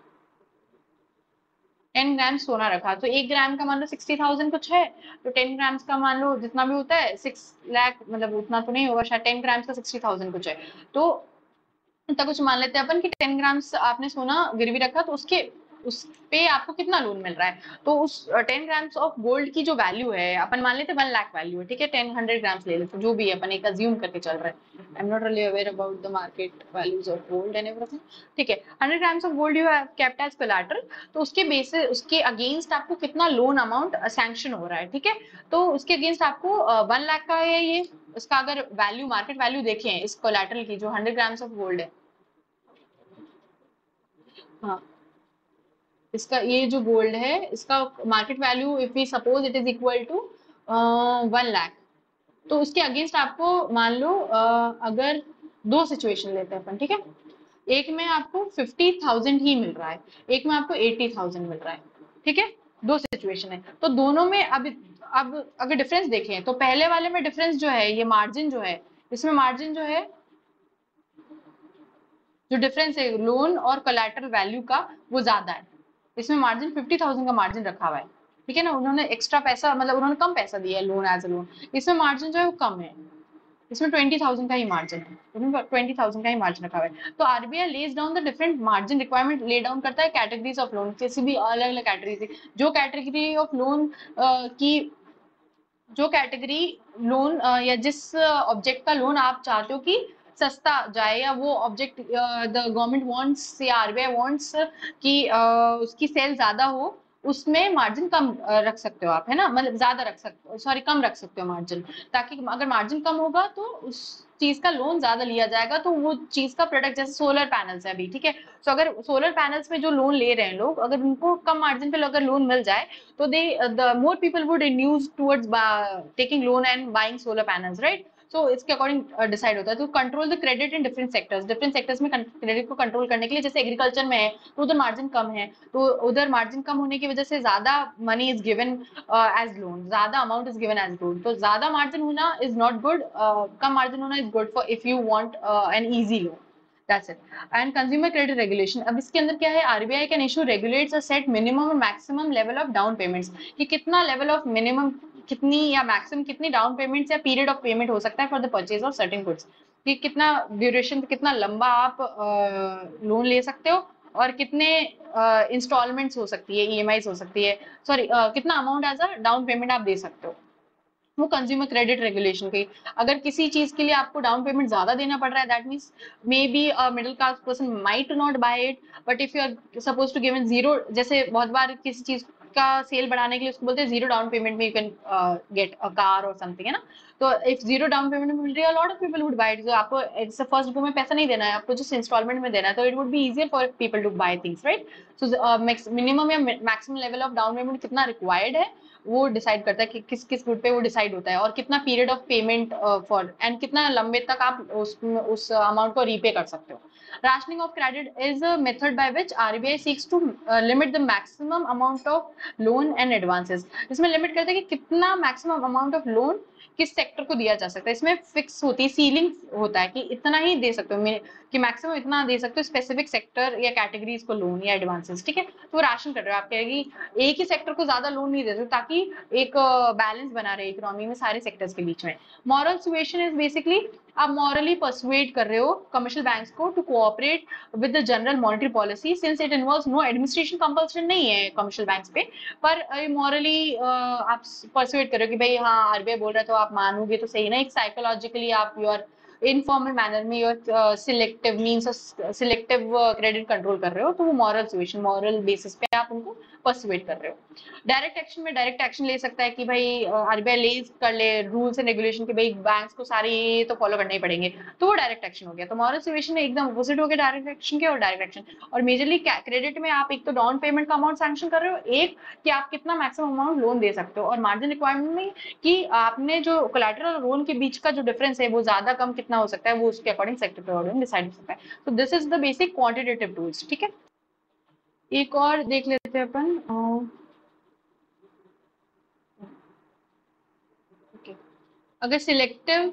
10 ग्राम सोना रखा, तो 1 ग्राम का मान लो 60,000 कुछ है, तो 10 ग्राम्स का मान लो जितना भी होता है 6 लाख, मतलब उतना तो नहीं होगा शायद, 10 ग्राम्स का 60,000 कुछ है, तो इतना कुछ मान लेते हैं अपन कि 10 ग्राम्स आपने सोना गिरवी रखा, तो उसके उस पे आपको कितना लोन मिल रहा है, तो उस 10 ग्राम्स ऑफ गोल्ड की जो वैल्यू है, अपन मान लेते हैं 1 लाख वैल्यू है, ठीक है, 100 ग्राम्स ले लेते, जो भी है अपन एक अज्यूम करके चल रहे हैं, I am not really aware about the market values of gold and everything, ठीक है, 100 grams of gold you have kept as collateral, तो उसके बेसिस, उसके अगेंस्ट आपको कितना लोन अमाउंट सैंक्शन हो रहा है, ठीक है, तो उसके अगेंस्ट आपको 1 लाख का है ये, उसका अगर वैल्यू, मार्केट वैल्यू देखें इस कोलैटरल की, जो 100 ग्राम्स ऑफ गोल्ड है, हाँ, इसका ये जो गोल्ड है, इसका market value if we suppose it is equal to 1 lakh, तो उसके अगेंस्ट आपको मान लो अगर दो सिचुएशन लेते हैं अपन, ठीक है, एक में आपको 50,000 ही मिल रहा है, एक में आपको 80,000 मिल रहा है, ठीक है, दो सिचुएशन है, तो दोनों में अब अगर डिफरेंस देखें, तो पहले वाले में डिफरेंस जो है, ये मार्जिन जो है, इसमें मार्जिन जो है, जो डिफरेंस है लोन और कोलैटरल वैल्यू का, वो ज्यादा है, इसमें मार्जिन 50,000 का मार्जिन रखा हुआ है, ठीक है ना, उन्होंने एक्स्ट्रा पैसा, मतलब उन्होंने कम पैसा दिया है लोन एज ए लोन, इसमें मार्जिन जो है वो कम है, इसमें 20,000 का ही मार्जिन है, उन्होंने 20,000 का ही मार्जिन रखा हुआ है। तो RBI lays down the different margin requirement, lay down करता है कैटेगरीज ऑफ लोन, किसी भी अलग अलग कैटेगरी, जो कैटेगरी ऑफ लोन की, जो कैटेगरी लोन या जिस ऑब्जेक्ट का लोन आप चाहते हो कि सस्ता जाए, या वो ऑब्जेक्ट द गवर्नमेंट वांट्स या आरबीआई वांट्स कि उसकी सेल ज्यादा हो, उसमें मार्जिन कम रख सकते हो आप, है ना, मतलब ज्यादा रख सकते हो, सॉरी कम रख सकते हो मार्जिन, ताकि अगर मार्जिन कम होगा तो उस चीज का लोन ज्यादा लिया जाएगा, तो वो चीज का प्रोडक्ट, जैसे सोलर पैनल्स है अभी, ठीक है, तो अगर सोलर पैनल्स में जो लोन ले रहे हैं लोग, अगर उनको कम मार्जिन पे अगर लोन मिल जाए, तो they the more people would induce towards taking loan and buying solar panels, right? So इसके अकॉर्डिंग डिसाइड होता है, तो control the credit in different sectors में क्रेडिट को कंट्रोल करने के लिए, जैसे एग्रीकल्चर में है तो उधर मार्जिन कम है, तो उधर मार्जिन कम होने की वजह से ज्यादा money is given as loan, ज्यादा amount is given as loan, तो ज्यादा मार्जिन होना इज नॉट गुड, कम मार्जिन होना is good for if you want an easy loan, that's it. And consumer credit regulation, अब इसके अंदर क्या है, RBI can issue regulates a set minimum और maximum level of down payments, कि कितना लेवल ऑफ मिनिमम, कितनी या मैक्सिमम कितनी डाउन पेमेंट्स या पीरियड ऑफ पेमेंट हो सकता है for the purchase of certain goods, कि कितना ड्यूरेशन, कितना लंबा आप लोन ले सकते हो, और कितने इंस्टॉलमेंट्स हो सकती है, ईएमआई हो सकती है, सॉरी कितना amount as a down payment आप दे सकते हो, वो कंज्यूमर क्रेडिट रेगुलेशन की। अगर किसी चीज के लिए आपको डाउन पेमेंट ज्यादा देना पड़ रहा है, that means may be a middle class person might not buy it, but if you are suppose to given zero, जैसे बहुत बार किसी चीज का सेल बढ़ाने के लिए उसको बोलते हैं जीरो डाउन पेमेंट में you can get a car और समथिंग, है ना। तो इफ जीरो डाउन पेमेंट मिल रही है, lot of people would buy it. जो आपको इट्स फर्स्ट गो में पैसा नहीं देना है, आपको जस्ट इंस्टॉलमेंट में देना है, तो it would be easier for people to buy things, right. So minimum या maximum level of down payment कितना रिक्वायर्ड है वो डिसाइड करता है कि किस किस रूट पे वो डिसाइड होता है, और कितना period of payment for and कितना लंबे तक आप उस अमाउंट को रीपे कर सकते हो। Rationing of credit is a method by which RBI seeks to limit the maximum amount of loan and advances. इसमें लिमिट करते हैं कि कितना मैक्सिमम अमाउंट ऑफ लोन किस सेक्टर को दिया जा सकता है। इसमें फिक्स होती है, सीलिंग होता है कि इतना ही दे सकते हो, कि मैक्सिमम इतना दे सकते हो स्पेसिफिक सेक्टर या कैटेगरीज को लोन या एडवांसेस, ठीक है। तो राशन कर रहे हो आप, कहेगी एक ही सेक्टर को ज्यादा लोन नहीं दे सकते ताकि एक बैलेंस बना रहे इकोनॉमी में सारे सेक्टर्स के बीच में। मॉरल सुएशन इज बेसिकली आप मॉरली परसुएड कर रहे हो कमर्शियल बैंक्स को to cooperate with the general monetary policy, since it involves no administration compulsion नहीं है कमर्शियल बैंक्स पे, पर मॉरली आप परसुएड करो कि भाई हाँ आरबीआई बोल रहा है तो आप मानोगे तो सही ना। एक साइकोलॉजिकली आप योर इनफॉर्मल मैनर में your selective means selective credit control कर रहे हो, तो वो मॉरल सुएशन, मॉरल बेसिस पे आप उनको परसुएड कर रहे हो। डायरेक्ट एक्शन में डायरेक्ट एक्शन ले सकता है कि भाई आरबीआई ले कर ले रूल्स एंड रेगुलेशन के भाई बैंक्स को सारे ये तो फॉलो करने ही पड़ेंगे, तो वो डायरेक्ट एक्शन हो गया। तो मॉरल सुएशन एकदम अपोजिट हो गया डायरेक्ट एक्शन के और डायरेक्ट एक्शन। और मेजरली क्रेडिट में आप एक तो डाउन पेमेंट का अमाउंट सैंक्शन कर रहे हो, एक कि आप कितना मैक्सिमम अमाउंट लोन दे सकते हो, और मार्जिन रिक्वायरमेंट में कि आपने जो कोलैटरल और लोन के बीच का जो डिफरेंस है वो ज्यादा कम कितना हो सकता है, वो उसके अकॉर्डिंग सेक्टर के अकॉर्डिंग डिसाइड हो सकता है। तो this is the basic quantitative tools, ठीक है। एक और देख लेते हैं अपन, अगर selective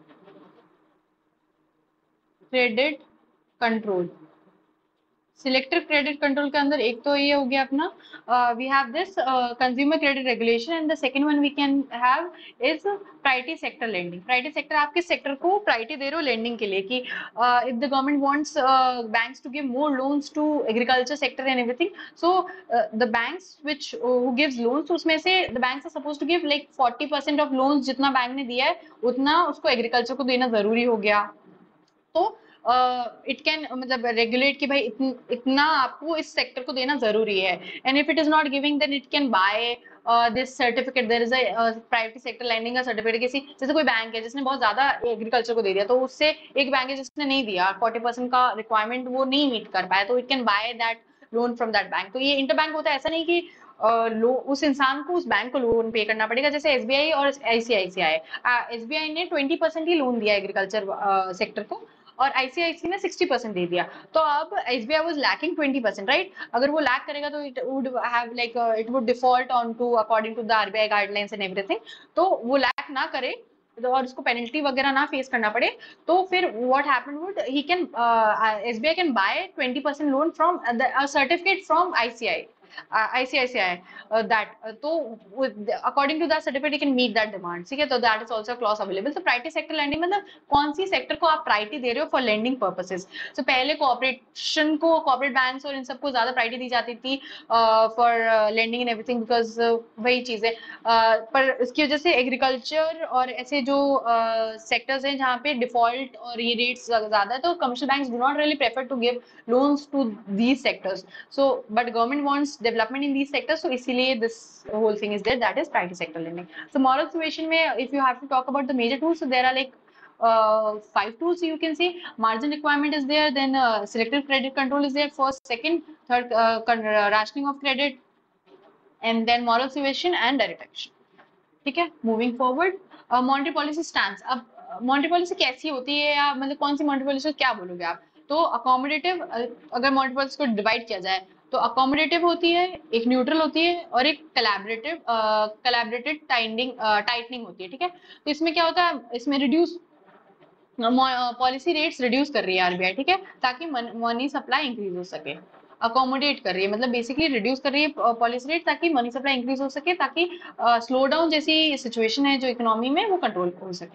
credit control, selective credit control के अंदर एक तो ये हो गया अपना we have this consumer credit regulation, and the second one we can have is priority sector lending. Priority sector आप किस सेक्टर को प्रायोरिटी दे रहे हो लेंडिंग के लिए, कि if the government wants banks to give more loans to agriculture sector and everything, so the banks which who gives loans, उसमें से the banks are supposed to give like 40% of loans, जितना bank ने दिया है उतना उसको agriculture को देना जरूरी हो गया। तो इट कैन मतलब रेगुलेट कि भाई इतना आपको इस सेक्टर को देना जरूरी है, and if it is not giving then it can buy this certificate. There is a private sector lending का सर्टिफिकेट, किसी जैसे कोई बैंक है जिसने बहुत ज्यादा एग्रीकल्चर को दे दिया, तो उससे एक बैंक है जिसने नहीं दिया 40% का रिक्वायरमेंट वो नहीं मीट कर पाया, तो it can buy that loan from that bank. तो ये इंटर बैंक होता है, ऐसा नहीं कि उस इंसान को उस बैंक को लोन पे करना पड़ेगा। जैसे एसबीआई और आईसीआईसीआई, एसबीआई ने 20% ही लोन दिया एग्रीकल्चर सेक्टर को और आईसीआईसी ने 60% दे दिया, तो अब एसबीआई वाज लैकिंग 20%, राइट। अगर वो लैक करेगा तो it would have like it would default on to according to the RBI guidelines and everything. तो वो लैक ना करे और उसको पेनल्टी वगैरह ना फेस करना पड़े, तो फिर what happened would he can SBI can buy 20% loan from certificate from ICICI that तो according to that certificate you can meet that demand, ठीक है। तो that is also a clause available। तो प्रायोरिटी सेक्टर लैंडिंग मतलब कौन सी sector को आप priority दे रहे हो फॉर लैंडिंग पर्पसेस। तो पहले कॉर्पोरेशन को, कॉर्पोरेट बैंक्स और इन सबको ज्यादा प्रायोरिटी दी जाती थी for lending and everything, because वही चीजें पर इसकी वजह से एग्रीकल्चर और ऐसे जो सेक्टर्स हैं जहाँ पे डिफॉल्ट और ये रेट्स ज्यादा है, तो commercial banks do not really prefer to give loans to these sectors. So but government wants development in these sectors, so इसीलिए this whole thing is there, that is priority sector lending। So moral suasion में if you have to talk about the major tools, so there are like 5 tools you can see। margin requirement is there, then selective credit control is there, first, second, third rationing of credit, and then moral suasion and direct action, ठीक है। Moving forward, monetary policy stands. अब monetary policy कैसी होती है, या मतलब कौन सी monetary policy क्या बोलोगे आप। तो अकोमोडेटिव, अगर मॉनेटरी पॉलिसी को डिवाइड किया जाए तो अकोमोडेटिव होती है, एक न्यूट्रल होती है, और एक कोलैबोरेटेड टाइटनिंग होती है, ठीक है। तो इसमें क्या होता है, इसमें रिड्यूस पॉलिसी रेट्स रिड्यूस कर रही है आरबीआई, ठीक है, ताकि मनी सप्लाई इंक्रीज हो सके। अकोमोडेट कर रही है मतलब बेसिकली रिड्यूस कर रही है पॉलिसी रेट ताकि मनी सप्लाई इंक्रीज हो सके, ताकि स्लो डाउन जैसी सिचुएशन है जो इकोनॉमी में वो कंट्रोल हो सके,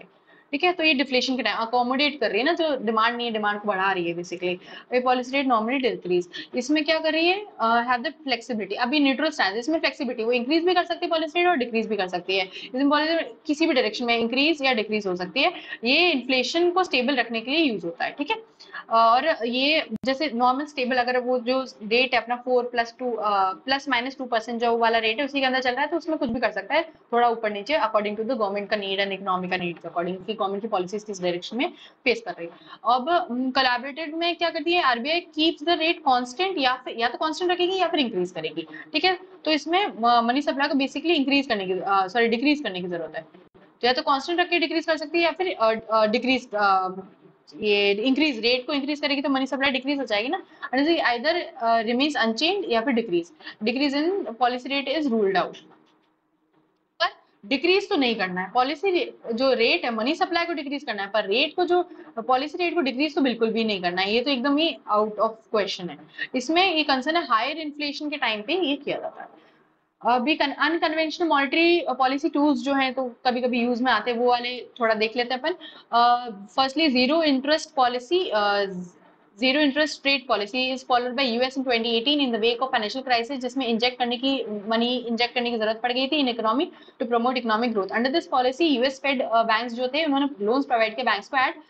ठीक है, तो ये डिफ्लेशन के टाइम अकोमोडेट कर रही है ना, जो डिमांड नहीं है डिमांड को बढ़ा रही है बेसिकली। ये पॉलिसी रेट नॉमिनली डिक्रीज, इसमें क्या कर रही है, हैव द फ्लेक्सिबिलिटी, अभी न्यूट्रल स्टैंड, इसमें फ्लेक्सिबिलिटी, वो इंक्रीज भी कर सकती है पॉलिसी रेट और डिक्रीज भी कर सकती है, इसमें पॉलिसी रेट किसी भी डायरेक्शन में इंक्रीज या डिक्रीज हो सकती है, ये इन्फ्लेशन को स्टेबल रखने के लिए यूज होता है। ठीक है, और ये जैसे नॉर्मल स्टेबल, अगर वो जो रेट है अपना 4+2 +-2% जो वाला रेट है उसी के अंदर चल रहा है, तो उसमें कुछ भी कर सकता है, थोड़ा ऊपर नीचे अकॉर्डिंग टू द गवर्नमेंट का नीड एंड इकोनॉमी का नीड के अकॉर्डिंग, की गवर्नमेंट की पॉलिसीज किस डायरेक्शन में फेस कर रही है। अब कोलैबोरेटेड में क्या करती है, RBI keeps the rate constant, या तो कांस्टेंट रखेगी या फिर इंक्रीज करेगी। ठीक है, तो इसमें मनी सप्लाई को बेसिकली इंक्रीज करने की, सॉरी डिक्रीज करने की जरूरत है, तो या तो कांस्टेंट रख के डिक्रीज कर सकती है या फिर डिक्रीज, ये इंक्रीज रेट को इंक्रीज करेगी तो मनी सप्लाई डिक्रीज हो जाएगी ना, आइदर रिमेन्स अनचेंज या फिर decrease, decrease in policy rate is ruled out, पर डिक्रीज तो नहीं करना है पॉलिसी, जो रेट है मनी सप्लाई को डिक्रीज करना है, पर रेट को जो पॉलिसी रेट को डिक्रीज तो बिल्कुल भी नहीं करना है, ये तो एकदम ही आउट ऑफ क्वेश्चन है। इसमें ये कंसर्न है हायर इन्फ्लेशन के टाइम पे ये किया जाता है। अभी अनकन्वेंशनल मॉनेटरी पॉलिसी टूल्स जो हैं तो कभी कभी यूज में आते हैं, वो वाले थोड़ा देख लेते हैं अपन। Firstly zero interest policy, zero interest rate policy is followed by US in 2018 in the wake of financial crisis, जिसमें इंजेक्ट करने की मनी इंजेक्ट करने की जरूरत पड़ गई थी in economy to promote economic growth. Under this policy US fed banks जो थे उन्होंने लोन्स प्रोवाइड किए बैंक्स को एट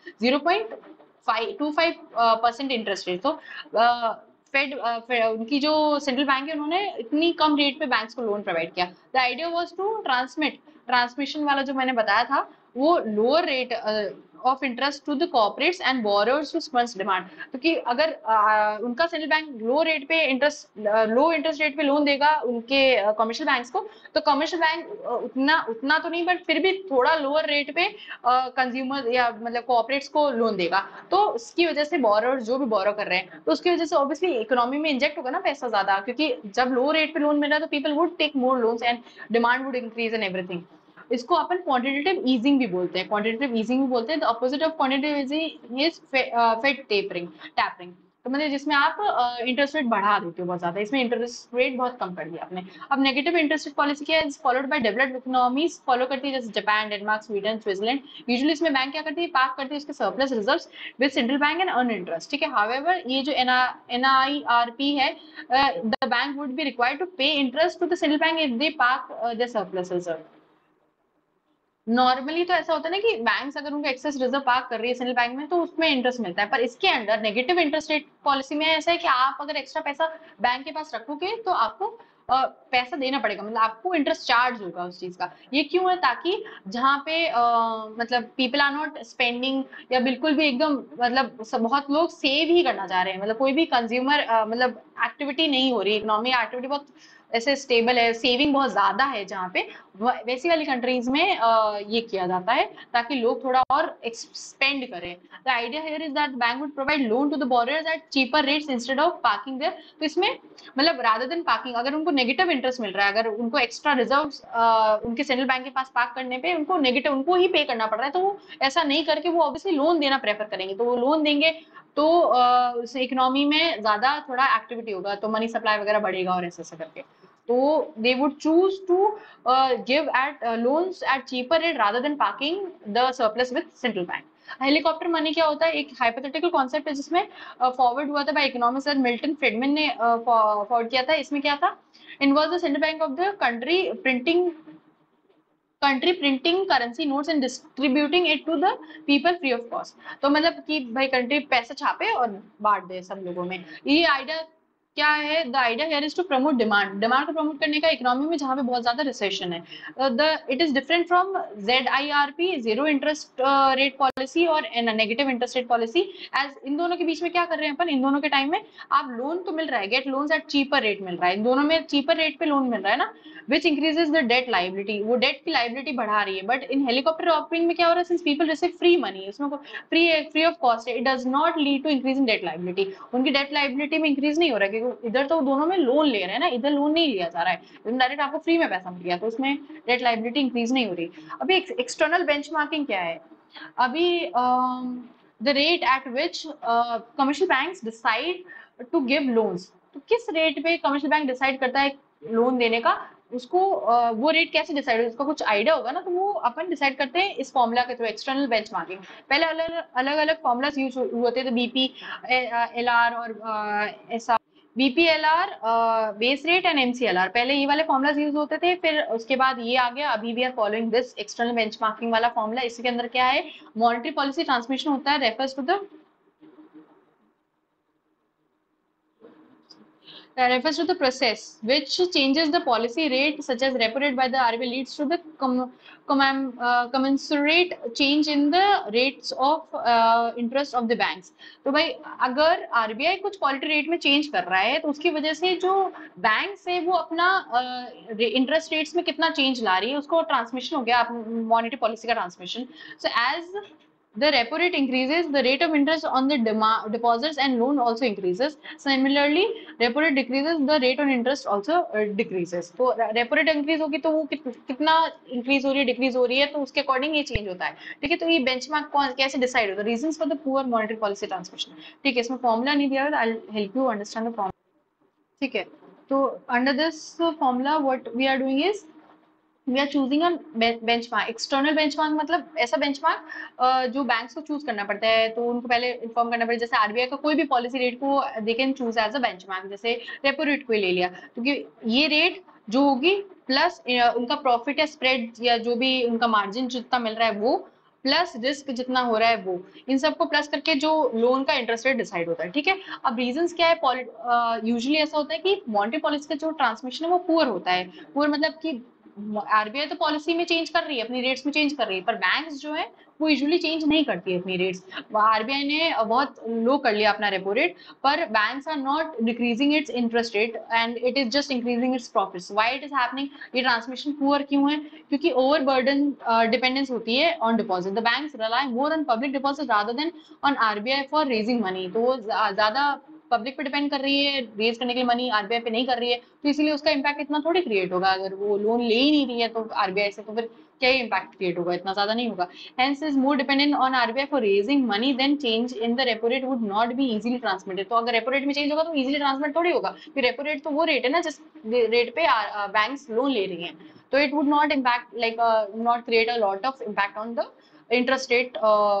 0.25% इंटरेस्ट रेट। तो फेड उनकी जो सेंट्रल बैंक है उन्होंने इतनी कम रेट पे बैंक्स को लोन प्रोवाइड किया। The idea was to transmission वाला जो मैंने बताया था, वो lower rate of interest to the corporates and borrowers to sponge demand, क्योंकि अगर उनका central bank low interest rate पे लोन देगा उनके कमर्शियल बैंक्स को, तो कमर्शियल बैंक उतना उतना तो नहीं बट फिर भी थोड़ा लोअर रेट पे कंज्यूमर या मतलब कॉर्पोरेट्स को लोन देगा, तो उसकी वजह से बोरोवर्स जो भी बोरो कर रहे हैं तो उसकी वजह से ऑब्वियसली इकोनॉमी में इंजेक्ट होगा ना पैसा ज्यादा, क्योंकि जब लो रेट पे लोन मिल रहा है तो people would take more loans and demand would increase and everything. इसको अपन क्वांटिटेटिव ईजिंग भी बोलते हैं, क्वांटिटेटिव ईजिंग भी बोलते हैं। The opposite of quantitative easing is fed tapering, तो मतलब जिसमें आप इंटरेस्ट रेट बढ़ा देते हो बहुत ज्यादा, इसमें इंटरेस्ट रेट बहुत कम कर दिया आपने। अब नेगेटिव इंटरेस्ट रेट पॉलिसी क्या है, followed by developed economies, follow करती है जैसे Japan, Denmark, Sweden, Switzerland. Usually इसमें बैंक क्या करती है, पार्क करती है उसके surplus reserves with central bank and earn interest. ठीक है, हाउएवर ये जो एनआईआरपी है, the bank would be required to pay interest to the central bank if they park the surplus reserve. Normally तो ऐसा होता है ना कि बैंक्स अगर उनको एक्सेस रिजर्व पार्क कर रही है सेंट्रल बैंक में तो उसमें इंटरेस्ट मिलता है, पर इसके under negative interest rate policy में ऐसा है कि आप अगर एक्स्ट्रा पैसा बैंक के पास रखोगे तो आपको पैसा देना पड़ेगा, मतलब आपको इंटरेस्ट चार्ज होगा उस चीज का। ये क्यों है, ताकि जहाँ पे मतलब पीपल आर नॉट स्पेंडिंग, या बिल्कुल भी एकदम मतलब बहुत लोग सेव ही करना चाह रहे हैं, मतलब कोई भी कंज्यूमर मतलब एक्टिविटी नहीं हो रही, इकोनॉमिक एक्टिविटी बहुत ऐसे स्टेबल है, सेविंग बहुत ज्यादा है जहाँ पे, वैसी वाली कंट्रीज में ये किया जाता है ताकि लोग थोड़ा और स्पेंड करें। The idea here is that bank would provide loan to the borrowers at cheaper rates instead of parking there. तो इसमें मतलब रादर देन पार्किंग, अगर उनको नेगेटिव इंटरेस्ट मिल रहा है, अगर उनको एक्स्ट्रा रिजर्व उनके सेंट्रल बैंक के पास पार्क करने पे उनको नेगेटिव उनको ही पे करना पड़ रहा है, तो वो ऐसा नहीं करके वो ऑब्वियसली लोन देना प्रेफर करेंगे, तो वो लोन देंगे तो उस इकोनॉमी में ज्यादा थोड़ा एक्टिविटी होगा, तो मनी सप्लाई वगैरह बढ़ेगा और ऐसा करके, तो they would choose to give at loans at cheaper rate rather than parking the surplus with central bank। Helicopter money क्या होता है, एक हाइपोथेटिकल कॉन्सेप्ट है जिसमें फॉरवर्ड हुआ था बाय इकोनॉमिस्ट मिल्टन फ्रीडमैन ने फॉरवर्ड किया था। इसमें क्या था, involve the central bank of the country printing currency notes and distributing it to the people free of cost. तो मतलब कि भाई कंट्री पैसा छापे और बांट दे सब लोगों में। ये आइडिया क्या है, the idea here is to promote demand, demand को प्रमोट करने का इकोनॉमी में जहां पे बहुत ज्यादा रिसेशन है। The it is different from ZIRP zero interest rate policy और negative interest rate policy. As इन दोनों के बीच में क्या कर रहे हैं अपन, इन दोनों के टाइम में आप लोन तो मिल रहा है, get loans at cheaper rate मिल रहा है, इन दोनों में चीपर रेट पे लोन मिल रहा है ना, which increases the debt liability, वो डेट की लाइबिलिटी बढ़ा रही है। बट इन हेलीकॉप्टर ऑफरिंग में क्या हो रहा है, since people receive free money, उसमें फ्री ऑफ कॉस्ट है, it does not lead to increase in debt liability, उनकी डेट लाइबिलिटी में इंक्रीज नहीं हो रहा है, क्योंकि इधर तो दोनों में लोन ले रहे हैं ना, इधर लोन नहीं लिया जा रहा है, डायरेक्ट आपको फ्री में पैसा मिल गया, तो उसमें डेट लाइबिलिटी इंक्रीज नहीं हो रही। अभी एक्सटर्नल बेंचमार्किंग क्या है, अभी the rate at which commercial banks decide to give loans, तो किस रेट पे कमर्शियल बैंक डिसाइड करता है लोन देने का, उसको वो रेट कैसे डिसाइड हो, उसका कुछ आइडिया होगा ना, तो वो अपन डिसाइड करते हैं इस फॉर्मूला के थ्रू, एक्सटर्नल बेंचमार्किंग। पहले अलग अलग फॉर्मूलाज यूज होते थे, बीपी एल आर और S R, BPLR, base rate and MCLR, पहले ये वाले फॉर्मुलाज यूज होते थे, फिर उसके बाद ये आ गया, अभी we are following this external benchmarking वाला फॉर्मूला। इसके अंदर क्या है, मॉनेटरी पॉलिसी ट्रांसमिशन होता है refers to the process which changes the policy rate such as repo rate by the RBI leads to the commensurate change in the rates of interest of the banks। तो भाई अगर RBI कुछ polity rate में change कर रहा है, तो उसकी वजह से जो बैंक है वो अपना इंटरेस्ट रेट्स में कितना चेंज ला रही है, उसको ट्रांसमिशन हो गया मॉनेटरी पॉलिसी का transmission. So as the repo rate increases, the rate of interest on the deposits and loan also increases. Similarly, repo rate decreases, the rate on interest also decreases। तो repo rate increase होगी तो वो कितना increase हो रही है, decrease हो रही है, तो उसके according ये change होता है। ठीक है, तो ये benchmark कैसे decide होता है, reasons for the poor monetary policy transmission। ठीक है, इसमें formula नहीं दिया हुआ, I'll help you understand the formula। ठीक है, तो under this formula what we are doing is we are choosing a benchmark. External benchmark मतलब ऐसा बेंचमार्क जो बैंक्स को चूज करना पड़ता है, तो उनको पहले इन्फॉर्म करना पड़ता है। जैसे आरबीआई का कोई भी पॉलिसी रेट को they can choose as a benchmark, जैसे रेपो रेट को ही ले लिया, क्योंकि ये रेट जो होगी प्लस उनका प्रॉफिट या स्प्रेड या जो भी उनका मार्जिन जितना मिल रहा है वो, प्लस रिस्क जितना हो रहा है वो, इन सबको प्लस करके जो लोन का इंटरेस्ट रेट डिसाइड होता है। ठीक है, अब रीजंस क्या है, यूजुअली ऐसा होता है कि मॉनेटरी पॉलिसी का जो ट्रांसमिशन है वो पुअर होता है। पुअर मतलब कि आरबीआई तो पॉलिसी में चेंज कर रही है, अपनी रेट्स में चेंज कर रही है, पर बैंक्स जो है वो यूजुअली चेंज नहीं करती है अपनी रेट्स। आरबीआई ने बहुत लो कर लिया अपना रेपो रेट, पर banks are not decreasing its interest rate and it is just increasing its profits. Why it is happening, ये ट्रांसमिशन पुअर क्यों है, क्योंकि ओवर बर्डन डिपेंडेंस होती है on deposit. The banks rely more on public deposit rather than on RBI for raising money. तो वो ज्यादा public पे डिपेंड कर रही है रेज करने के लिए मनी, आरबीआई पे नहीं कर रही है, तो इसीलिए उसका इम्पैक्ट इतना थोड़ी क्रिएट होगा। अगर वो लोन ले ही नहीं रही है तो आरबीआई से, तो फिर क्या ही इम्पैक्ट क्रिएट होगा, इतना ज्यादा नहीं होगा। Hence is more dependent on RBI for raising money then change in the repo rate would not be easily transmitted. तो अगर रेपो रेट में चेंज होगा तो इजीली ट्रांसमिट थोड़ी होगा, क्योंकि रेपो रेट तो वो रेट है ना जिस रेट पे बैंक्स लोन ले रही हैं। तो it would not impact like not create a lot of impact on the interest rate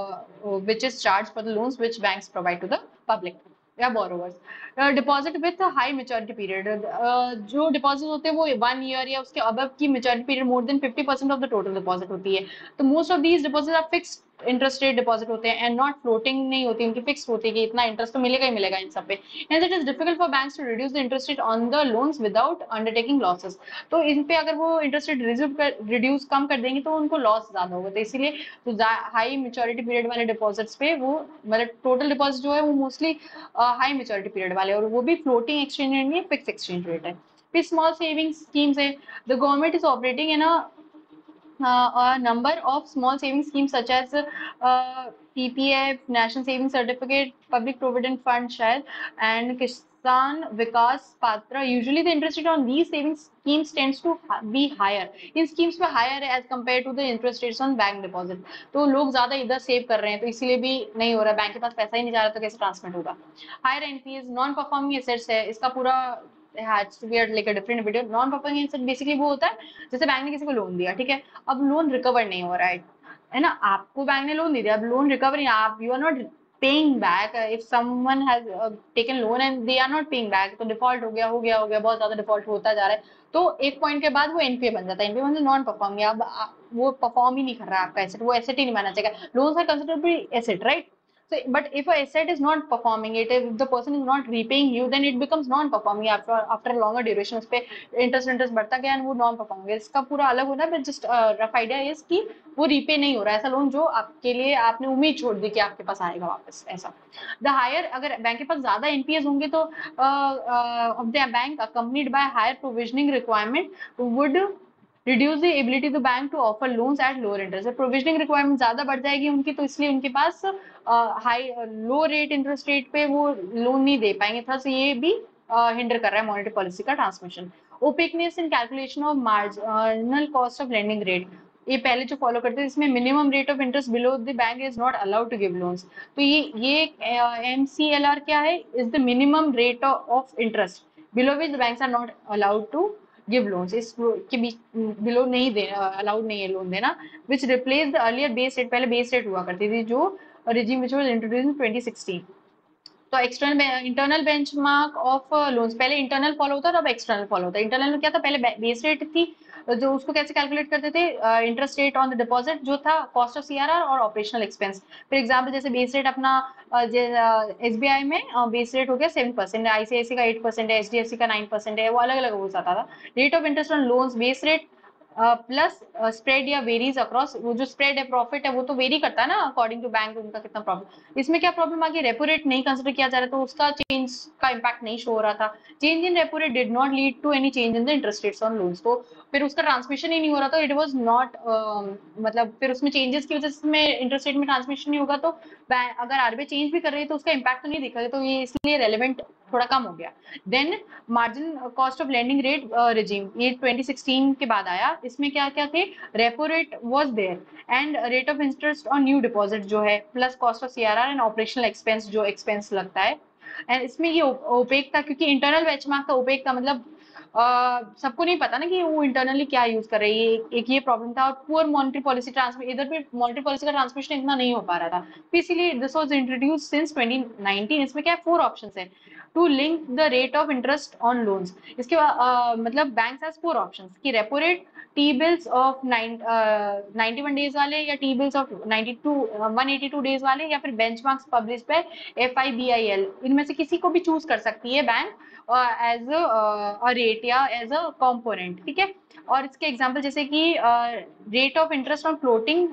which is charged for the loans which banks provide to the public या borrowers. Deposit with high maturity period, जो deposit होते हैं वो 1 year या उसके above की maturity period more than 50% of the total deposit होती है। तो most of these deposit are fixed interest rate deposit होते हैं एंड नॉट फ्लोटिंग नहीं होती, उनकी फिक्स होती है कि इतना इंटरेस्ट तो मिलेगा ही मिलेगा इन सब पे। And it is difficult for banks to reduce the interest rate on the loans without undertaking losses. तो इन पे अगर वो इंटरेस्ट रेट रिड्यूस कम कर देंगे तो उनको लॉस ज्यादा होगा, तो इसीलिए तो हाई मेच्योरिटी पीरियड वाले डिपॉजिट्स पे वो मतलब टोटल डिपॉजिट जो है वो मोस्टली हाई मेच्योरिटी पीरियड वाले, और वो भी फ्लोटिंग एक्सचेंज रेट नहीं, फिक्स एक्सचेंज रेट है। फिर स्मॉल सेविंग स्कीम्स है, the government is operating in a number of small saving schemes such as PPF, National Saving Certificate, Public Provident Fund शायद, and Kisan Vikas Patra। Usually the interest rate on these saving schemes tends to be higher। इन schemes पे higher है as compared to the interest rates on bank deposit। तो लोग ज्यादा इधर save कर रहे हैं, तो इसीलिए भी नहीं हो रहा है, बैंक के पास पैसा ही नहीं जा रहा, तो कैसे ट्रांसमिट होगा। Higher NPAs non performing assets है, इसका पूरा different video. Non performing asset basically वो होता है जैसे बैंक ने किसी को लोन दिया, ठीक है, अब लोन रिकवर नहीं हो रहा है ना, आपको बैंक ने लोन दे दिया, अब लोन रिकवर नहीं, आप you are not paying back. If someone has taken loan and they are not paying back, तो डिफॉल्ट हो गया, बहुत ज्यादा डिफॉल्ट होता जा रहा है, तो एक पॉइंट के बाद वो एनपीए बन जाता है। एनपीए मतलब नॉन परफॉर्मिंग, अब वो परफॉर्म ही नहीं कर रहा है आपका एसेट, वो एसेट ही नहीं माना जाएगा। Loans are considered asset, right? So, but if a asset is not performing, it if the person is not repaying you, then it becomes non-performing after a longer duration। उस पे interest बढ़ता गया और वो non performing है। इसका पूरा अलग होता है, but just rough idea is कि वो रीपे नहीं हो रहा है, ऐसा लोन जो आपके लिए आपने उम्मीद छोड़ दी कि आपके पास आएगा वापस, ऐसा। द हायर, अगर बैंक के पास ज्यादा एनपीएस होंगे तो of the bank accompanied by higher provisioning requirement would reduce the ability to bank to offer loans at lower interest. Provisioning requirement ज्यादा बढ़ जाएगी उनकी, तो इसलिए उनके पास high low rate interest rate पे वो लोन नहीं दे पाएंगे, थोड़ा सा ये भी हिंडर कर रहा है मॉनेटरी पॉलिसी का transmission. Opaqueness in calculation of marginal cost of lending rate, ये पहले जो फॉलो करते हैं, इसमें minimum rate of interest below the bank is not allowed to give loans. तो ये MCLR क्या है, is the minimum rate of interest below which the banks are not allowed to give loans, इस के बीच below नहीं दे, allowed नहीं है loan देना, which replace the earlier base rate, पहले बेस रेट हुआ करती थी जो regime which was introduced in 2016। तो external internal benchmark of loans, पहले इंटरनल फॉलो होता था, अब एक्सटर्नल फॉलो होता है। इंटरनल में क्या था, पहले बेस रेट थी, जो उसको कैसे कैलकुलेट करते थे, interest rate on the deposit जो था, कॉस्ट ऑफ सीआरआर और ऑपरेशनल एक्सपेंस। फॉर एग्जांपल जैसे बेस रेट अपना एसबीआई में बेस रेट हो गया 7%, आईसीआईसी का 8% है, एचडीएफसी का 9% है, वो अलग अलग हो जाता था। Rate of interest on loans base rate plus spread या वेरीज अक्रॉस, वो जो स्प्रेड है प्रॉफिट है वो तो वेरी करता है ना अकॉर्डिंग टू बैंक, उनका कितना प्रॉफिट। इसमें क्या प्रॉब्लम आ गई, रेपो रेट नहीं कंसिडर किया जा रहा, तो उसका चेंज का इम्पैक्ट नहीं शो हो रहा था। Change in repo rate did not lead to any change in the interest rates on loans, तो फिर उसका ट्रांसमिशन ही नहीं हो रहा था, इट वाज नॉट, मतलब फिर उसमें चेंजेस की वजह से इंटरेस्ट रेट में ट्रांसमिशन नहीं होगा, तो अगर आरबीआई चेंज भी कर रही है तो उसका इम्पैक्ट तो नहीं दिख रहा है, तो ये इसलिए रेलेवेंट थोड़ा कम हो गया। Then margin cost of lending rate regime, ये 2016 के बाद आया। इसमें क्या क्या थे, repo rate was there and rate of interest on new deposit जो है, plus cost of CRR and operational expense जो एक्सपेंस लगता है। एंड इसमें ये ओपेक था, क्योंकि इंटरनल बेंचमार्क का ओपेक था, मतलब सबको नहीं पता ना कि वो इंटरनली क्या यूज कर रही है, एक ये प्रॉब्लम था। और पुअर मॉनेटरी पॉलिसी ट्रांसमिट, इधर पे मॉनेटरी पॉलिसी का ट्रांसमिशन इतना नहीं हो पा रहा था, तो इसीलिए दिस वाज इंट्रोड्यूस सिंस 2019। इसमें क्या है, 4 ऑप्शंस है to link the rate of interest on loans. इसके बाद मतलब बैंक हैज 4 ऑप्शंस कि repo rate, T bills of 91 days वाले, या टी बिल्स ऑफ 182 डेज वाले, या फिर बेंचमार्क्स पब्लिश पे FIBIL, इनमें से किसी को भी चूज कर सकती है बैंक एज अ रेट या एज अ कंपोनेंट, ठीक है। और इसके एग्जांपल जैसे कि rate of interest on floating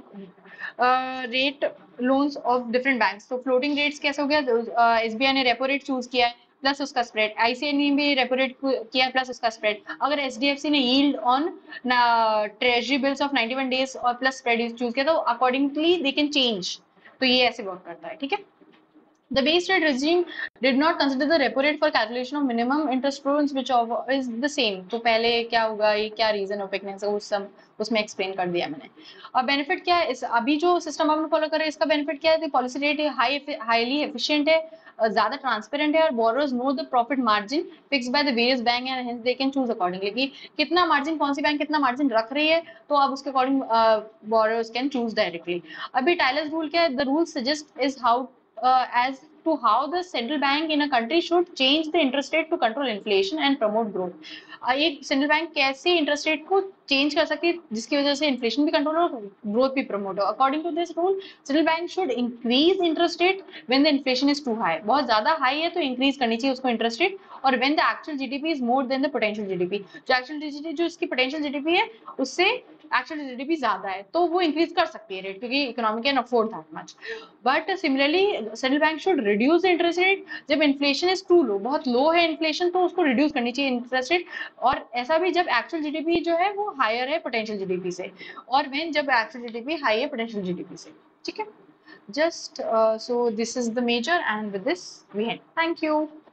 rate loans of different banks, तो फ्लोटिंग रेट्स कैसे हो गया, एसबीआई ने रेपो रेट चूज किया है प्लस उसका स्प्रेड, आईसीआई ने भी रेपो रेट किया प्लस उसका स्प्रेड। अगर एचडीएफसी ने yield on treasury bills of 91 days और प्लस स्प्रेड चूज किया, तो अकॉर्डिंगली दे कैन चेंज। तो ये ऐसे वर्क करता है, ठीक है। The base rate regime did not consider the repo rate for calculation of minimum interest loans, which is the same. तो पहले क्या होगा, ये क्या रीजन ओपेकनेस है, उस सब उसमें एक्सप्लेन कर दिया मैंने। अब बेनिफिट क्या है, इस अभी जो सिस्टम हम फॉलो कर रहे हैं इसका बेनिफिट क्या है, पॉलिसी रेट हाईली एफिशिएंट है, ज्यादा ट्रांसपेरेंट है, और borrowers know the profit margin fixed by the various bank and hence they can choose accordingly, कि कितना मार्जिन कौन सी बैंक कितना मार्जिन रख रही है, तो अब उसके according borrowers can choose directly. अभी टाइलर्स रूल क्या है, the rule suggest is how as to how the central bank in a country should change the interest rate to control inflation and promote growth। एक central bank कैसे interest rate को change कर सकती है जिसकी वजह से इन्फ्लेशन भी कंट्रोल हो और ग्रोथ भी प्रमोट हो। According to this rule, central bank should increase interest rate when the inflation is too high, बहुत ज्यादा हाई है तो इंक्रीज करनी चाहिए उसको इंटरेस्ट रेट, और when the actual GDP is more than the potential GDP, जो एक्चुअल जीडीपी जो इसकी पोटेंशियल जीडीपी है उससे एक्चुअल जीडीपी ज्यादा है तो वो इंक्रीज कर सकती है रेट, क्योंकि economy can afford that much. But similarly central bank should reduce interest rate जब इन्फ्लेशन इज टू लो, बहुत लो है इन्फ्लेशन तो उसको रिड्यूस करनी चाहिए इंटरेस्ट रेट, और ऐसा भी जब एक्चुअल जीडीपी जो है वो हायर है पोटेंशियल जीडीपी से, और व्हेन जब एक्चुअल जीडीपी हाई है पोटेंशियल जीडीपी से, ठीक है। Just so this is the major, and with this we end. Thank you.